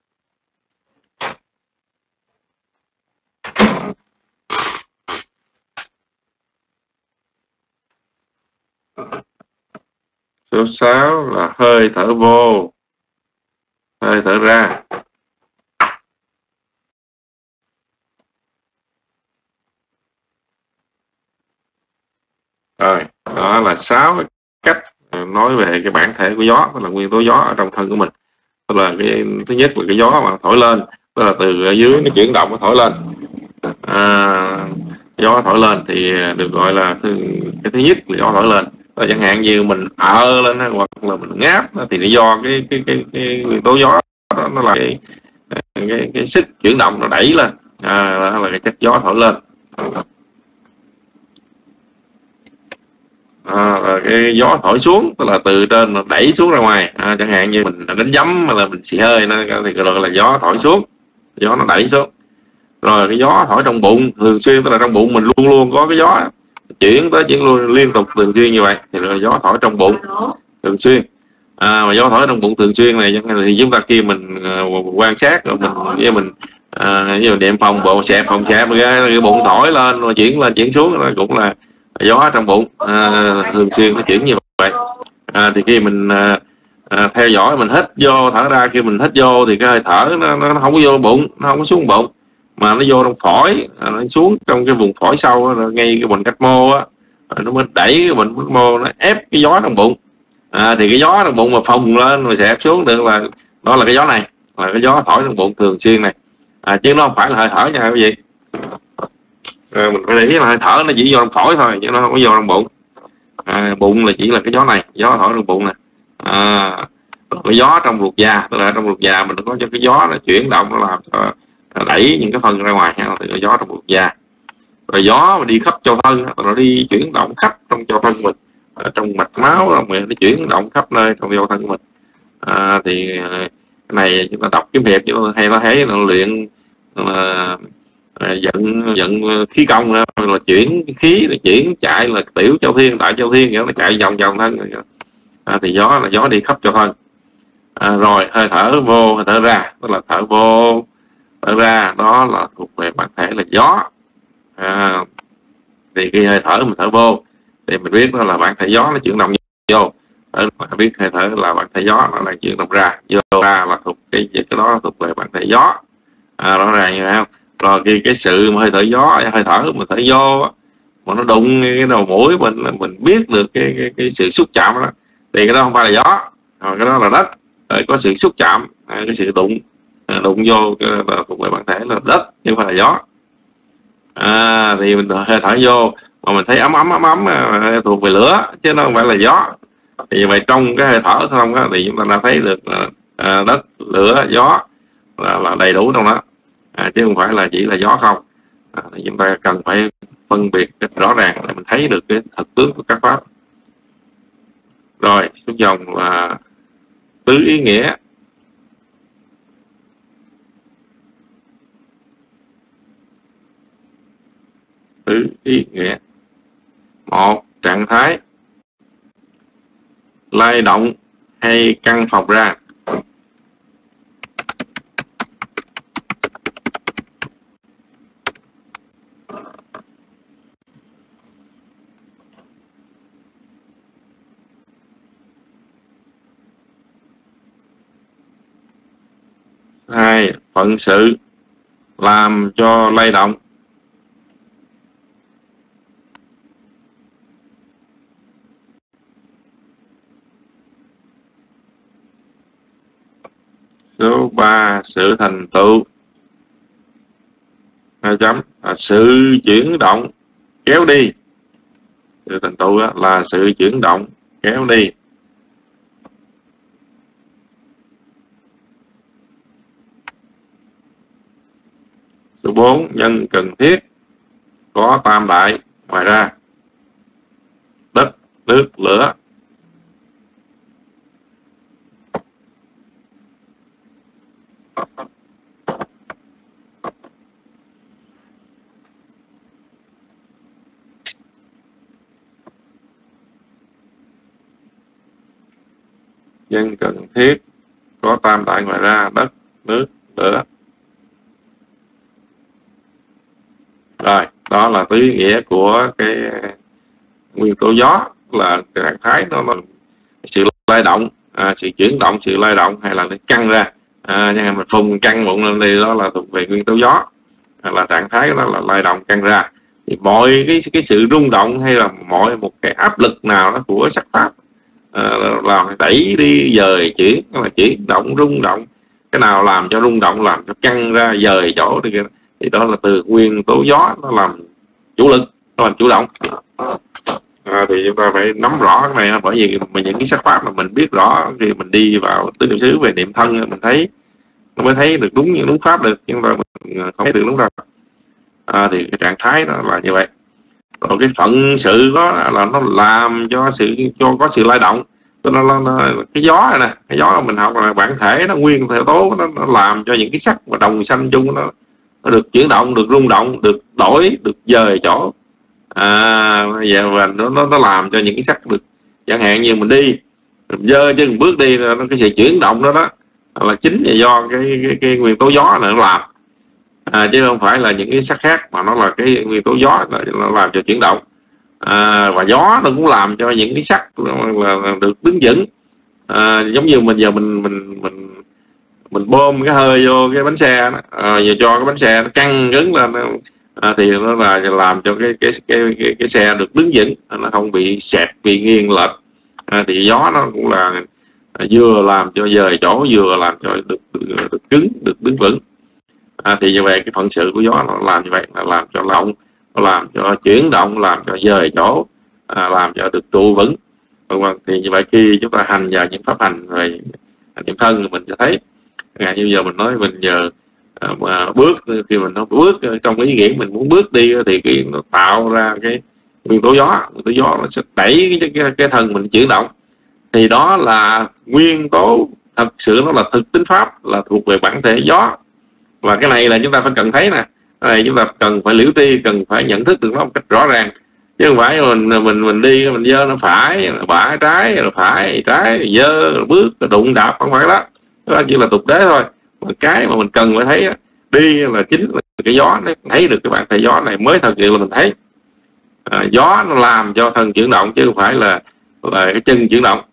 Số sáu là hơi thở vô, hơi thở ra. Rồi, đó là sáu cách nói về cái bản thể của gió, tức là nguyên tố gió ở trong thân của mình. Tức là cái thứ nhất là cái gió mà thổi lên, tức là từ ở dưới nó chuyển động nó thổi lên. À, gió thổi lên thì được gọi là cái thứ nhất là gió thổi lên. Rồi chẳng hạn như mình ợ lên hoặc là mình ngáp thì nó do cái cái cái, cái nguyên tố gió đó, nó là cái, cái cái sức chuyển động nó đẩy lên, à, đó là cái chất gió thổi lên. À, rồi cái gió thổi xuống tức là từ trên nó đẩy xuống ra ngoài, à, chẳng hạn như mình đánh giấm hay là mình xì hơi nó thì gọi là gió thổi xuống, gió nó đẩy xuống. Rồi cái gió thổi trong bụng thường xuyên, tức là trong bụng mình luôn luôn có cái gió chuyển tới chuyển lui liên tục thường xuyên như vậy thì là gió thổi trong bụng thường xuyên. À, mà gió thổi trong bụng thường xuyên này thì chúng ta khi mình uh, quan sát rồi mình với mình uh, với mình đệm phòng bộ xẹp phòng xẹp cái, cái bụng thổi lên rồi chuyển lên chuyển xuống nó cũng là gió trong bụng, à, thường xuyên nó chuyển như vậy. À, thì khi mình à, à, theo dõi mình hít vô thở ra, khi mình hít vô thì cái hơi thở nó, nó không có vô bụng, nó không có xuống bụng mà nó vô trong phổi, à, nó xuống trong cái vùng phổi sâu đó, ngay cái bệnh cách mô á, nó mới đẩy cái bệnh cách mô nó ép cái gió trong bụng. À, thì cái gió trong bụng mà phồng lên rồi xẹp xuống được là đó là cái gió này, là cái gió thổi trong bụng thường xuyên này, à, chứ nó không phải là hơi thở nha quý vị. À, mình phải để ý là hơi thở nó chỉ vô trong phổi thôi chứ nó không có vô trong bụng. À, bụng là chỉ là cái gió này, gió thổi trong bụng nè. À, cái gió trong ruột già, tức là trong ruột già mình có cho cái gió nó chuyển động, nó làm cho nó đẩy những cái phân ra ngoài, thì cái gió trong ruột già. Rồi gió mà đi khắp cho thân, nó đi chuyển động khắp trong cho thân mình, ở trong mạch máu mình nó chuyển động khắp nơi trong cho thân của mình. À, thì cái này chúng ta đọc kiếm hiệp chúng ta hay nó thấy nó luyện là giận giận khí công là chuyển khí, là chuyển chạy là tiểu châu thiên, đại châu thiên, nó chạy vòng vòng thân. À, thì gió là gió đi khắp cho thân. À, rồi hơi thở vô hơi thở ra, tức là thở vô thở ra đó là thuộc về bản thể là gió. À, thì khi hơi thở mình thở vô thì mình biết đó là bản thể gió nó chuyển động vô, ở biết hơi thở là bản thể gió nó đang chuyển động ra, vô ra là thuộc cái cái đó là thuộc về bản thể gió. À, rõ ràng như không? Rồi khi cái sự mà hơi thở gió, hơi thở mình thở vô mà nó đụng cái đầu mũi mình, mình biết được cái cái, cái sự xúc chạm đó, thì cái đó không phải là gió, rồi cái đó là đất. Rồi có sự xúc chạm, cái sự đụng đụng vô cái là thuộc về bản thể là đất chứ không phải là gió. À, thì mình hơi thở vô mà mình thấy ấm ấm ấm ấm thuộc về lửa chứ nó không phải là gió. Thì vậy trong cái hơi thở không á, thì chúng ta đã thấy được à, đất, lửa, gió là, là đầy đủ trong đó, à, chứ không phải là chỉ là gió không. À, thì chúng ta cần phải phân biệt rất rõ ràng để mình thấy được cái thực tướng của các pháp. Rồi xuống dòng là tứ ý nghĩa. Tứ ý nghĩa. Một, trạng thái lay động hay căng phồng ra. Hai, phận sự làm cho lay động. Số ba, sự thành tựu. Hai chấm là sự chuyển động kéo đi. Sự thành tựu là sự chuyển động kéo đi. Số bốn, nhân cần thiết có tam đại ngoài ra: đất, nước, lửa. Nhân cần thiết có tam đại ngoài ra: đất, nước, lửa. Rồi, đó là tứ ý nghĩa của cái nguyên tố gió, là trạng thái nó là sự lay động, à, sự chuyển động, sự lay động hay là nó căng ra. À, nhưng mà mình phùng căng bụng lên đi, đó là thuộc về nguyên tố gió, à, là trạng thái đó là lay động căng ra. Thì mọi cái cái sự rung động hay là mọi một cái áp lực nào đó của sắc pháp, à, làm đẩy đi, dời chuyển, là chuyển động, rung động, cái nào làm cho rung động, làm cho căng ra, dời chỗ thì, thì đó là từ nguyên tố gió nó làm chủ lực, nó làm chủ động. À, thì chúng ta phải nắm rõ cái này, bởi vì mình những cái sắc pháp mà mình biết rõ khi mình đi vào tứ niệm xứ về niệm thân, mình thấy nó mới thấy được đúng những đúng pháp được, nhưng mà mình không thấy được đúng đâu. À, thì cái trạng thái đó là như vậy. Rồi cái phận sự đó là nó làm cho sự cho có sự lay động. Nó, nó, nó, cái gió này nè, cái gió mình học là bản thể nó nguyên theo tố, nó, nó làm cho những cái sắc và đồng sanh chung nó, nó được chuyển động, được rung động, được đổi, được dời chỗ. À, và, và nó, nó nó làm cho những cái sắc được, chẳng hạn như mình đi mình dơ chứ một bước đi, nó cái sự chuyển động đó đó là chính là do cái cái, cái nguyên tố gió này nó làm. À, chứ không phải là những cái sắc khác, mà nó là cái nguyên tố gió nó làm cho chuyển động. À, và gió nó cũng làm cho những cái sắc là, là được đứng vững. À, giống như mình giờ mình mình mình mình bơm cái hơi vô cái bánh xe đó, à, giờ cho cái bánh xe nó căng cứng lên, à, thì nó là làm cho cái cái cái cái, cái xe được đứng vững, nó không bị xẹp, bị nghiêng lệch. À, thì gió nó cũng là à, vừa làm cho dời chỗ, vừa làm cho được, được, được cứng, được đứng vững. À, thì như vậy cái phận sự của gió nó làm như vậy, nó làm cho động, nó làm cho chuyển động, làm cho dời chỗ, à, làm cho được trụ vững. Thì như vậy khi chúng ta hành vào những pháp hành về niệm thân, mình sẽ thấy à, như giờ mình nói mình giờ à, mà bước, khi mình nó bước trong cái ý nghĩa mình muốn bước đi thì cái nó tạo ra cái nguyên tố gió, nguyên tố gió nó sẽ đẩy cái, cái, cái thân mình chuyển động. Thì đó là nguyên tố thật sự, nó là thực tính pháp, là thuộc về bản thể gió. Và cái này là chúng ta phải cần thấy nè, cái này chúng ta cần phải liễu tri, cần phải nhận thức được nó một cách rõ ràng, chứ không phải mình mình mình đi mình dơ nó phải, phải trái rồi phải trái, dơ rồi bước rồi đụng đạp, không phải đó, đó chỉ là tục đế thôi. Mà cái mà mình cần phải thấy đi là chính là cái gió, nó thấy được cái bản thể gió này mới thật sự là mình thấy. À, gió nó làm cho thân chuyển động chứ không phải là là cái chân chuyển động.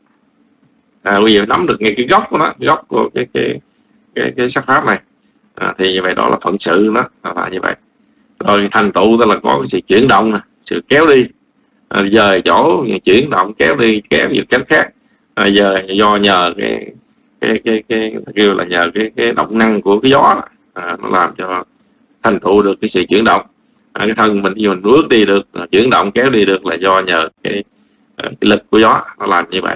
À, bây giờ nắm được ngay cái gốc của nó, gốc của cái cái cái, cái sắc pháp này. À, thì như vậy đó là phận sự nó là như vậy. Rồi thành tựu đó là có cái sự chuyển động, sự kéo đi, à, dời chỗ, chuyển động, kéo đi, kéo về cánh khác. À, giờ do nhờ cái cái cái cái kêu là nhờ cái cái động năng của cái gió, à, nó làm cho thành tựu được cái sự chuyển động. À, cái thân mình mình bước đi được, chuyển động kéo đi được là do nhờ cái, cái lực của gió nó làm như vậy.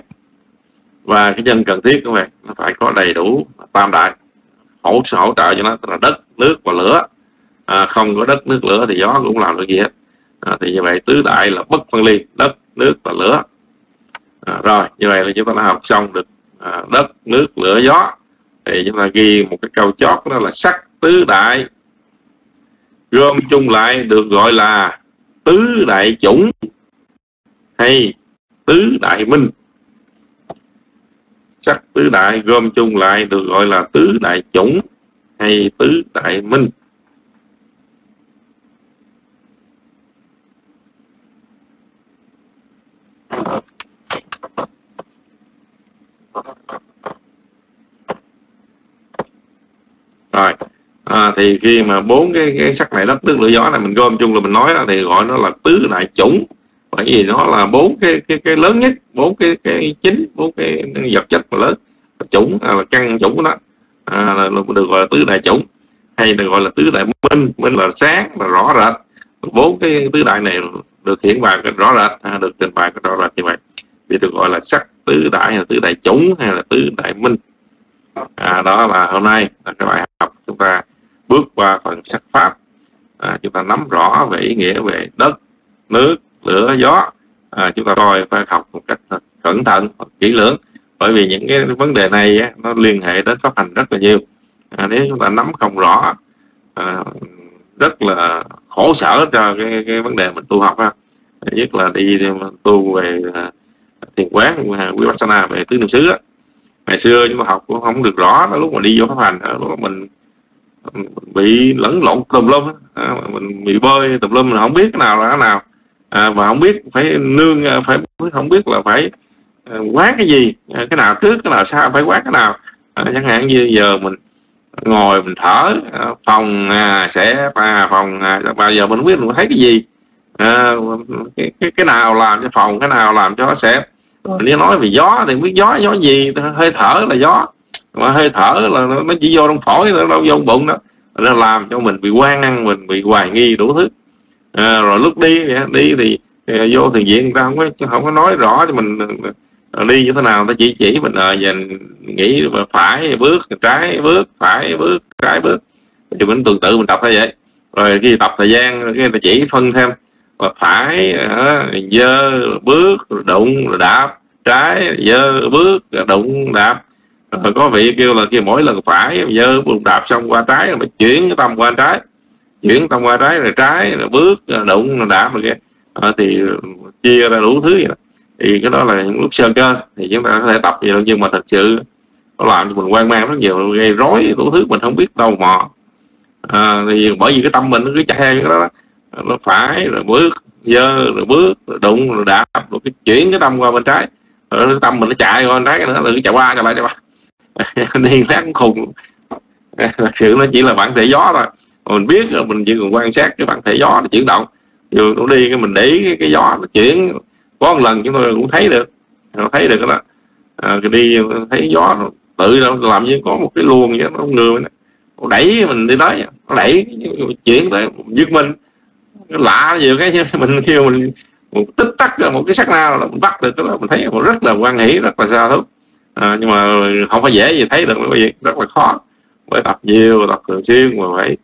Và cái nhân cần thiết các bạn, nó phải có đầy đủ tam đại hỗ hỗ trợ cho nó, tức là đất, nước và lửa. À, không có đất, nước, lửa thì gió cũng làm được gì hết. À, thì như vậy tứ đại là bất phân ly, đất, nước và lửa. À, rồi như vậy là chúng ta đã học xong được à, đất, nước, lửa, gió. Thì chúng ta ghi một cái câu chót, đó là sắc tứ đại gom chung lại được gọi là tứ đại chủng hay tứ đại minh. Sắc tứ đại gom chung lại được gọi là tứ đại chủng hay tứ đại minh. Rồi, à, thì khi mà bốn cái, cái sắc này, đất, nước, lửa, gió này mình gom chung là mình nói đó, thì gọi nó là tứ đại chủng, bởi vì nó là bốn cái cái cái lớn nhất, bốn cái cái chính, bốn cái vật chất mà lớn. Chủng à, là căn chủng của nó, à, là được gọi là tứ đại chủng, hay được gọi là tứ đại minh. Minh là sáng, là rõ rệt. Bốn cái tứ đại này được hiển bày cái rõ rệt, à, được trình bày cái rõ rệt như vậy thì được gọi là sắc tứ đại, hay là tứ đại chủng, hay là tứ đại minh. À, đó là hôm nay là cái bài học chúng ta bước qua phần sắc pháp. À, chúng ta nắm rõ về ý nghĩa về đất, nước, lửa, gió. À, chúng ta coi phải học một cách cẩn thận, kỹ lưỡng, bởi vì những cái vấn đề này á, nó liên hệ đến pháp hành rất là nhiều. À, nếu chúng ta nắm không rõ, à, rất là khổ sở cho cái, cái vấn đề mình tu học ha. Nhất là đi tu về uh, thiền quán, uh, Vipassana, về tứ niệm xứ á. Ngày xưa chúng ta học cũng không được rõ, đó, lúc mà đi vô pháp hành đó, lúc mà mình bị lẫn lộn tùm lum, à, mình bị bơi tùm lum, mình không biết cái nào là cái nào, à, và không biết phải nương, phải không biết là phải à, quán cái gì, à, cái nào trước, cái nào sau, phải quán cái nào. À, chẳng hạn như giờ mình ngồi mình thở, à, phòng à, sẽ à, phòng à, bao giờ mình không biết mình thấy cái gì, à, cái, cái cái nào làm cho phòng, cái nào làm cho nó sẽ. Nếu nói về gió thì biết gió gió gì, hơi thở là gió, mà hơi thở là nó chỉ vô trong phổi, nó đâu vô trong bụng đó, nó làm cho mình bị quan năng, mình bị hoài nghi đủ thứ. À, rồi lúc đi đi thì Thì vô thiền viện người ta không có không có nói rõ cho mình đi như thế nào, ta chỉ chỉ mình à, về nghĩ phải bước trái bước phải bước trái bước thì mình tuần tự mình tập như vậy. Rồi khi tập thời gian cái ta chỉ phân thêm là phải dơ bước đụng rồi đạp, trái dơ bước đụng đạp. Rồi có vị kêu là khi mỗi lần phải dơ đụng đạp xong qua trái rồi chuyển cái tâm qua trái, chuyển tâm qua trái rồi trái rồi bước rồi đụng rồi đạp rồi kia. À, thì chia ra đủ thứ vậy đó. Thì cái đó là những lúc sơ cơ thì chúng ta có thể tập vậy đâu, nhưng mà thật sự nó làm cho mình hoang mang rất nhiều, gây rối đủ thứ mình không biết đâu mò. À, thì bởi vì cái tâm mình nó cứ chạy theo cái đó, nó phải rồi bước dơ rồi bước rồi đụng rồi đạp rồi cái chuyển cái tâm qua bên trái, rồi cái tâm mình nó chạy qua bên trái cái nữa, rồi cứ chạy qua chạy lại chạy qua điên lát cũng khùng. Thật sự nó chỉ là bản thể gió thôi, mình biết mình chỉ cần quan sát cái bản thể gió nó chuyển động, rồi nó đi cái mình để ý cái, cái gió nó chuyển. Có một lần chúng tôi cũng thấy được, thấy được đó, à, cái đi thấy gió nó tự làm như có một cái luồng vậy, nó người nó đẩy mình đi tới, nó đẩy chuyển tới giật mình. Lạ nhiều cái chứ mình kêu mình một tích tắc một cái sắc na là mình bắt được cái đó, mình thấy rất là hoan hỷ, rất là xa thúc. À, nhưng mà không phải dễ gì thấy được, bởi vì rất là khó, phải tập nhiều, tập thường xuyên mà phải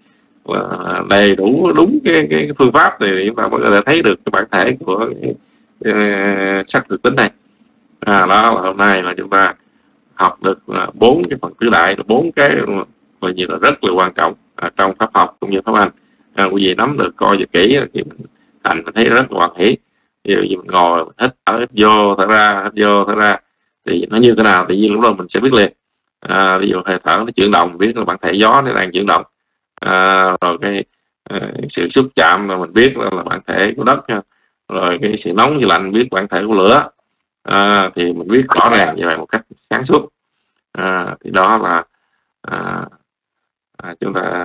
đầy đủ đúng cái, cái phương pháp thì chúng ta mới có thể thấy được cái bản thể của cái, cái, sắc thực tính này. À, đó là hôm nay là chúng ta học được bốn cái phần tứ đại, bốn cái coi như là rất là quan trọng à, trong pháp học cũng như pháp hành. À, quý vị nắm được coi cho kỹ thì mình hành mình thấy rất là hoàn hỷ. Ví dụ như mình ngồi mình hít thở hít vô thở ra hít vô thở ra thì nó như thế nào tự nhiên lúc đó mình sẽ biết liền. À, ví dụ hơi thở nó chuyển động, biết là bản thể gió nó đang chuyển động. À, rồi cái uh, sự xúc chạm là mình biết là, là bản thể của đất nha. Rồi cái sự nóng như lạnh biết bản thể của lửa. À, thì mình biết rõ ràng như vậy một cách sáng suốt. À, thì đó là à, à, chúng ta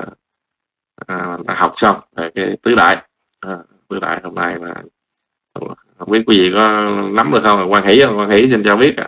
à, đã học xong về cái tứ đại. À, tứ đại hôm nay là không biết quý vị có nắm được không? Quan hỷ không? Quan hỷ xin cho biết. À.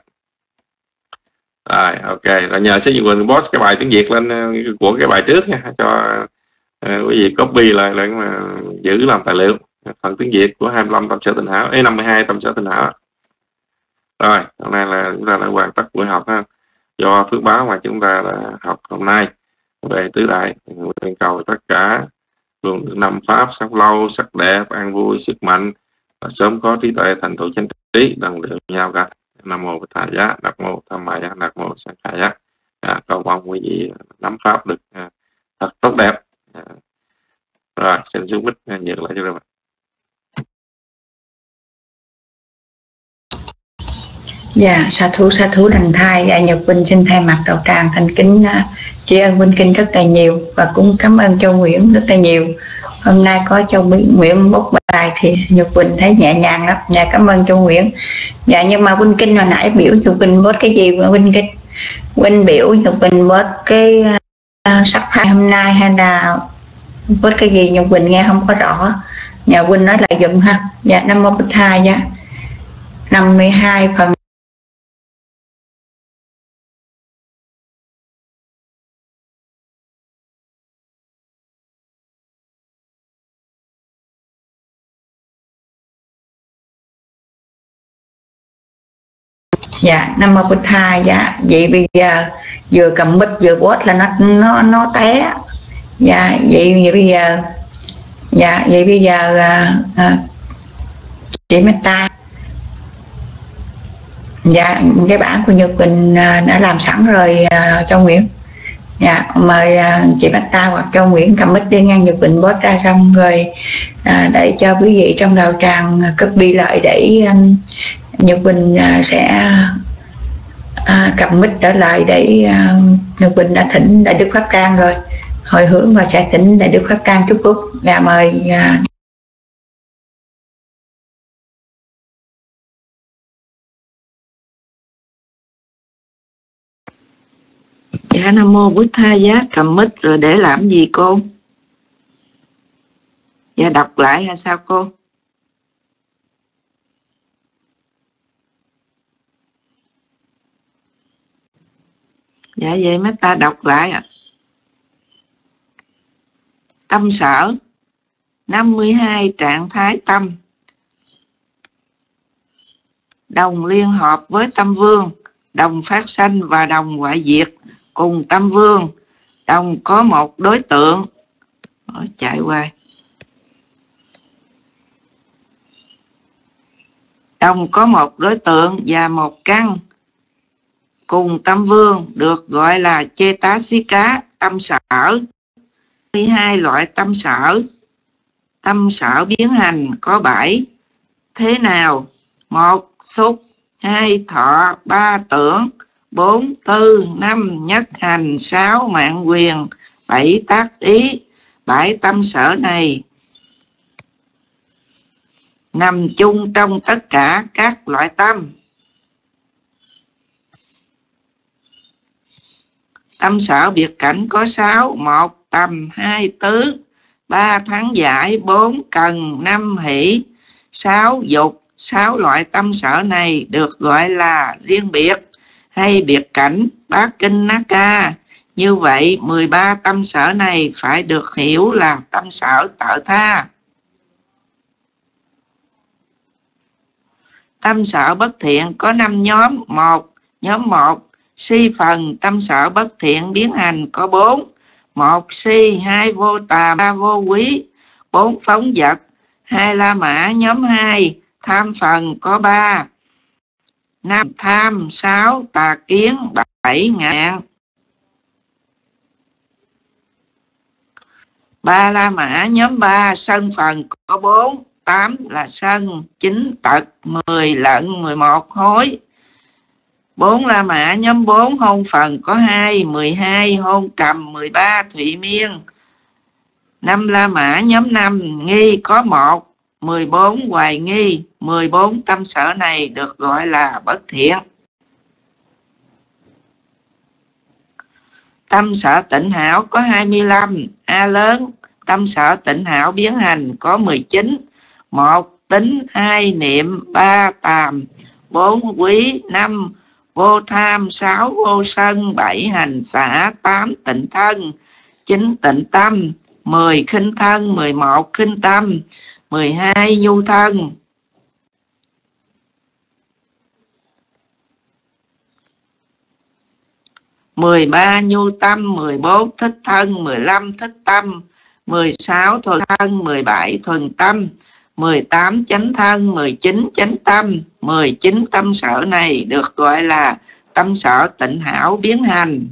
Rồi, ok, rồi nhờ sẽ Quỳnh post cái bài tiếng Việt lên của cái bài trước nha, cho uh, quý vị copy lại để mà giữ làm tài liệu phần tiếng Việt của hai mươi lăm tâm sở tình hảo, ấy năm mươi hai tâm sở tình hảo. Rồi, hôm nay là chúng ta đã hoàn tất buổi học ha. Do phước báo mà chúng ta đã học hôm nay về tứ đại, nguyện cầu tất cả luôn năm pháp sống lâu, sắc đẹp, an vui, sức mạnh và sớm có trí tuệ thành tựu chánh trí đồng đều nhau cả. Nam mô Bổn Thầy giá, Nam mô Tham Ma giá, Nam mô Sang Khai giá. À, cầu mong quý vị nắm pháp được à, thật tốt đẹp. À, rồi xin xuống mic nhận lại cho các bạn. Dạ, sa thú sa thú đành thai. Dạ, Nhật Quỳnh xin thay mặt đạo tràng thành kính uh, tri ân Vinh Kinh rất là nhiều và cũng cảm ơn Châu Nguyễn rất là nhiều. Hôm nay có Châu Nguyễn bốc bài thì Nhật Quỳnh thấy nhẹ nhàng lắm. Dạ, cảm ơn Châu Nguyễn. Dạ, nhưng mà Vinh Kinh hồi nãy biểu Nhật Quỳnh bớt cái gì mà Vinh Kinh? Vinh biểu Nhật Quỳnh bớt cái uh, sắc phái hôm nay hay là bớt cái gì Nhật Quỳnh nghe không có rõ. Nhà Vinh nói lại dùm ha. Dạ, Nam mô Bích Thai giá. năm mươi hai phần dạ, Nam mô Bích Thai dạ. Vậy bây giờ vừa cầm mic vừa post là nó nó nó té. Dạ, vậy, vậy bây giờ dạ vậy bây giờ à, à, chị Meta dạ cái bản của Nhật Quỳnh à, đã làm sẵn rồi à, Châu Nguyễn. Dạ, mời à, chị Meta hoặc Châu Nguyễn cầm mic đi ngang Nhật Quỳnh post ra xong rồi à, để cho quý vị trong đạo tràng copy lại để um, Nhật Quỳnh à, sẽ à, cầm mic trở lại để à, Nhật Quỳnh đã thỉnh Đại Đức Pháp Trang rồi, hồi hướng và sẽ thỉnh Đại Đức Pháp Trang chúc phúc. Và mời à... Dạ, Nam mô Bổn Thầy giá. Cầm mic rồi để làm gì cô? Dạ, đọc lại là sao cô? Dạ, vậy mấy ta đọc lại ạ. À. Tâm sở năm mươi hai trạng thái tâm đồng liên hợp với tâm vương, đồng phát sanh và đồng hoại diệt cùng tâm vương, đồng có một đối tượng. Đó, chạy qua. Đồng có một đối tượng và một căn cùng tâm vương được gọi là Cetasika, tâm sở. mười hai loại tâm sở. Tâm sở biến hành có bảy. Thế nào? Một, xúc. Hai, thọ. Ba, tưởng. Bốn, tư. Năm, nhất hành. Sáu, mạng quyền. Bảy, tác ý. Bảy tâm sở này nằm chung trong tất cả các loại tâm. Tâm sở biệt cảnh có sáu. Một, tầm. Hai, tứ. Ba, thắng giải. Bốn, cần. Năm, hỷ. Sáu, dục. Sáu loại tâm sở này được gọi là riêng biệt hay biệt cảnh, Bát Kinh Naka. Như vậy, mười ba tâm sở này phải được hiểu là tâm sở tự tha. Tâm sở bất thiện có năm nhóm. Một, nhóm một, si phần tâm sở bất thiện biến hành có bốn. Một, si. Hai, vô tà. Ba, vô quý. Bốn, phóng vật. Hai, la mã. Nhóm hai, tham phần có ba. Năm, tham. Sáu, tà kiến. Bảy, ngạn. Ba, la mã. Nhóm ba, sân phần có bốn. Tám là sân. Chín, tật. Mười, lận. Mười một, hối. Bốn, la mã. Nhóm bốn, hôn phần có hai. Mười hai, hôn trầm. Mười ba, thụy miên. Năm, la mã. Nhóm năm, nghi có một. Mười bốn, hoài nghi. Mười bốn tâm sở này được gọi là bất thiện. Tâm sở tịnh hảo có hai mươi lăm. A lớn. Tâm sở tịnh hảo biến hành có mười chín. Một, tính. Hai, niệm. Ba, tàm. Bốn, quý. Năm, vô tham. Sáu, vô sân. Bảy, hành xả. Tám, tịnh thân. Chín, tịnh tâm. Mười, khinh thân. Mười một, khinh tâm. Mười hai, nhu thân. Mười ba, nhu tâm. Mười bốn, thích thân. Mười lăm, thích tâm. Mười sáu, thuần thân. Mười bảy, thuần tâm. Mười tám, chánh thân. Mười chín, chánh tâm. Mười chín tâm sở này được gọi là tâm sở tịnh hảo biến hành.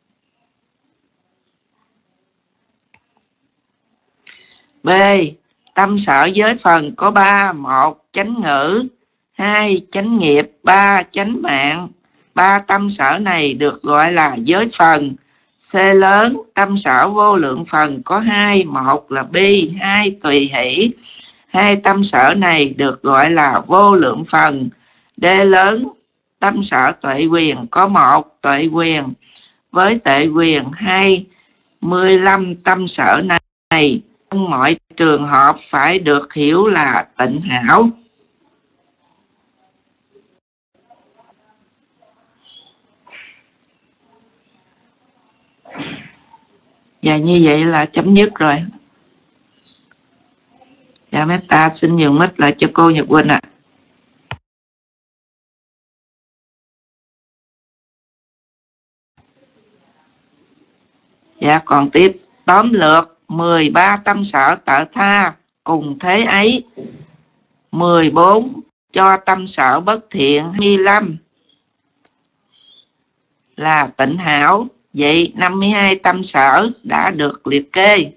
B. Tâm sở giới phần có ba. Một, chánh ngữ. Hai, chánh nghiệp. Ba, chánh mạng. Ba tâm sở này được gọi là giới phần. C lớn. Tâm sở vô lượng phần có hai. Một là bi. Hai, tùy hỷ. Hai tâm sở này được gọi là vô lượng phần. D lớn. Tâm sở tuệ quyền có một. Tuệ quyền với tệ quyền hai mươi lăm tâm sở này trong mọi trường hợp phải được hiểu là tịnh hảo. Và như vậy là chấm dứt rồi. Dạ Meta xin nhường mic lại cho cô Nhật Quỳnh ạ. À. Dạ còn tiếp tóm lược mười ba tâm sở tự tha cùng thế ấy. Mười bốn cho tâm sở bất thiện. Hai mươi lăm là tịnh hảo. Vậy năm mươi hai tâm sở đã được liệt kê.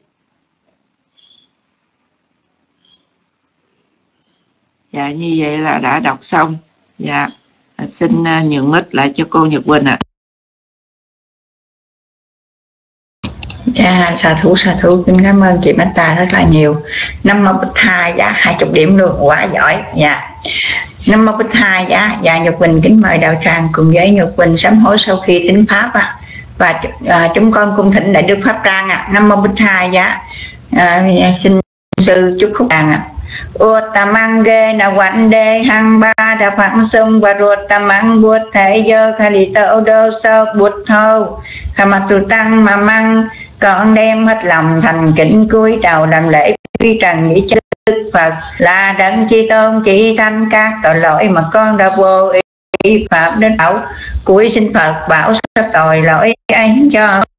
Dạ như vậy là đã đọc xong. Dạ xin nhường mic lại cho cô Nhật Quỳnh ạ. À. Dạ, xà thủ xà thủ kính cảm ơn chị Meta rất là nhiều. Năm mô bích thai giá hai mươi điểm luôn, quá giỏi. Dạ. Năm mô bích thai giá dạ Nhật Quỳnh kính mời đạo tràng cùng với Nhật Quỳnh sám hối sau khi thính pháp à. Và à, chúng con cung thỉnh đại đức pháp trang ạ. À. Năm mô bích thai giá à, xin sư chúc phúc đàn ạ. À. Uttamange na vande hang ba đa phẳng sung và ruột tamang buốt thể dơ khali tơ đô sơ bút thâu khama tu tăng mà mang con đem hết lòng thành kính cúi đầu làm lễ quy trần nghĩ chân Đức Phật là đấng chi tôn chỉ thanh các tội lỗi mà con đã vô ý phạm đến bảo. Cuối xin Phật bảo sắp tội lỗi ấy cho